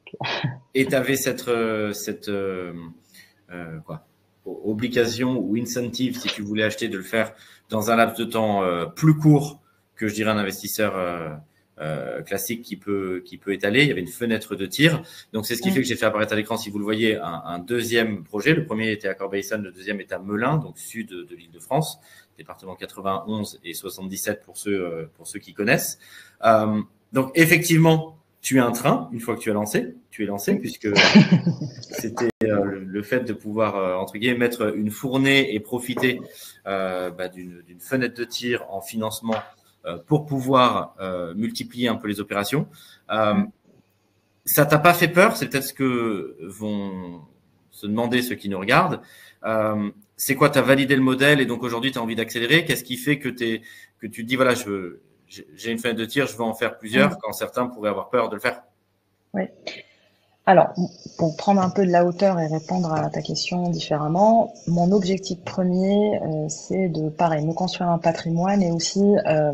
Et tu avais cette, euh, cette euh, euh, quoi, obligation ou incentive, si tu voulais acheter, de le faire dans un laps de temps euh, plus court que, je dirais, un investisseur euh, Euh, classique qui peut qui peut étaler. Il y avait une fenêtre de tir. Donc c'est ce qui fait que j'ai fait apparaître à l'écran, si vous le voyez, un, un deuxième projet. Le premier était à Corbeil-Essonnes, le deuxième est à Melun, donc sud de, de l'Île-de-France, département quatre-vingt-onze et soixante-dix-sept pour ceux euh, pour ceux qui connaissent. Euh, donc effectivement, tu es un train une fois que tu as lancé. Tu es lancé puisque c'était euh, le, le fait de pouvoir euh, entre guillemets mettre une fournée et profiter euh, bah, d'une, d'une fenêtre de tir en financement pour pouvoir euh, multiplier un peu les opérations. Euh, mmh. Ça t'a pas fait peur? C'est peut-être ce que vont se demander ceux qui nous regardent. Euh, c'est quoi? Tu as validé le modèle et donc aujourd'hui, tu as envie d'accélérer. Qu'est-ce qui fait que, t'es, que tu te dis, voilà, je veux, j'ai une fenêtre de tir, je veux en faire plusieurs, mmh. quand certains pourraient avoir peur de le faire? Oui. Alors, pour prendre un peu de la hauteur et répondre à ta question différemment, mon objectif premier, euh, c'est de, pareil, me construire un patrimoine et aussi, euh,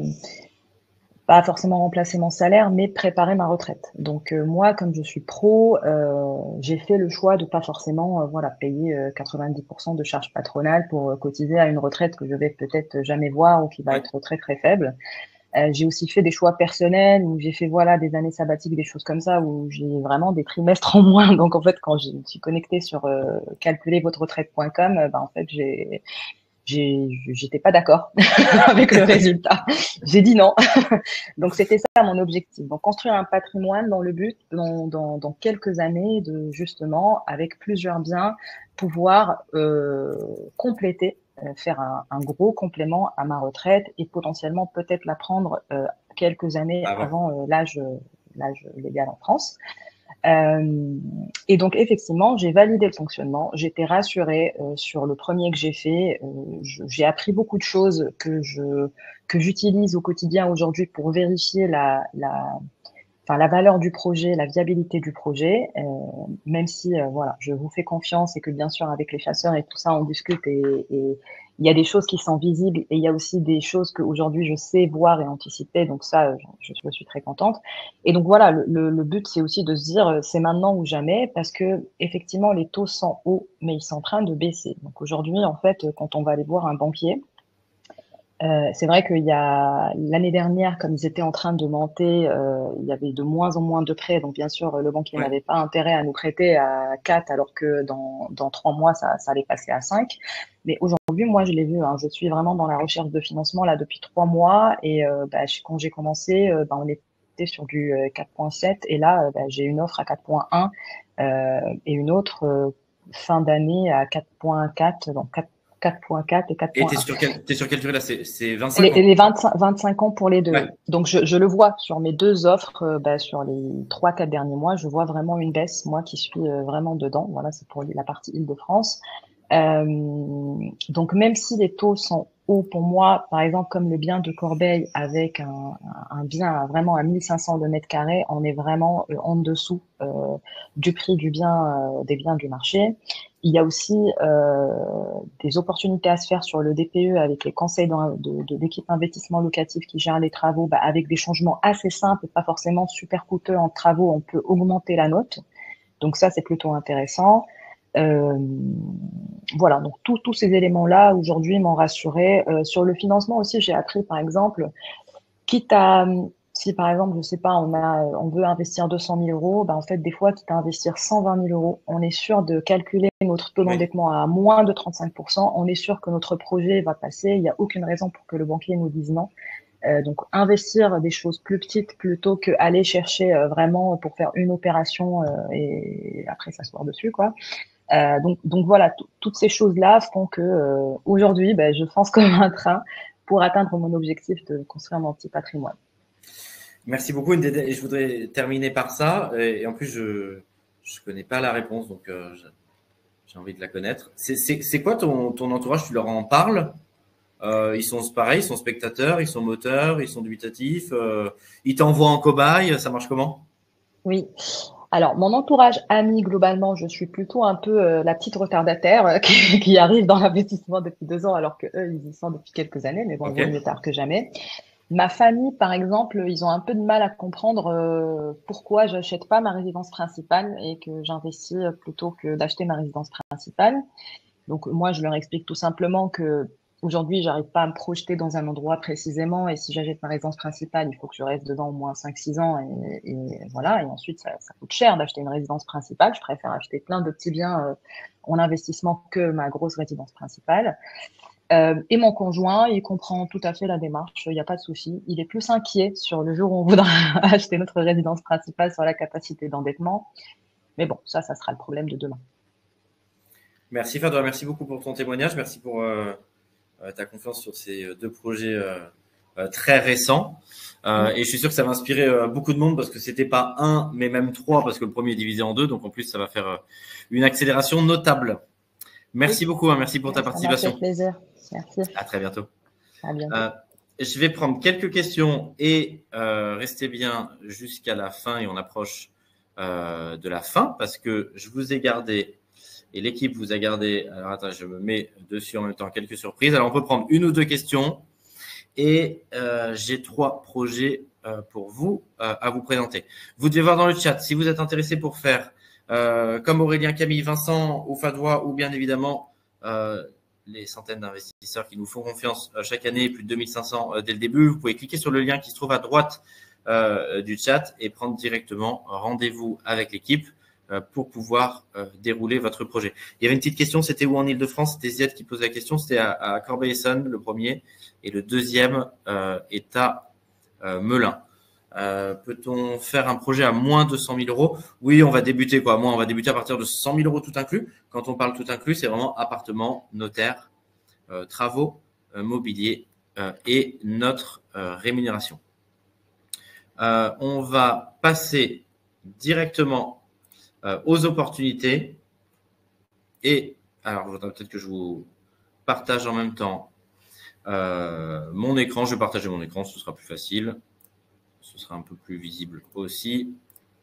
pas forcément remplacer mon salaire, mais préparer ma retraite. Donc euh, moi, comme je suis pro, euh, j'ai fait le choix de pas forcément, euh, voilà, payer euh, quatre-vingt-dix pour cent de charges patronales pour euh, cotiser à une retraite que je vais peut-être jamais voir ou qui va être très très faible. Euh, j'ai aussi fait des choix personnels où j'ai fait voilà des années sabbatiques, des choses comme ça où j'ai vraiment des trimestres en moins. Donc en fait, quand je me suis connectée sur euh, calculer votre retraite point com, euh, bah en fait j'ai j'ai j'étais pas d'accord avec le résultat. J'ai dit non. Donc c'était ça mon objectif. Donc construire un patrimoine dans le but dans dans, dans quelques années de justement avec plusieurs biens pouvoir euh, compléter faire un, un gros complément à ma retraite et potentiellement peut-être la prendre euh, quelques années ah bon. avant euh, l'âge, l'âge légal en France. Euh, et donc effectivement, j'ai validé le fonctionnement, j'étais rassurée euh, sur le premier que j'ai fait, euh, je, j'ai appris beaucoup de choses que je que j'utilise au quotidien aujourd'hui pour vérifier la la enfin la valeur du projet, la viabilité du projet, euh, même si euh, voilà, je vous fais confiance et que bien sûr avec les chasseurs et tout ça on discute et, et il y a des choses qui sont visibles et il y a aussi des choses que aujourd'hui je sais voir et anticiper, donc ça je, je suis très contente. Et donc voilà, le, le, le but c'est aussi de se dire c'est maintenant ou jamais parce que effectivement les taux sont hauts mais ils sont en train de baisser. Donc aujourd'hui en fait quand on va aller voir un banquier, Euh, c'est vrai qu'il y a l'année dernière, comme ils étaient en train de monter, euh, il y avait de moins en moins de prêts. Donc, bien sûr, le banquier Ouais. n'avait pas intérêt à nous prêter à quatre, alors que dans, dans trois mois, ça, ça allait passer à cinq. Mais aujourd'hui, moi, je l'ai vu, hein, je suis vraiment dans la recherche de financement là depuis trois mois. Et euh, bah, quand j'ai commencé, euh, bah, on était sur du euh, quatre virgule sept. Et là, euh, bah, j'ai une offre à quatre virgule un euh, et une autre euh, fin d'année à quatre virgule quatre. Donc, quatre virgule quatre et quatre Et virgule tu es un. sur quelle, t'es sur quelle durée là? C'est c'est vingt-cinq Les, ans? les vingt-cinq, vingt-cinq ans pour les deux. Ouais. Oui. Donc, je, je le vois sur mes deux offres, euh, bah, sur les trois, quatre derniers mois, je vois vraiment une baisse, moi qui suis euh, vraiment dedans. Voilà, c'est pour la partie Île-de-France. Euh, donc, même si les taux sont hauts pour moi, par exemple, comme le bien de Corbeil avec un, un bien à vraiment à mille cinq cents le mètre carré, on est vraiment euh, en dessous euh, du prix du bien, euh, des biens du marché. Il y a aussi euh, des opportunités à se faire sur le D P E avec les conseils de, de, de l'équipe investissement locatif qui gère les travaux, bah, avec des changements assez simples, pas forcément super coûteux en travaux, on peut augmenter la note. Donc ça, c'est plutôt intéressant. Euh, voilà, donc tous ces éléments-là aujourd'hui m'ont rassuré. Euh, sur le financement aussi, j'ai appris par exemple, quitte à si par exemple, je sais pas, on a, on veut investir deux cent mille euros, ben en fait, des fois, quitte à investir cent vingt mille euros, on est sûr de calculer notre taux d'endettement à moins de trente-cinq pour cent. On est sûr que notre projet va passer. Il n'y a aucune raison pour que le banquier nous dise non. Euh, donc, investir des choses plus petites plutôt que aller chercher euh, vraiment pour faire une opération euh, et après s'asseoir dessus, quoi. Euh, donc, donc voilà, toutes ces choses-là font que euh, aujourd'hui, ben, je fonce comme un train pour atteindre mon objectif de construire mon petit patrimoine. Merci beaucoup, Ndédé. Et je voudrais terminer par ça. Et en plus, je ne connais pas la réponse, donc euh, j'ai envie de la connaître. C'est quoi ton, ton entourage? Tu leur en parles? euh, Ils sont pareils, ils sont spectateurs, ils sont moteurs, ils sont dubitatifs. Euh, ils t'envoient en cobaye. Ça marche comment? Oui. Alors, mon entourage ami, globalement, je suis plutôt un peu euh, la petite retardataire euh, qui, qui arrive dans l'investissement depuis deux ans, alors que eux, ils y sont depuis quelques années, mais bon, Okay. vaut mieux tard que jamais. Ma famille, par exemple, ils ont un peu de mal à comprendre euh, pourquoi j'achète pas ma résidence principale et que j'investis plutôt que d'acheter ma résidence principale. Donc, moi, je leur explique tout simplement que aujourd'hui, j'arrive pas à me projeter dans un endroit précisément et si j'achète ma résidence principale, il faut que je reste dedans au moins cinq six ans et, et voilà. Et ensuite, ça, ça coûte cher d'acheter une résidence principale. Je préfère acheter plein de petits biens euh, en investissement que ma grosse résidence principale. Euh, et mon conjoint, il comprend tout à fait la démarche, il n'y a pas de souci. Il est plus inquiet sur le jour où on voudra acheter notre résidence principale, sur la capacité d'endettement. Mais bon, ça, ça sera le problème de demain. Merci Fadwa, merci beaucoup pour ton témoignage. Merci pour euh, ta confiance sur ces deux projets euh, euh, très récents. Euh, et je suis sûr que ça va inspirer euh, beaucoup de monde parce que c'était pas un, mais même trois, parce que le premier est divisé en deux. Donc en plus, ça va faire euh, une accélération notable. Merci oui. beaucoup, hein, merci pour ta ça participation. Ça m'a fait plaisir. Merci. À très bientôt. À bientôt. Euh, je vais prendre quelques questions et euh, restez bien jusqu'à la fin et on approche euh, de la fin parce que je vous ai gardé et l'équipe vous a gardé. Alors attends, je me mets dessus en même temps quelques surprises. Alors on peut prendre une ou deux questions et euh, j'ai trois projets euh, pour vous euh, à vous présenter. Vous devez voir dans le chat si vous êtes intéressé pour faire euh, comme Aurélien, Camille, Vincent ou Fadwa ou bien évidemment euh, les centaines d'investisseurs qui nous font confiance euh, chaque année, plus de deux mille cinq cents euh, dès le début. Vous pouvez cliquer sur le lien qui se trouve à droite euh, du chat et prendre directement rendez-vous avec l'équipe euh, pour pouvoir euh, dérouler votre projet. Il y avait une petite question, c'était où en Ile-de-France? C'était Ziad qui posait la question, c'était à, à Corbeil-Essonnes, le premier, et le deuxième euh, est à euh, Melun. Euh, peut-on faire un projet à moins de cent mille euros? Oui, on va débuter quoi. Moi, on va débuter à partir de cent mille euros tout inclus. Quand on parle tout inclus, c'est vraiment appartement, notaire, euh, travaux, euh, mobilier euh, et notre euh, rémunération. Euh, on va passer directement euh, aux opportunités. Et alors, il faudra peut-être que je vous partage en même temps euh, mon écran. Je vais partager mon écran, ce sera plus facile. Ce sera un peu plus visible aussi.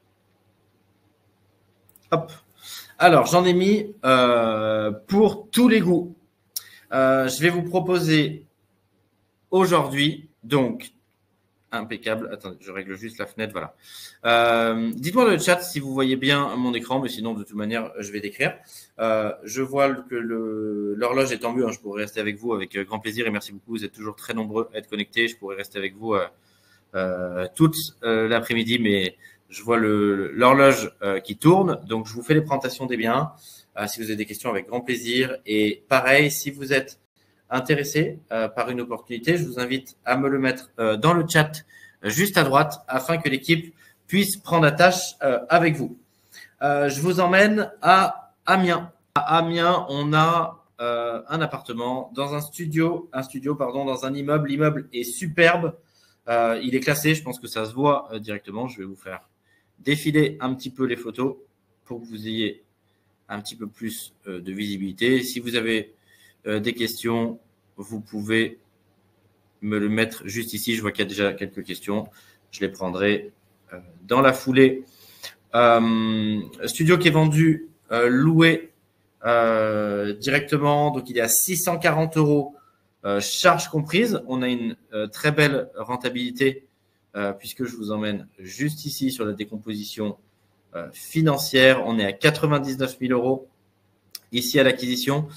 Hop. Alors, j'en ai mis euh, pour tous les goûts. Euh, je vais vous proposer aujourd'hui, donc, Impeccable. Attendez, je règle juste la fenêtre. Voilà. Euh, dites-moi dans le chat si vous voyez bien mon écran, mais sinon, de toute manière, je vais décrire. Euh, je vois que le, l'horloge est en mieux. Hein, je pourrais rester avec vous avec grand plaisir et merci beaucoup. Vous êtes toujours très nombreux à être connectés. Je pourrais rester avec vous euh, euh, toute euh, l'après-midi, mais je vois le, l'horloge euh, qui tourne. Donc, je vous fais les présentations des biens. Euh, si vous avez des questions, avec grand plaisir. Et pareil, si vous êtes intéressé euh, par une opportunité, je vous invite à me le mettre euh, dans le chat euh, juste à droite afin que l'équipe puisse prendre la tâche euh, avec vous. Euh, je vous emmène à Amiens. À Amiens, on a euh, un appartement dans un studio, un studio pardon, dans un immeuble. L'immeuble est superbe. Euh, il est classé. Je pense que ça se voit euh, directement. Je vais vous faire défiler un petit peu les photos pour que vous ayez un petit peu plus euh, de visibilité. Si vous avez Euh, des questions, vous pouvez me le mettre juste ici. Je vois qu'il y a déjà quelques questions. Je les prendrai euh, dans la foulée. Euh, studio qui est vendu, euh, loué euh, directement. Donc, il est à six cent quarante euros, euh, charges comprises. On a une euh, très belle rentabilité euh, puisque je vous emmène juste ici sur la décomposition euh, financière. On est à quatre-vingt-dix-neuf mille euros. Ici à l'acquisition,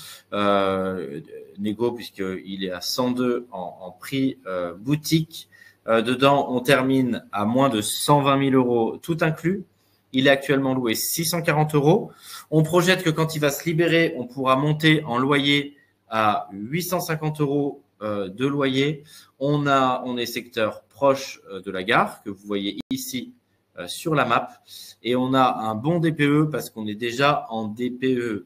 euh, négo puisqu'il est à cent deux en, en prix euh, boutique. Euh, dedans, on termine à moins de cent vingt mille euros tout inclus. Il est actuellement loué six cent quarante euros. On projette que quand il va se libérer, on pourra monter en loyer à huit cent cinquante euros euh, de loyer. On a, on est secteur proche euh, de la gare que vous voyez ici euh, sur la map. Et on a un bon D P E parce qu'on est déjà en D P E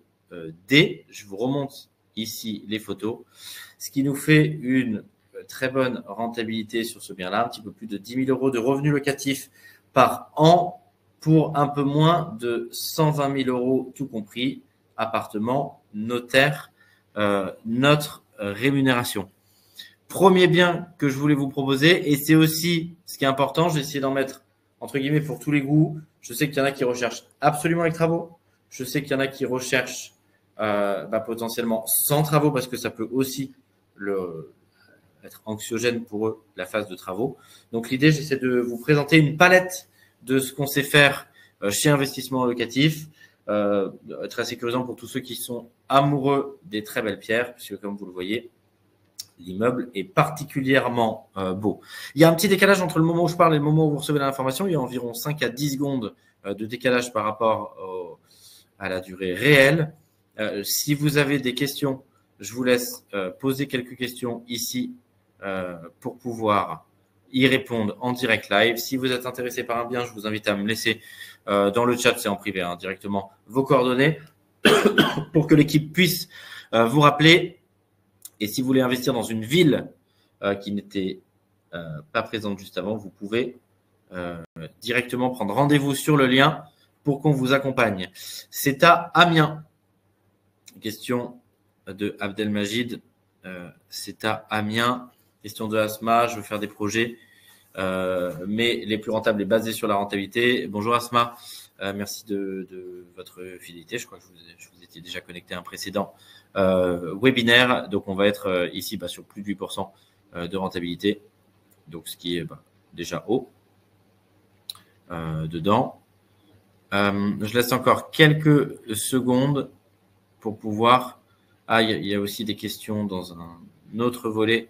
D. Je vous remonte ici les photos, ce qui nous fait une très bonne rentabilité sur ce bien-là, un petit peu plus de dix mille euros de revenus locatifs par an pour un peu moins de cent vingt mille euros tout compris, appartement, notaire, euh, notre rémunération. Premier bien que je voulais vous proposer, et c'est aussi ce qui est important, j'ai essayé d'en mettre entre guillemets pour tous les goûts. Je sais qu'il y en a qui recherchent absolument les travaux. Je sais qu'il y en a qui recherchent Euh, bah, potentiellement sans travaux parce que ça peut aussi le, être anxiogène pour eux, la phase de travaux. Donc l'idée, j'essaie de vous présenter une palette de ce qu'on sait faire euh, chez Investissement Locatif, euh, très sécurisant pour tous ceux qui sont amoureux des très belles pierres, puisque comme vous le voyez, l'immeuble est particulièrement euh, beau. Il y a un petit décalage entre le moment où je parle et le moment où vous recevez l'information. Il y a environ cinq à dix secondes euh, de décalage par rapport au, à la durée réelle. Euh, si vous avez des questions, je vous laisse euh, poser quelques questions ici euh, pour pouvoir y répondre en direct live. Si vous êtes intéressé par un bien, je vous invite à me laisser euh, dans le chat, c'est en privé, hein, directement vos coordonnées pour que l'équipe puisse euh, vous rappeler. Et si vous voulez investir dans une ville euh, qui n'était euh, pas présente juste avant, vous pouvez euh, directement prendre rendez-vous sur le lien pour qu'on vous accompagne. C'est à Amiens. Question de Abdelmajid, euh, c'est à Amiens. Question de Asma, je veux faire des projets, euh, mais les plus rentables et basés sur la rentabilité. Bonjour Asma, euh, merci de, de votre fidélité. Je crois que je vous, je vous étiez déjà connecté à un précédent euh, webinaire. Donc on va être euh, ici bah, sur plus de huit pour cent de rentabilité, donc ce qui est bah, déjà haut euh, dedans. Euh, je laisse encore quelques secondes pour pouvoir… Ah, il y a aussi des questions dans un autre volet.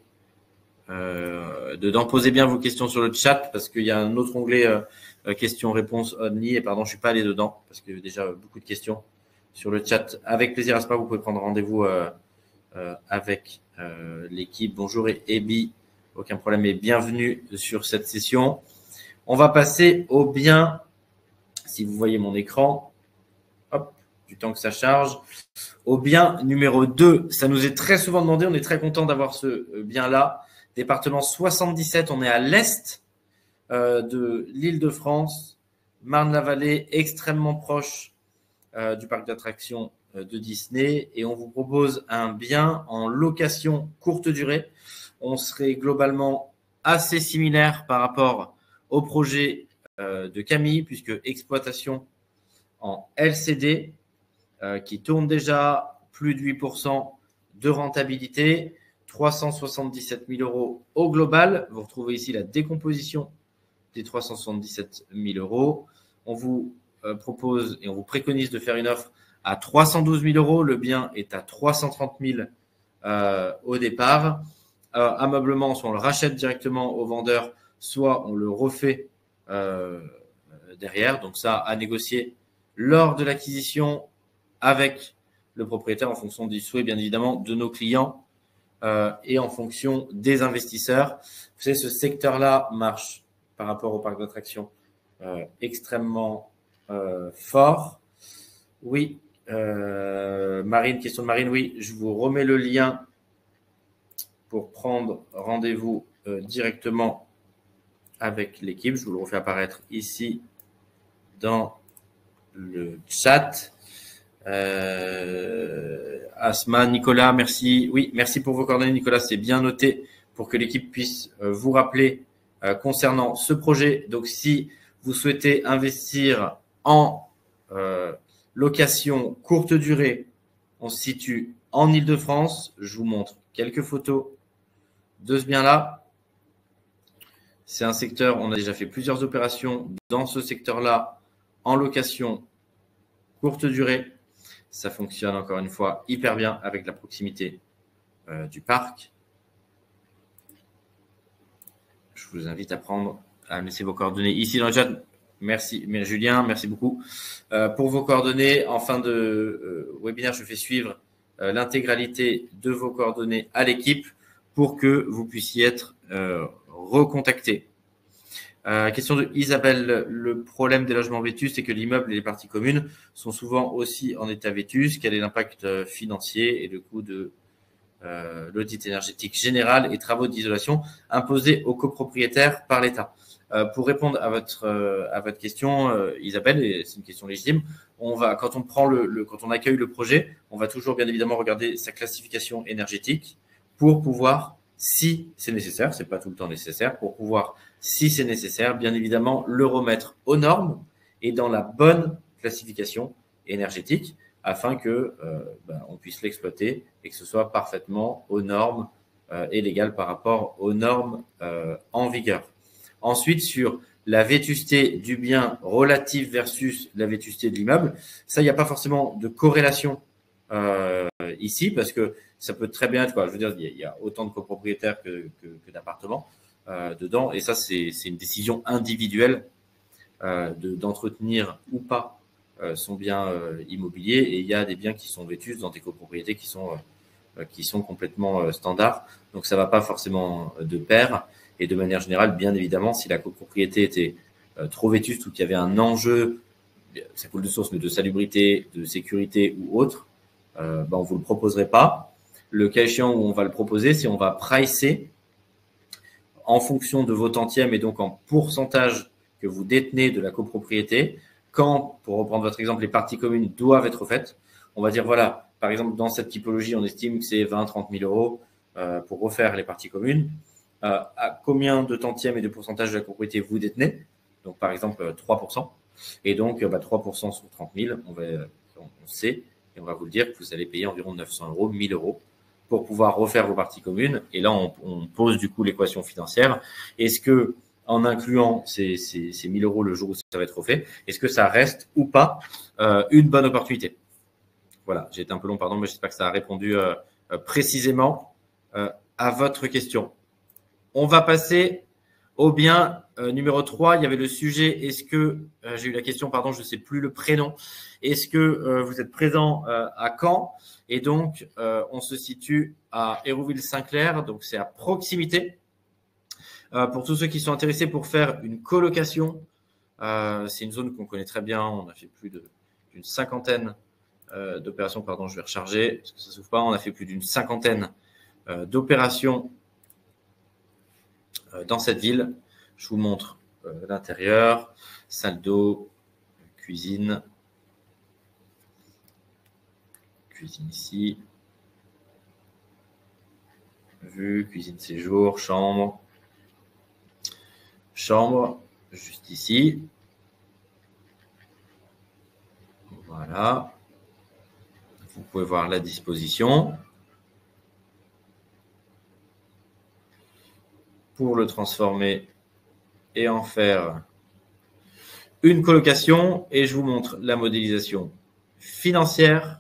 Euh, dedans, posez bien vos questions sur le chat parce qu'il y a un autre onglet euh, questions-réponses only. Et pardon, je ne suis pas allé dedans parce qu'il y a déjà beaucoup de questions sur le chat. Avec plaisir, Aspa, vous pouvez prendre rendez-vous euh, euh, avec euh, l'équipe. Bonjour et Ebi, aucun problème et bienvenue sur cette session. On va passer au bien, si vous voyez mon écran. Hop. Du temps que ça charge. Au bien numéro deux, ça nous est très souvent demandé, on est très content d'avoir ce bien-là. Département soixante-dix-sept, on est à l'est euh, de l'Île-de-France, Marne-la-Vallée, extrêmement proche euh, du parc d'attractions euh, de Disney. Et on vous propose un bien en location courte durée. On serait globalement assez similaire par rapport au projet euh, de Camille, puisque exploitation en L C D, Euh, qui tourne déjà plus de huit pour cent de rentabilité. trois cent soixante-dix-sept mille euros au global. Vous retrouvez ici la décomposition des trois cent soixante-dix-sept mille euros. On vous euh, propose et on vous préconise de faire une offre à trois cent douze mille euros. Le bien est à trois cent trente mille euh, au départ. Euh, ameublement, soit on le rachète directement au vendeur, soit on le refait euh, derrière. Donc ça, à négocier lors de l'acquisition avec le propriétaire en fonction du souhait, bien évidemment, de nos clients euh, et en fonction des investisseurs. Vous savez, ce secteur-là marche par rapport au parc d'attractions euh, extrêmement euh, fort. Oui, euh, Marine, question de Marine, oui, je vous remets le lien pour prendre rendez-vous euh, directement avec l'équipe. Je vous le refais apparaître ici dans le chat. Euh, Asma, Nicolas, merci. Oui, merci pour vos coordonnées, Nicolas. C'est bien noté pour que l'équipe puisse euh, vous rappeler euh, concernant ce projet. Donc, si vous souhaitez investir en euh, location courte durée, on se situe en Île-de-France. Je vous montre quelques photos de ce bien-là. C'est un secteur, on a déjà fait plusieurs opérations dans ce secteur-là en location courte durée. Ça fonctionne encore une fois hyper bien avec la proximité euh, du parc. Je vous invite à prendre, à laisser vos coordonnées ici dans le chat. Merci, mais Julien, merci beaucoup euh, pour vos coordonnées. En fin de euh, webinaire, je fais suivre euh, l'intégralité de vos coordonnées à l'équipe pour que vous puissiez être euh, recontactés. Euh, question de Isabelle. Le problème des logements vétustes, c'est que l'immeuble et les parties communes sont souvent aussi en état vétuste. Quel est l'impact financier et le coût de euh, l'audit énergétique général et travaux d'isolation imposés aux copropriétaires par l'État? euh, Pour répondre à votre euh, à votre question, euh, Isabelle, et c'est une question légitime, on va quand on prend le, le quand on accueille le projet, on va toujours bien évidemment regarder sa classification énergétique pour pouvoir, si c'est nécessaire, c'est pas tout le temps nécessaire, pour pouvoir, si c'est nécessaire, bien évidemment, le remettre aux normes et dans la bonne classification énergétique afin que euh, ben, on puisse l'exploiter et que ce soit parfaitement aux normes euh, et légal par rapport aux normes euh, en vigueur. Ensuite, sur la vétusté du bien relative versus la vétusté de l'immeuble, ça, il n'y a pas forcément de corrélation euh, ici parce que ça peut très bien être quoi. Je veux dire, il y a autant de copropriétaires que, que, que d'appartements euh, dedans, et ça, c'est une décision individuelle euh, de, d'entretenir ou pas euh, son bien euh, immobilier. Et il y a des biens qui sont vétustes dans des copropriétés qui sont euh, qui sont complètement euh, standards. Donc, ça va pas forcément de pair. Et de manière générale, bien évidemment, si la copropriété était euh, trop vétuste ou qu'il y avait un enjeu, ça coule de source, mais de salubrité, de sécurité ou autre, euh, ben, on vous le proposerait pas. Le cas échéant où on va le proposer, c'est on va pricer en fonction de vos tantièmes et donc en pourcentage que vous détenez de la copropriété. Quand, pour reprendre votre exemple, les parties communes doivent être faites, on va dire voilà, par exemple, dans cette typologie, on estime que c'est vingt à trente mille euros euh, pour refaire les parties communes. Euh, à combien de tantièmes et de pourcentage de la copropriété vous détenez? Donc, par exemple, trois pour cent. Et donc, bah, trois pour cent sur trente mille, on, va, on sait, et on va vous le dire que vous allez payer environ neuf cents euros, mille euros pour pouvoir refaire vos parties communes. Et là, on, on pose du coup l'équation financière. Est-ce que, en incluant ces, ces, ces mille euros le jour où ça va être refait, est-ce que ça reste ou pas euh, une bonne opportunité? Voilà, j'ai été un peu long, pardon, mais j'espère que ça a répondu euh, euh, précisément euh, à votre question. On va passer au bien euh, numéro trois. Il y avait le sujet, est-ce que, euh, j'ai eu la question, pardon, je ne sais plus le prénom, est-ce que euh, vous êtes présent euh, à Caen? Et donc, euh, on se situe à Hérouville-Saint-Clair, donc c'est à proximité. Euh, pour tous ceux qui sont intéressés pour faire une colocation, euh, c'est une zone qu'on connaît très bien, on a fait plus d'une cinquantaine euh, d'opérations, pardon, je vais recharger, parce que ça ne s'ouvre pas, on a fait plus d'une cinquantaine euh, d'opérations dans cette ville. Je vous montre euh, l'intérieur, salle d'eau, cuisine, cuisine ici, vue, cuisine séjour, chambre, chambre juste ici. Voilà. Vous pouvez voir la disposition. pour le transformer et en faire une colocation. Et je vous montre la modélisation financière.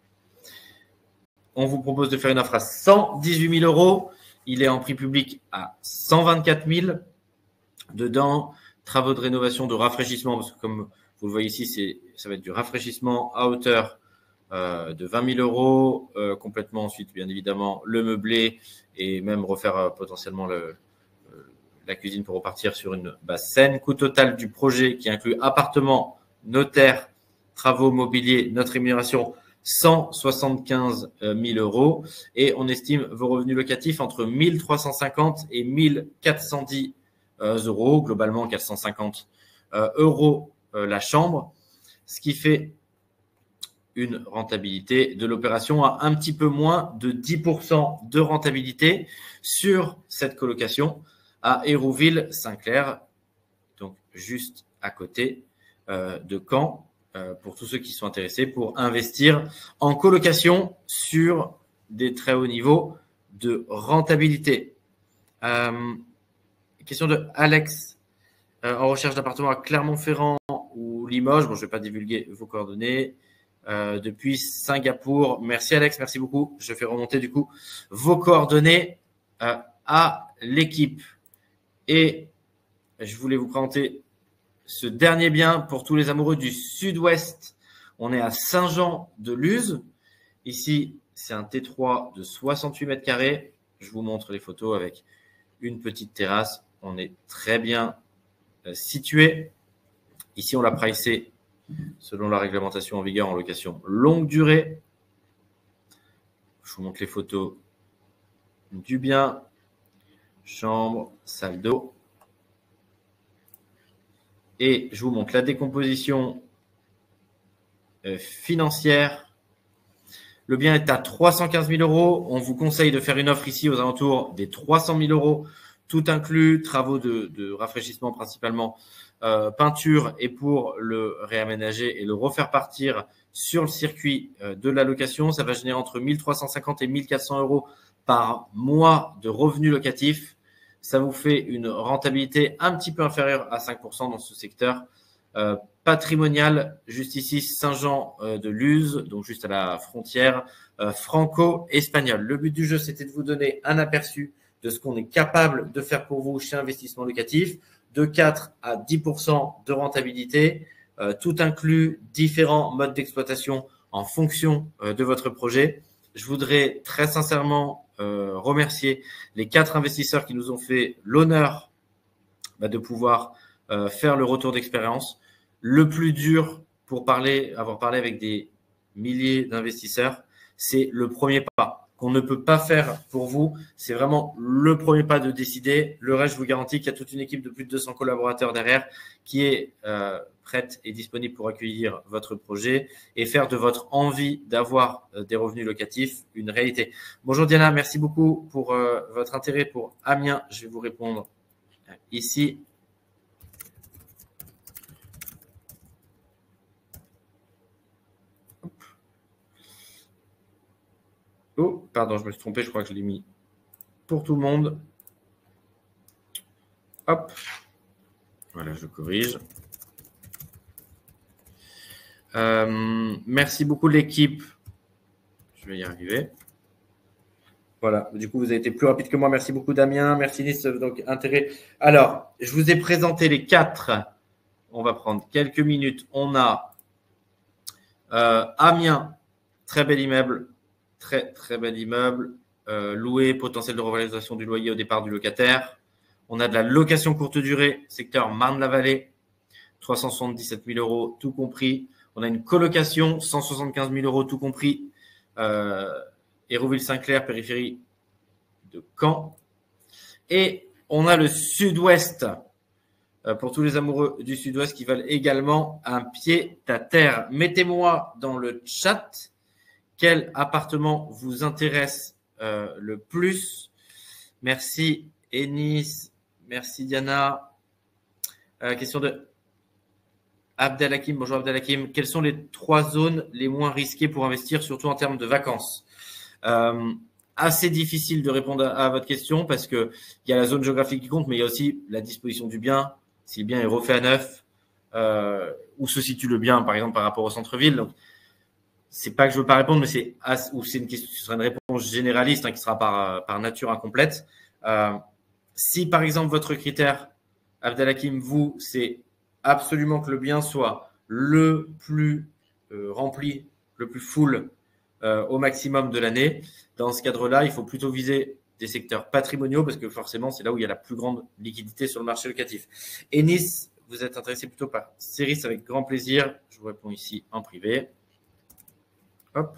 On vous propose de faire une offre à cent dix-huit mille euros. Il est en prix public à cent vingt-quatre mille. Dedans, travaux de rénovation, de rafraîchissement, parce que comme vous le voyez ici, c'est, ça va être du rafraîchissement à hauteur euh, de vingt mille euros. Euh, complètement ensuite, bien évidemment, le meublé et même refaire euh, potentiellement le, euh, la cuisine pour repartir sur une base saine. Coût total du projet qui inclut appartement, notaire, travaux mobiliers, notre rémunération, cent soixante-quinze mille euros. Et on estime vos revenus locatifs entre mille trois cent cinquante et mille quatre cent dix euros, globalement quatre cent cinquante euros la chambre, ce qui fait une rentabilité de l'opération à un petit peu moins de dix pour cent de rentabilité sur cette colocation à Hérouville-Saint-Clair, donc juste à côté euh, de Caen, euh, pour tous ceux qui sont intéressés pour investir en colocation sur des très hauts niveaux de rentabilité. Euh, question de Alex, euh, en recherche d'appartement à Clermont-Ferrand ou Limoges. Bon, je ne vais pas divulguer vos coordonnées. Euh, depuis Singapour. Merci Alex, merci beaucoup. Je fais remonter du coup vos coordonnées euh, à l'équipe. Et je voulais vous présenter ce dernier bien pour tous les amoureux du sud-ouest. On est à Saint-Jean-de-Luz. Ici, c'est un T trois de soixante-huit mètres carrés. Je vous montre les photos avec une petite terrasse. On est très bien euh, situé. Ici, on l'a pricé selon la réglementation en vigueur en location longue durée. Je vous montre les photos du bien. Chambre, salle d'eau. Et je vous montre la décomposition financière. Le bien est à trois cent quinze mille euros. On vous conseille de faire une offre ici aux alentours des trois cent mille euros, tout inclus, travaux de, de rafraîchissement principalement, euh, peinture, et pour le réaménager et le refaire partir sur le circuit euh, de la location, ça va générer entre mille trois cent cinquante et mille quatre cents euros par mois de revenus locatifs. Ça vous fait une rentabilité un petit peu inférieure à cinq pour cent dans ce secteur euh, patrimonial. Juste ici, Saint-Jean-de-Luz, donc juste à la frontière euh, franco-espagnole. Le but du jeu, c'était de vous donner un aperçu de ce qu'on est capable de faire pour vous chez Investissement Locatif, de quatre à dix pour cent de rentabilité, euh, tout inclus différents modes d'exploitation en fonction euh, de votre projet. Je voudrais très sincèrement euh, remercier les quatre investisseurs qui nous ont fait l'honneur bah, de pouvoir euh, faire le retour d'expérience. Le plus dur pour parler, avoir parlé avec des milliers d'investisseurs, c'est le premier pas qu'on ne peut pas faire pour vous. C'est vraiment le premier pas de décider. Le reste, je vous garantis qu'il y a toute une équipe de plus de deux cents collaborateurs derrière qui est euh, prête et disponible pour accueillir votre projet et faire de votre envie d'avoir euh, des revenus locatifs une réalité. Bonjour Diana, merci beaucoup pour euh, votre intérêt pour Amiens. Je vais vous répondre euh, ici. Oh, pardon, je me suis trompé, je crois que je l'ai mis pour tout le monde. Hop. Voilà, je corrige. Euh, merci beaucoup l'équipe. Je vais y arriver. Voilà, du coup, vous avez été plus rapide que moi. Merci beaucoup Damien. Merci Nice, donc intérêt. Alors, je vous ai présenté les quatre. On va prendre quelques minutes. On a euh, Amiens, très bel immeuble. Très, très bel immeuble, euh, loué, potentiel de revalorisation du loyer au départ du locataire. On a de la location courte durée, secteur Marne-la-Vallée, trois cent soixante-dix-sept mille euros, tout compris. On a une colocation, cent soixante-quinze mille euros, tout compris. Euh, Hérouville-Saint-Clair, périphérie de Caen. Et on a le sud-ouest, euh, pour tous les amoureux du sud-ouest qui veulent également un pied à terre. Mettez-moi dans le chat quel appartement vous intéresse euh, le plus. Merci Enis, merci Diana. Euh, question de Abdelhakim. Bonjour Abdelhakim. Quelles sont les trois zones les moins risquées pour investir, surtout en termes de vacances? euh, assez difficile de répondre à, à votre question parce qu'il y a la zone géographique qui compte, mais il y a aussi la disposition du bien, si le bien est refait à neuf, euh, où se situe le bien, par exemple, par rapport au centre-ville. Donc, c'est pas que je veux pas répondre, mais c'est ou c'est une question, ce sera une réponse généraliste hein, qui sera par, par nature incomplète. Euh, si, par exemple, votre critère, Abdelhakim, vous, c'est absolument que le bien soit le plus euh, rempli, le plus full euh, au maximum de l'année. Dans ce cadre-là, il faut plutôt viser des secteurs patrimoniaux parce que forcément, c'est là où il y a la plus grande liquidité sur le marché locatif. Et Nice, vous êtes intéressé plutôt par Céris avec grand plaisir. Je vous réponds ici en privé. Hop.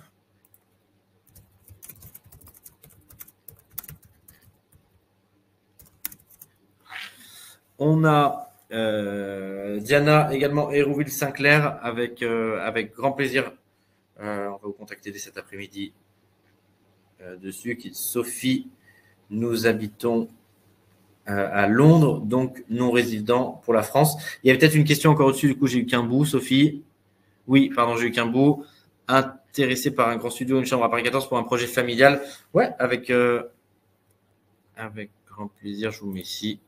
On a Euh, Diana également Hérouville-Saint-Clair avec, euh, avec grand plaisir. Euh, on va vous contacter dès cet après-midi euh, dessus. Sophie, nous habitons euh, à Londres, donc non résident pour la France. Il y avait peut-être une question encore au-dessus, du coup j'ai eu qu'un bout, Sophie. Oui, pardon, j'ai eu qu'un bout. Intéressé par un grand studio, une chambre à Paris quatorze pour un projet familial. Ouais, avec, euh, avec grand plaisir, je vous mets ici.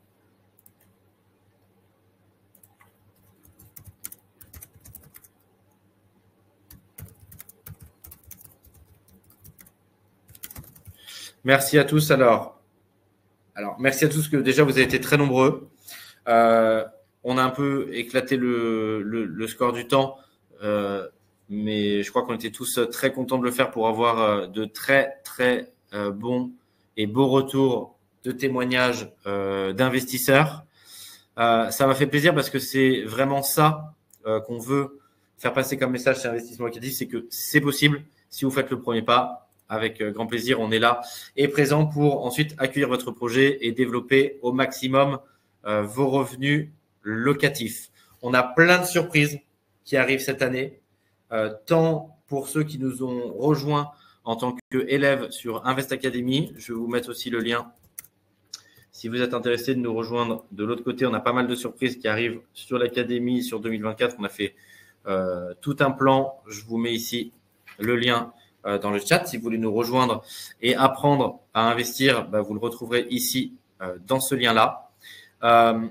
Merci à tous. Alors, alors, merci à tous que déjà vous avez été très nombreux. Euh, on a un peu éclaté le, le, le score du temps, euh, mais je crois qu'on était tous très contents de le faire pour avoir de très très euh, bons et beaux retours de témoignages euh, d'investisseurs. Euh, ça m'a fait plaisir parce que c'est vraiment ça euh, qu'on veut faire passer comme message chez Investissement Locatif, c'est que c'est possible si vous faites le premier pas. Avec grand plaisir, on est là et présent pour ensuite accueillir votre projet et développer au maximum euh, vos revenus locatifs. On a plein de surprises qui arrivent cette année, euh, tant pour ceux qui nous ont rejoints en tant qu'élèves sur Invest Academy. Je vais vous mettre aussi le lien. Si vous êtes intéressé de nous rejoindre de l'autre côté, on a pas mal de surprises qui arrivent sur l'Académie sur deux mille vingt-quatre. On a fait euh, tout un plan. Je vous mets ici le lien dans le chat. Si vous voulez nous rejoindre et apprendre à investir, bah, vous le retrouverez ici euh, dans ce lien-là. Euh,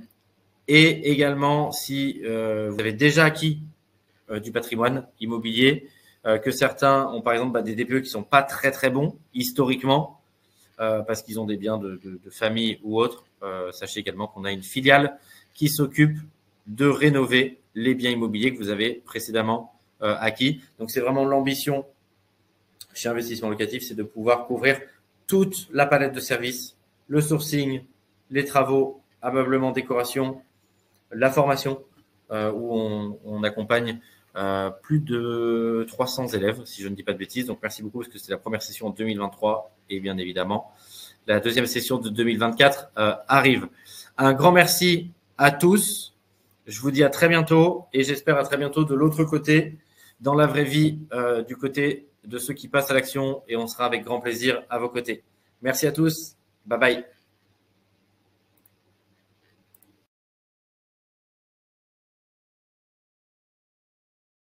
et également, si euh, vous avez déjà acquis euh, du patrimoine immobilier, euh, que certains ont par exemple bah, des D P E qui sont pas très très bons historiquement, euh, parce qu'ils ont des biens de, de, de famille ou autres, euh, sachez également qu'on a une filiale qui s'occupe de rénover les biens immobiliers que vous avez précédemment euh, acquis. Donc, c'est vraiment l'ambition chez Investissement Locatif, c'est de pouvoir couvrir toute la palette de services, le sourcing, les travaux, ameublement, décoration, la formation, euh, où on, on accompagne euh, plus de trois cents élèves, si je ne dis pas de bêtises. Donc, merci beaucoup parce que c'était la première session en deux mille vingt-trois et bien évidemment, la deuxième session de deux mille vingt-quatre euh, arrive. Un grand merci à tous. Je vous dis à très bientôt et j'espère à très bientôt de l'autre côté, dans la vraie vie, euh, du côté de ceux qui passent à l'action et on sera avec grand plaisir à vos côtés. Merci à tous. Bye bye.